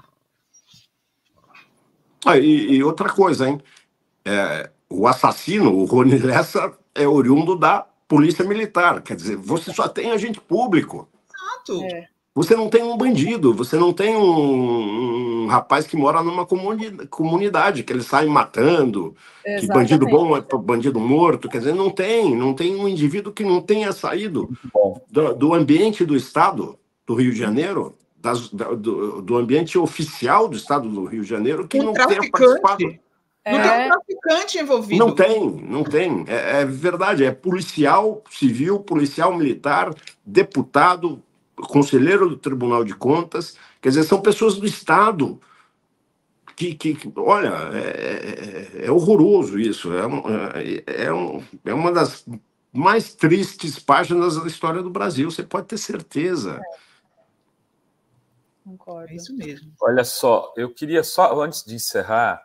Ah, e, e outra coisa, hein? É... O assassino, o Rony Lessa, é oriundo da Polícia Militar. Quer dizer, você só tem agente público. Exato. É. Você não tem um bandido, você não tem um, um rapaz que mora numa comuni- comunidade, que ele sai matando, Exatamente. Que bandido bom é bandido morto. Quer dizer, não tem. Não tem um indivíduo que não tenha saído do, do ambiente do Estado do Rio de Janeiro, das, do, do ambiente oficial do Estado do Rio de Janeiro, que um não tenha participado. Não É. tem um traficante envolvido. Não tem, não tem. É, é verdade, é policial civil, policial militar, deputado, conselheiro do Tribunal de Contas. Quer dizer, são pessoas do Estado. Que, que, que olha, é, é, é horroroso isso. É, um, é, é, um, é uma das mais tristes páginas da história do Brasil, você pode ter certeza. Concordo. É isso mesmo. Olha só, eu queria só, antes de encerrar,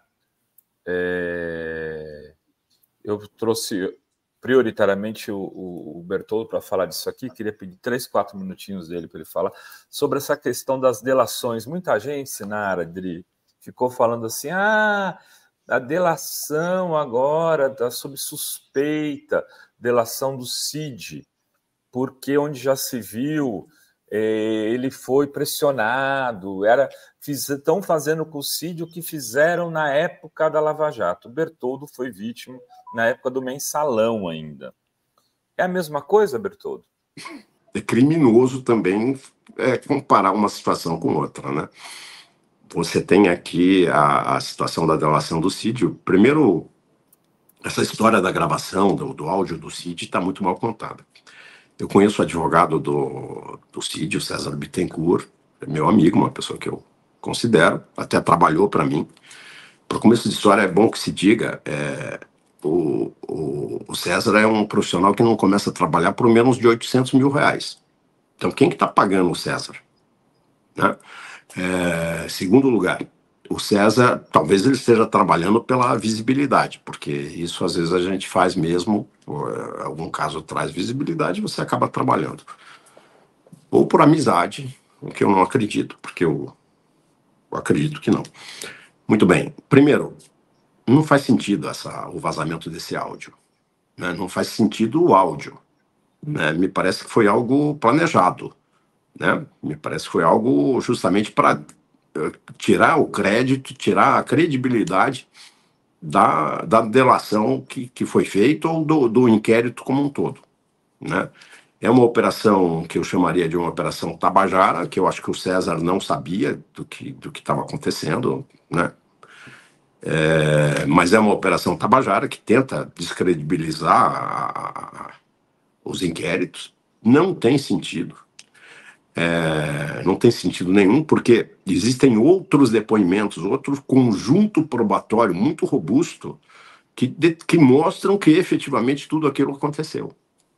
É... eu trouxe prioritariamente o, o, o Bertoldo para falar disso aqui, queria pedir três, quatro minutinhos dele para ele falar sobre essa questão das delações. Muita gente, Sinara, Adri, ficou falando assim, ah, a delação agora está sob suspeita, delação do Cid, porque onde já se viu ele foi pressionado, era, estão fazendo com o Cid o que fizeram na época da Lava Jato. O Bertoldo foi vítima na época do Mensalão ainda. É a mesma coisa, Bertoldo? É criminoso também é, comparar uma situação com outra, né? Você tem aqui a, a situação da delação do Cid. Primeiro, essa história da gravação, do, do áudio do Cid, está muito mal contada. Eu conheço o advogado do, do Cid, o César Bittencourt, é meu amigo, uma pessoa que eu considero, até trabalhou para mim. Para começo de história, é bom que se diga, é, o, o, o César é um profissional que não começa a trabalhar por menos de oitocentos mil reais. Então, quem que está pagando o César? Né? É, segundo lugar, o César, talvez ele esteja trabalhando pela visibilidade, porque isso às vezes a gente faz mesmo, por algum caso traz visibilidade, você acaba trabalhando. Ou por amizade, o que eu não acredito, porque eu, eu acredito que não. Muito bem. Primeiro, não faz sentido essa, o vazamento desse áudio. Né? Não faz sentido o áudio. Né? Me parece que foi algo planejado. Né? Me parece que foi algo justamente para tirar o crédito, tirar a credibilidade da, da delação que, que foi feita ou do, do inquérito como um todo. Né? É uma operação que eu chamaria de uma operação tabajara, que eu acho que o César não sabia do que do que estava acontecendo, né? É, mas é uma operação tabajara que tenta descredibilizar a, a, os inquéritos. Não tem sentido. É, não tem sentido nenhum, porque existem outros depoimentos, outro conjunto probatório muito robusto que, de, que mostram que efetivamente tudo aquilo aconteceu.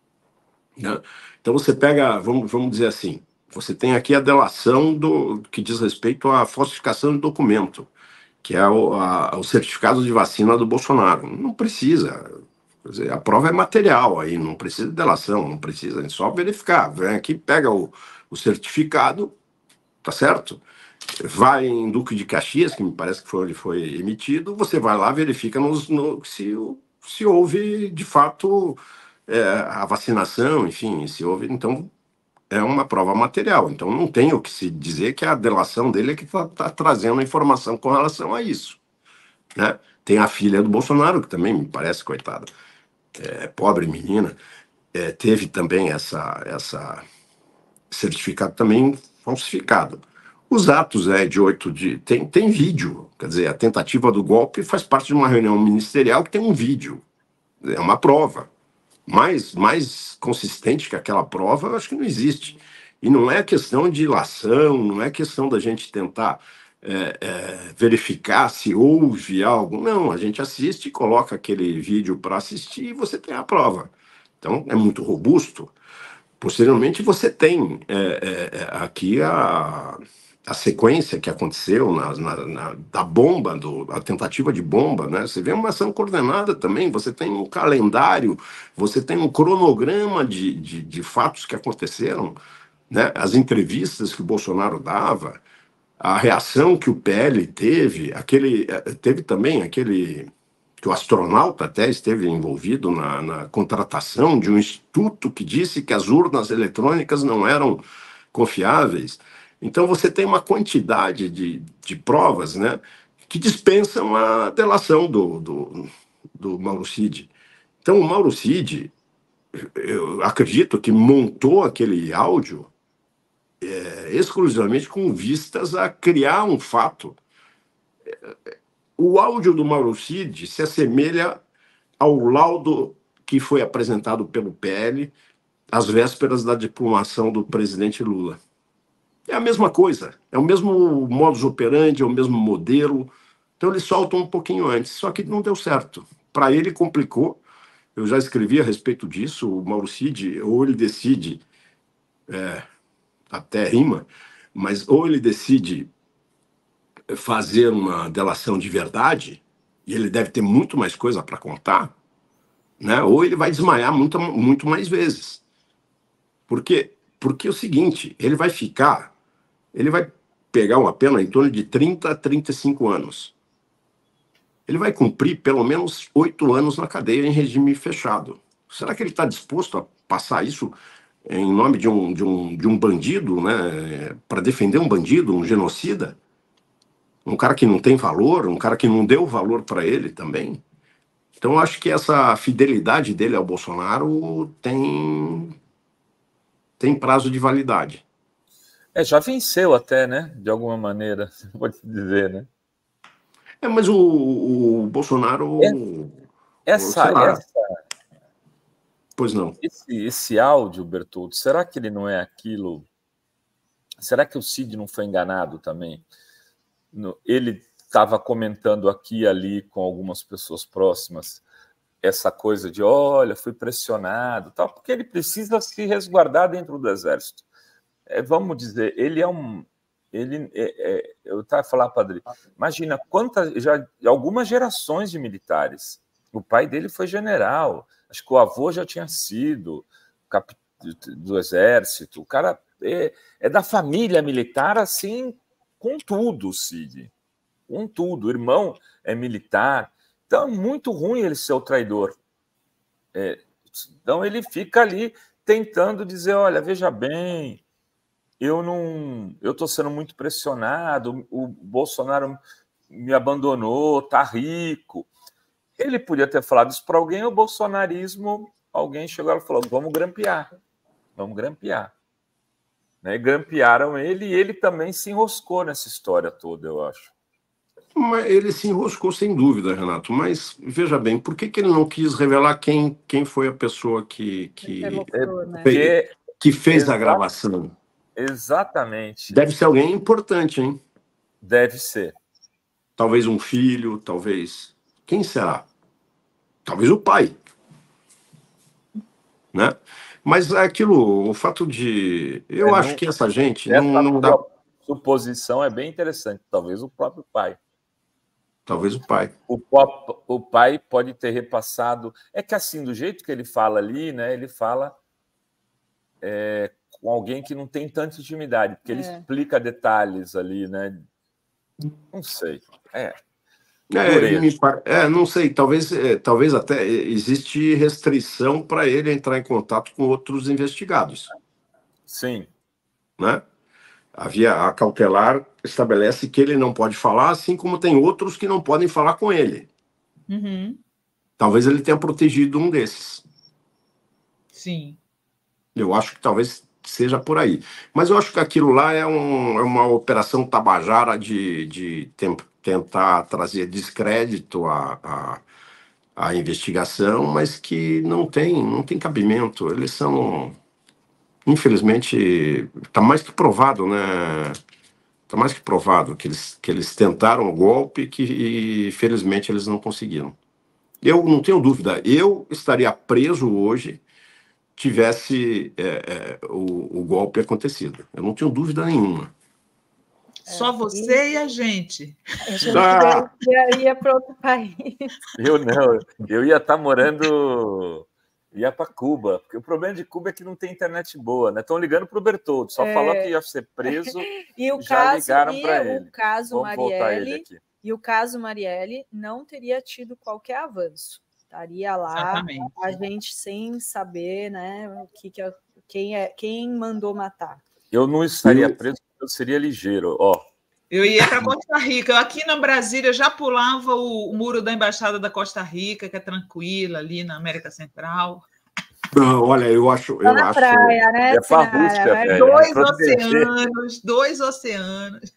Né? Então você pega, vamos, vamos dizer assim, você tem aqui a delação do, que diz respeito à falsificação de documento, que é o, a, o certificado de vacina do Bolsonaro. Não precisa. Quer dizer, a prova é material aí, não precisa de delação, não precisa, é só verificar. Vem aqui, pega o, o certificado, tá certo? Vai em Duque de Caxias, que me parece que foi onde foi emitido, você vai lá, verifica nos, no, se, se houve, de fato, é, a vacinação, enfim, se houve, então é uma prova material. Então não tem o que se dizer que a delação dele é que está tá trazendo informação com relação a isso. Né? Tem a filha do Bolsonaro, que também me parece, coitada, é, pobre menina, é, teve também essa, essa certificado também falsificado. Os atos é, de oito de... Tem, tem vídeo, quer dizer, a tentativa do golpe faz parte de uma reunião ministerial que tem um vídeo. É uma prova. Mais, mais consistente que aquela prova, eu acho que não existe. E não é questão de ilação, não é questão da gente tentar é, é, verificar se houve algo. Não, a gente assiste, coloca aquele vídeo para assistir e você tem a prova. Então, é muito robusto. Posteriormente, você tem é, é, aqui a, a sequência que aconteceu na, na, na, da bomba, do, a tentativa de bomba, né? Você vê uma ação coordenada também, você tem um calendário, você tem um cronograma de, de, de fatos que aconteceram, né? As entrevistas que o Bolsonaro dava, a reação que o P L teve, aquele, teve também aquele... que o astronauta até esteve envolvido na, na contratação de um instituto que disse que as urnas eletrônicas não eram confiáveis. Então você tem uma quantidade de, de provas, né, que dispensam a delação do, do, do Mauro Cid. Então o Mauro Cid, eu acredito que montou aquele áudio é, exclusivamente com vistas a criar um fato. O áudio do Mauro Cid se assemelha ao laudo que foi apresentado pelo P L às vésperas da diplomação do presidente Lula. É a mesma coisa, é o mesmo modus operandi, é o mesmo modelo. Então eles soltam um pouquinho antes, só que não deu certo. Para ele complicou, eu já escrevi a respeito disso, o Mauro Cid, ou ele decide, é, até rima, mas ou ele decide fazer uma delação de verdade, e ele deve ter muito mais coisa para contar, né? Ou ele vai desmaiar muito, muito mais vezes. Por quê? Porque é o seguinte, ele vai ficar, ele vai pegar uma pena em torno de trinta a trinta e cinco anos. Ele vai cumprir pelo menos oito anos na cadeia em regime fechado. Será que ele está disposto a passar isso em nome de um, de um, de um bandido, né, para defender um bandido, um genocida, um cara que não tem valor, um cara que não deu valor para ele também. Então, eu acho que essa fidelidade dele ao Bolsonaro tem, tem prazo de validade. É, já venceu até, né? De alguma maneira, você pode dizer, né? É, mas o, o Bolsonaro... É, essa, essa, pois não. Esse, esse áudio, Bertoldo, será que ele não é aquilo... Será que o Cid não foi enganado também? No, ele estava comentando aqui e ali com algumas pessoas próximas essa coisa de, olha, fui pressionado, tal, porque ele precisa se resguardar dentro do Exército. É, vamos dizer, ele é um... Ele, é, é, eu estava a falar, Padre, imagina quantas, já algumas gerações de militares. O pai dele foi general, acho que o avô já tinha sido cap, do Exército. O cara é, é da família militar, assim, com tudo, Cid. Com tudo. O irmão é militar. Então, é muito ruim ele ser o traidor. É, então, ele fica ali tentando dizer, olha, veja bem, eu não, eu estou sendo muito pressionado, o Bolsonaro me abandonou, tá rico. Ele podia ter falado isso para alguém, o bolsonarismo, alguém chegou e falou, vamos grampear, vamos grampear. Né? E grampearam ele e ele também se enroscou nessa história toda, eu acho. Mas ele se enroscou sem dúvida, Renato, mas veja bem, por que, que ele não quis revelar quem, quem foi a pessoa que, que, mostrou, né? fez, que fez a gravação? Exatamente. Deve ser alguém importante, hein? Deve ser. Talvez um filho, talvez... Quem será? Talvez o pai. Né? Mas aquilo, o fato de... Eu é, acho não, que essa gente essa não, não dá... suposição é bem interessante. Talvez o próprio pai. Talvez o pai. O, o pai pode ter repassado... É que assim, do jeito que ele fala ali, né? Ele fala... É, com alguém que não tem tanta intimidade, porque é. ele explica detalhes ali, né? Não sei. É, é, me par... é não sei, talvez, é, talvez até existe restrição para ele entrar em contato com outros investigados. Sim. Né? Havia a cautelar estabelece que ele não pode falar, assim como tem outros que não podem falar com ele. Uhum. Talvez ele tenha protegido um desses. Sim. Eu acho que talvez seja por aí. Mas eu acho que aquilo lá é, um, é uma operação tabajara de, de tem, tentar trazer descrédito à, à, à investigação, mas que não tem, não tem cabimento. Eles são, infelizmente, está mais que provado, né? Está mais que provado que eles, que eles tentaram o golpe que, e, felizmente, eles não conseguiram. Eu não tenho dúvida, eu estaria preso hoje tivesse é, é, o, o golpe acontecido. Eu não tenho dúvida nenhuma. Só você e a gente. A gente ah. ia, ia para outro país. Eu não, eu ia estar morando, ia para Cuba, porque o problema de Cuba é que não tem internet boa, né? Estão ligando para o Bertoldo, só é. falou que ia ser preso, e o já caso, ligaram para ele. O caso Vamos voltar ele aqui. E o caso Marielle não teria tido qualquer avanço. Estaria lá, exatamente, a gente sem saber, né, o que, que é, quem, é, quem mandou matar. Eu não estaria preso, eu seria ligeiro, ó. Eu ia para Costa Rica. Eu aqui na Brasília já pulava o, o muro da Embaixada da Costa Rica, que é tranquila, ali na América Central. Não, olha, eu acho... Eu tá na acho... praia, né, é pra Rússia, né? Dois oceanos, dois oceanos.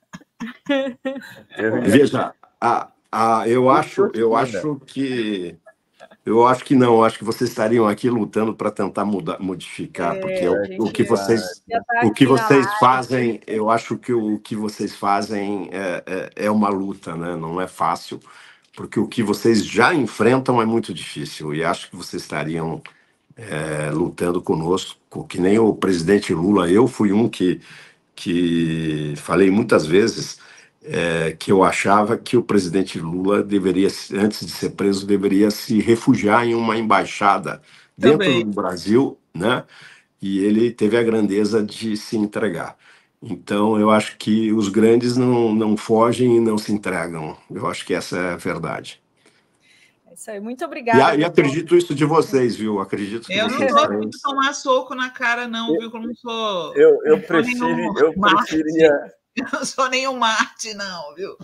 Veja, a, a, eu, acho, eu acho que... Eu acho que não, acho que vocês estariam aqui lutando para tentar mudar, modificar, é, porque o, o que vocês, o que vocês fazem, eu acho que o que vocês fazem é, é, é uma luta, né? Não é fácil, porque o que vocês já enfrentam é muito difícil, e acho que vocês estariam é, lutando conosco, que nem o presidente Lula. Eu fui um que, que falei muitas vezes É, que eu achava que o presidente Lula deveria, antes de ser preso, deveria se refugiar em uma embaixada dentro Também. do Brasil, né? E ele teve a grandeza de se entregar. Então, eu acho que os grandes não, não fogem e não se entregam. Eu acho que essa é a verdade. Isso aí, muito obrigada. E, a, e acredito isso de vocês, viu? Acredito que eu vocês não gosto de tomar soco na cara, não, viu? Eu não sou. Eu, eu, não sou prefiro, eu preferia. Eu não sou nenhum Marte, não, viu?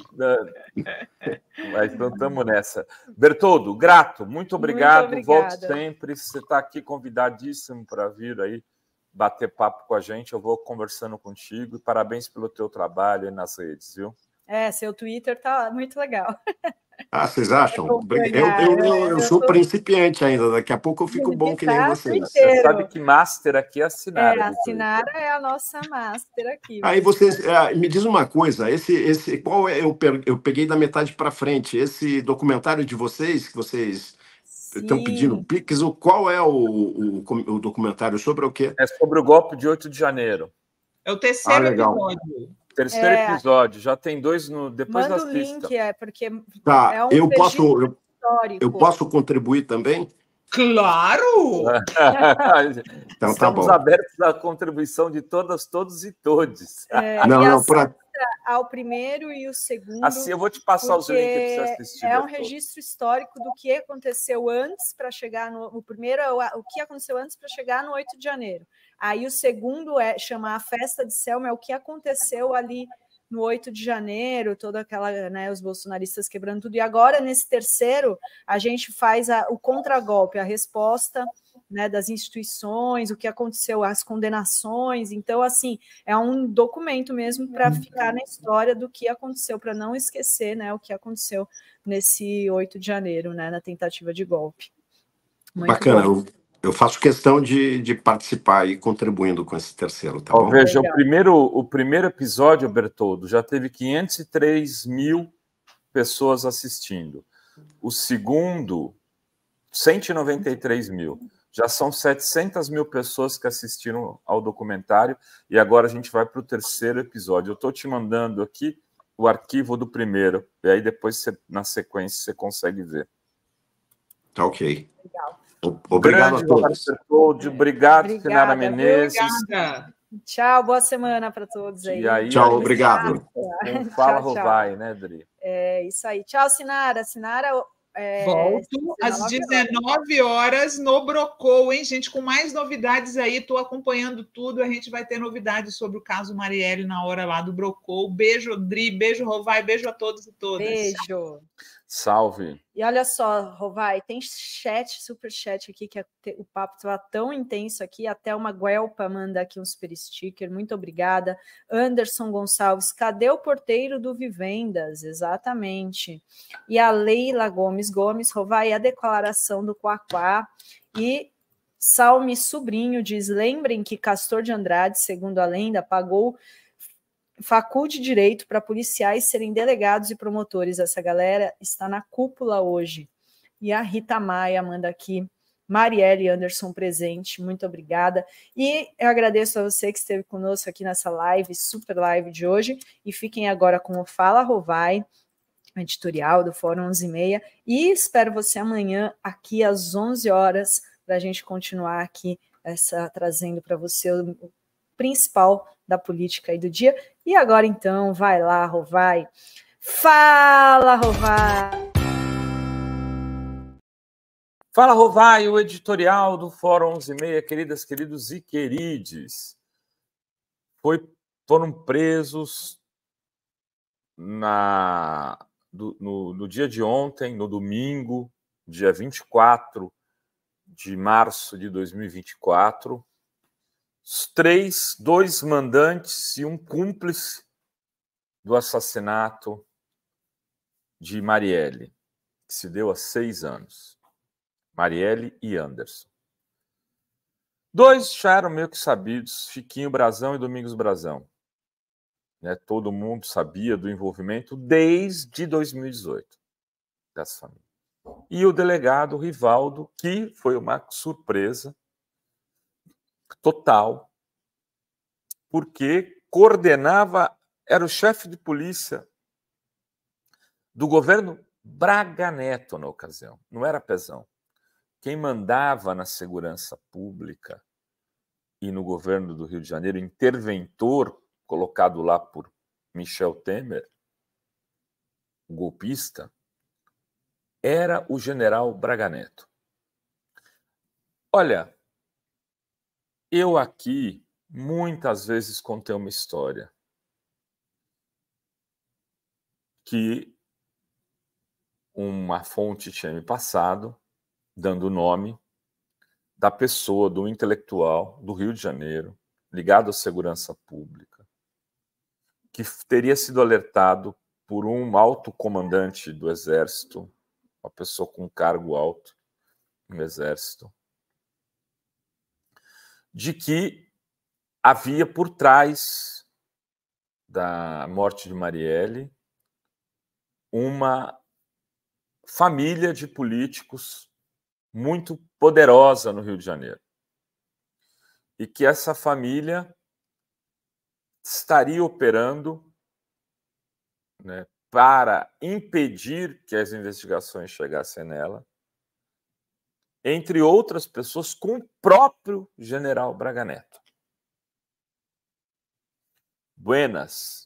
Mas então estamos nessa. Bertoldo, grato, muito obrigado. Muito Volte sempre. Você está aqui convidadíssimo para vir aí bater papo com a gente. Eu vou conversando contigo. E parabéns pelo teu trabalho aí nas redes, viu? É, seu Twitter tá muito legal. Ah, vocês acham? Eu, eu, eu, eu sou principiante ainda, daqui a pouco eu fico bom que nem vocês. Você sabe que master aqui é a Sinara. É, a Sinara é a nossa master aqui. Aí vocês, é, me diz uma coisa, esse, esse, qual é, eu, eu peguei da metade para frente, esse documentário de vocês, que vocês estão pedindo Pix, qual é o, o, o documentário, sobre o quê? É sobre o golpe de oito de janeiro. É o terceiro ah, legal. episódio. Terceiro é, episódio, já tem dois no depois manda da o link, é porque tá, é um eu posso eu, histórico. eu posso contribuir também? Claro! Então, Estamos tá bom. abertos à contribuição de todas, todos e todos. É, não, e não, pra... ao primeiro e o segundo. Assim, eu vou te passar os links para você assistir. É um registro histórico do que aconteceu antes para chegar no. O primeiro é o, o que aconteceu antes para chegar no oito de janeiro. Aí o segundo é chamar a Festa de Selma, é o que aconteceu ali no oito de janeiro, toda aquela, né, os bolsonaristas quebrando tudo. E agora, nesse terceiro, a gente faz a, o contragolpe, a resposta, né, das instituições, o que aconteceu, as condenações. Então, assim, é um documento mesmo para ficar na história do que aconteceu, para não esquecer, né, o que aconteceu nesse oito de janeiro, né, na tentativa de golpe. Muito Bacana, bom. eu, eu faço questão de, de participar e contribuindo com esse terceiro, tá Ó, bom? Veja, o primeiro, o primeiro episódio, Bertoldo, já teve quinhentos e três mil pessoas assistindo. O segundo, cento e noventa e três mil. Já são setecentas mil pessoas que assistiram ao documentário e agora a gente vai para o terceiro episódio. Eu estou te mandando aqui o arquivo do primeiro, e aí depois, você, na sequência, você consegue ver. Tá ok. Legal. Obrigado Grande, a todos. Obrigado, obrigado Sinara Menezes. Obrigada. Tchau, boa semana para todos aí. E aí tchau, obrigado. Um Fala Rovai, né, Dri? É isso aí. Tchau, Sinara. Sinara... É, Volto às dezenove horas no Brocou, hein, gente? Com mais novidades aí, estou acompanhando tudo. A gente vai ter novidades sobre o caso Marielle na hora lá do Brocou. Beijo, Dri, beijo, Rovai, beijo a todos e todas. Beijo. Salve. E olha só, Rovai, tem chat, super chat aqui, que o papo estava tão intenso aqui, até uma Guelpa manda aqui um super sticker, muito obrigada. Anderson Gonçalves, cadê o porteiro do Vivendas? Exatamente. E a Leila Gomes Gomes, Rovai, a declaração do Quaquá. E Salme Sobrinho diz, lembrem que Castor de Andrade, segundo a lenda, pagou faculte direito para policiais serem delegados e promotores. Essa galera está na cúpula hoje. E a Rita Maia manda aqui, Marielle Anderson presente, muito obrigada. E eu agradeço a você que esteve conosco aqui nessa live, super live de hoje. E fiquem agora com o Fala Rovai, editorial do Fórum onze e meia. E espero você amanhã aqui às onze horas para a gente continuar aqui essa, trazendo para você o principal da política aí do dia. E agora, então, vai lá, Rovai. Fala, Rovai! Fala, Rovai, o editorial do Fórum onze e meia, queridas, queridos e querides. Foi, foram presos na, do, no, no dia de ontem, no domingo, dia vinte e quatro de março de dois mil e vinte e quatro, os três, dois mandantes e um cúmplice do assassinato de Marielle, que se deu há seis anos. Marielle e Anderson. Dois já eram meio que sabidos, Chiquinho Brazão e Domingos Brazão. Né, todo mundo sabia do envolvimento desde dois mil e dezoito dessa família. E o delegado Rivaldo, que foi uma surpresa total, porque coordenava, era o chefe de polícia do governo Braga Neto na ocasião, não era Pezão. Quem mandava na segurança pública e no governo do Rio de Janeiro, interventor colocado lá por Michel Temer, o golpista, era o general Braga Neto. Olha, eu aqui muitas vezes contei uma história que uma fonte tinha me passado, dando o nome da pessoa, do intelectual do Rio de Janeiro, ligado à segurança pública, que teria sido alertado por um alto comandante do Exército, uma pessoa com cargo alto no Exército, de que havia por trás da morte de Marielle uma família de políticos muito poderosa no Rio de Janeiro. E que essa família estaria operando, né, para impedir que as investigações chegassem nela, entre outras pessoas, com o próprio general Braga Neto. Buenas.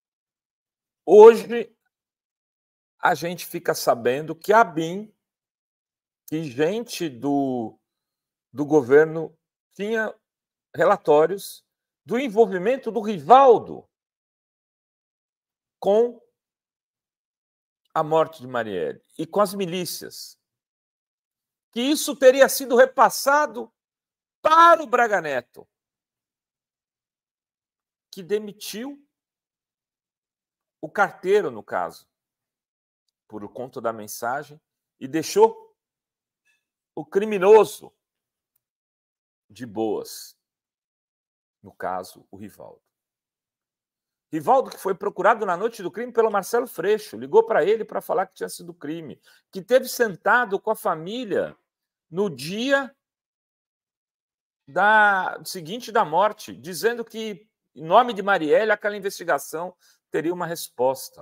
Hoje, a gente fica sabendo que a BIM, que gente do, do governo tinha relatórios do envolvimento do Rivaldo com a morte de Marielle e com as milícias. Que isso teria sido repassado para o Braga Neto, que demitiu o carteiro, no caso, por conta da mensagem, e deixou o criminoso de boas, no caso, o Rivaldo. Rivaldo, que foi procurado na noite do crime pelo Marcelo Freixo, ligou para ele para falar que tinha sido crime, que teve sentado com a família no dia da, seguinte da morte, dizendo que, em nome de Marielle, aquela investigação teria uma resposta.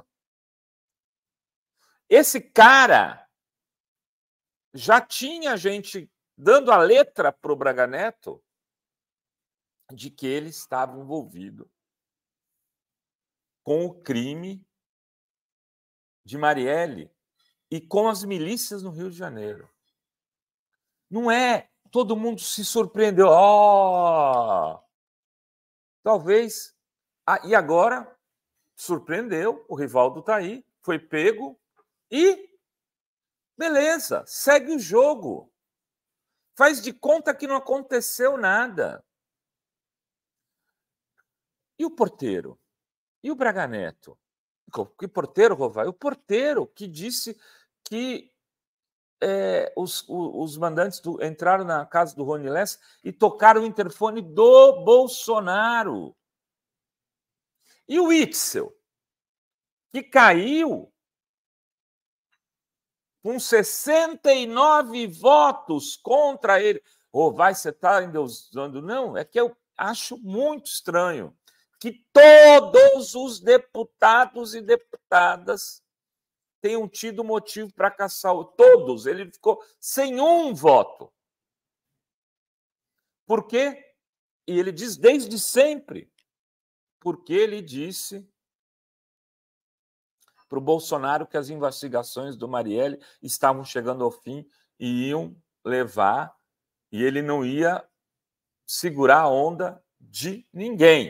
Esse cara já tinha gente dando a letra para o Braga Neto de que ele estava envolvido com o crime de Marielle e com as milícias no Rio de Janeiro. Não é todo mundo se surpreendeu. Oh! Talvez. Ah, e agora surpreendeu, o Rivaldo está aí, foi pego e beleza, segue o jogo. Faz de conta que não aconteceu nada. E o porteiro? E o Braga Neto? Que porteiro, Rovai? O porteiro que disse que é, os, os mandantes do, entraram na casa do Rony Lessa e tocaram o interfone do Bolsonaro. E o Witzel, que caiu com sessenta e nove votos contra ele. Rovai, você está endeusando? Não, é que eu acho muito estranho que todos os deputados e deputadas tenham tido motivo para caçar. Todos. Ele ficou sem um voto. Por quê? E ele diz desde sempre. Porque ele disse para o Bolsonaro que as investigações do Marielle estavam chegando ao fim e iam levar, e ele não ia segurar a onda de ninguém.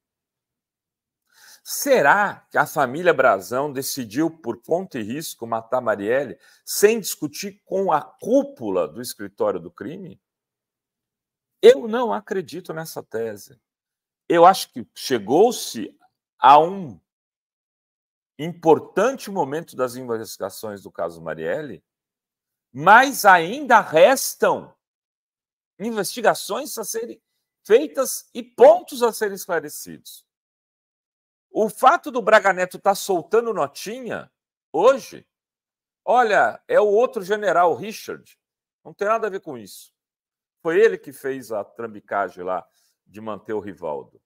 Será que a família Brazão decidiu, por conta e risco, matar Marielle sem discutir com a cúpula do escritório do crime? Eu não acredito nessa tese. Eu acho que chegou-se a um importante momento das investigações do caso Marielle, mas ainda restam investigações a serem feitas e pontos a serem esclarecidos. O fato do Braga Neto estar soltando notinha hoje, olha, é o outro general, Richard, não tem nada a ver com isso. Foi ele que fez a trambicagem lá de manter o Rivaldo.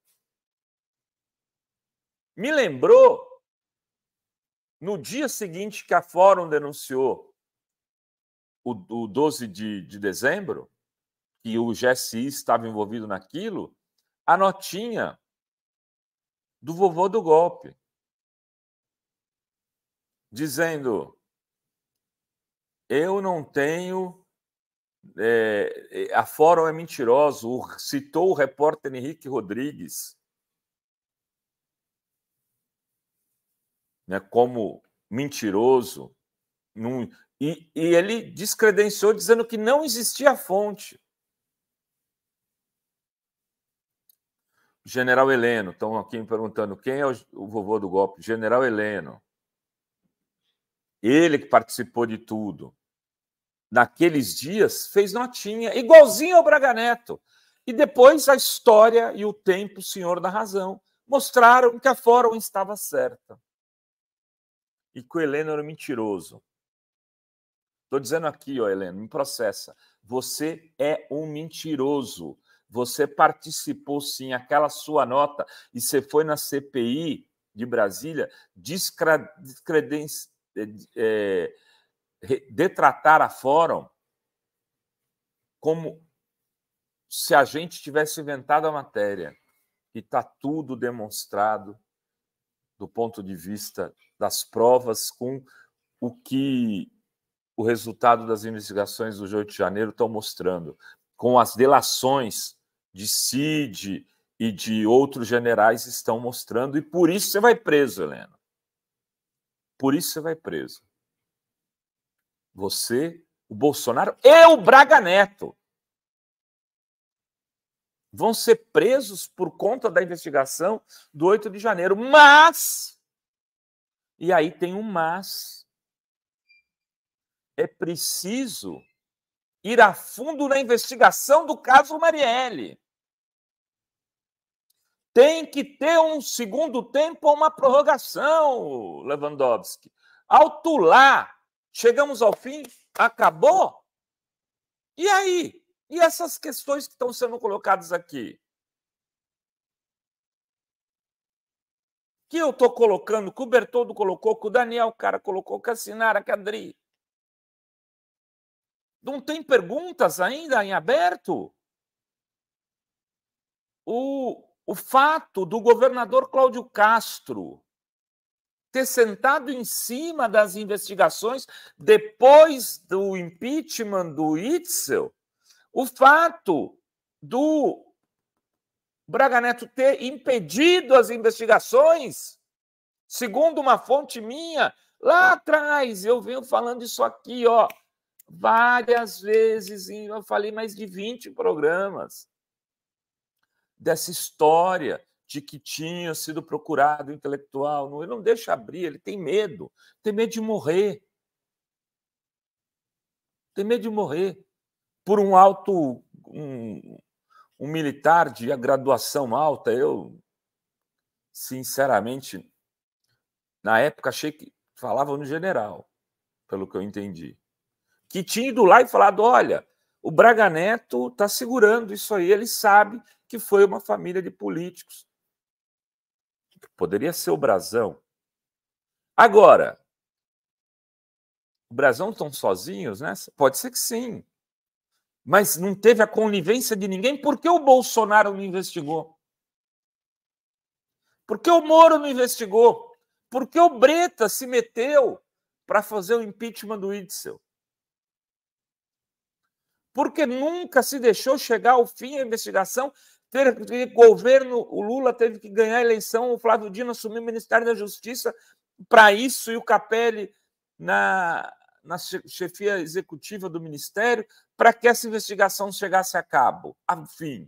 Me lembrou, no dia seguinte que a Fórum denunciou o, o doze de, de dezembro, que o G S I estava envolvido naquilo, a notinha do vovô do golpe, dizendo eu não tenho... É, a Fórum é mentiroso, citou o repórter Henrique Rodrigues, né, como mentiroso, num, e, e ele descredenciou dizendo que não existia fonte. General Heleno, estão aqui me perguntando quem é o, o vovô do golpe. General Heleno. Ele que participou de tudo. Naqueles dias, fez notinha, igualzinho ao Braga Neto. E depois a história e o tempo, o senhor da razão, mostraram que a Fórum estava certa. E que o Heleno era mentiroso. Estou dizendo aqui, ó, Heleno, me processa. Você é um mentiroso. Você participou, sim, aquela sua nota, e você foi na C P I de Brasília descredenciar... É, detratar a Fórum como se a gente tivesse inventado a matéria. E está tudo demonstrado do ponto de vista das provas com o que o resultado das investigações do oito de janeiro estão mostrando, com as delações de Cid e de outros generais estão mostrando, e por isso você vai preso, Heleno. Por isso você vai preso. Você, o Bolsonaro e o Braga Neto vão ser presos por conta da investigação do oito de janeiro. Mas, e aí tem um mas, é preciso ir a fundo na investigação do caso Marielle. Tem que ter um segundo tempo ou uma prorrogação, Lewandowski. Alto lá. Chegamos ao fim? Acabou? E aí? E essas questões que estão sendo colocadas aqui? Que eu estou colocando, que o Bertoldo colocou, que o Daniel Cara colocou, que a Sinara, que a Adri. Não tem perguntas ainda em aberto? O, o fato do governador Cláudio Castro ter sentado em cima das investigações depois do impeachment do Witzel, o fato do Braga Neto ter impedido as investigações, segundo uma fonte minha, lá atrás, eu venho falando isso aqui, ó, várias vezes, eu falei mais de vinte programas dessa história de que tinha sido procurado intelectual. Ele não deixa abrir, ele tem medo. Tem medo de morrer. Tem medo de morrer por um alto... Um, um militar de graduação alta. Eu, sinceramente, na época achei que falavam no general, pelo que eu entendi. Que tinha ido lá e falado, olha, o Braga Neto está segurando isso aí, ele sabe que foi uma família de políticos. Poderia ser o Brazão. Agora, o Brazão estão sozinhos, né? Pode ser que sim. Mas não teve a conivência de ninguém. Por que o Bolsonaro não investigou? Por que o Moro não investigou? Por que o Breta se meteu para fazer o impeachment do Witzel? Porque nunca se deixou chegar ao fim a investigação. Teve governo, o Lula teve que ganhar a eleição, o Flávio Dino assumiu o Ministério da Justiça para isso, e o Capelli na, na chefia executiva do Ministério, para que essa investigação chegasse a cabo, a fim.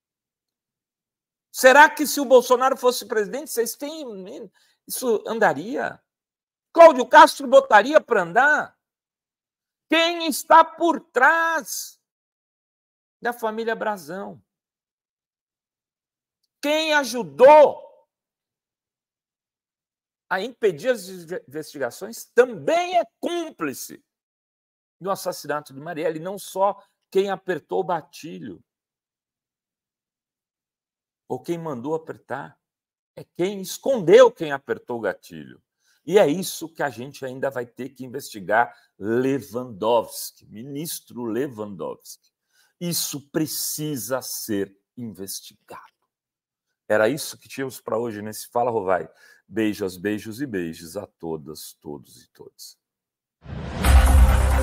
Será que se o Bolsonaro fosse presidente, vocês têm... isso andaria? Cláudio Castro botaria para andar? Quem está por trás da família Brazão? Quem ajudou a impedir as investigações também é cúmplice do assassinato de Marielle, não só quem apertou o gatilho ou quem mandou apertar, é quem escondeu quem apertou o gatilho. E é isso que a gente ainda vai ter que investigar. Lewandowski, ministro Lewandowski. Isso precisa ser investigado. Era isso que tínhamos para hoje nesse Fala Rovai. Beijos, beijos e beijos a todas, todos e todas.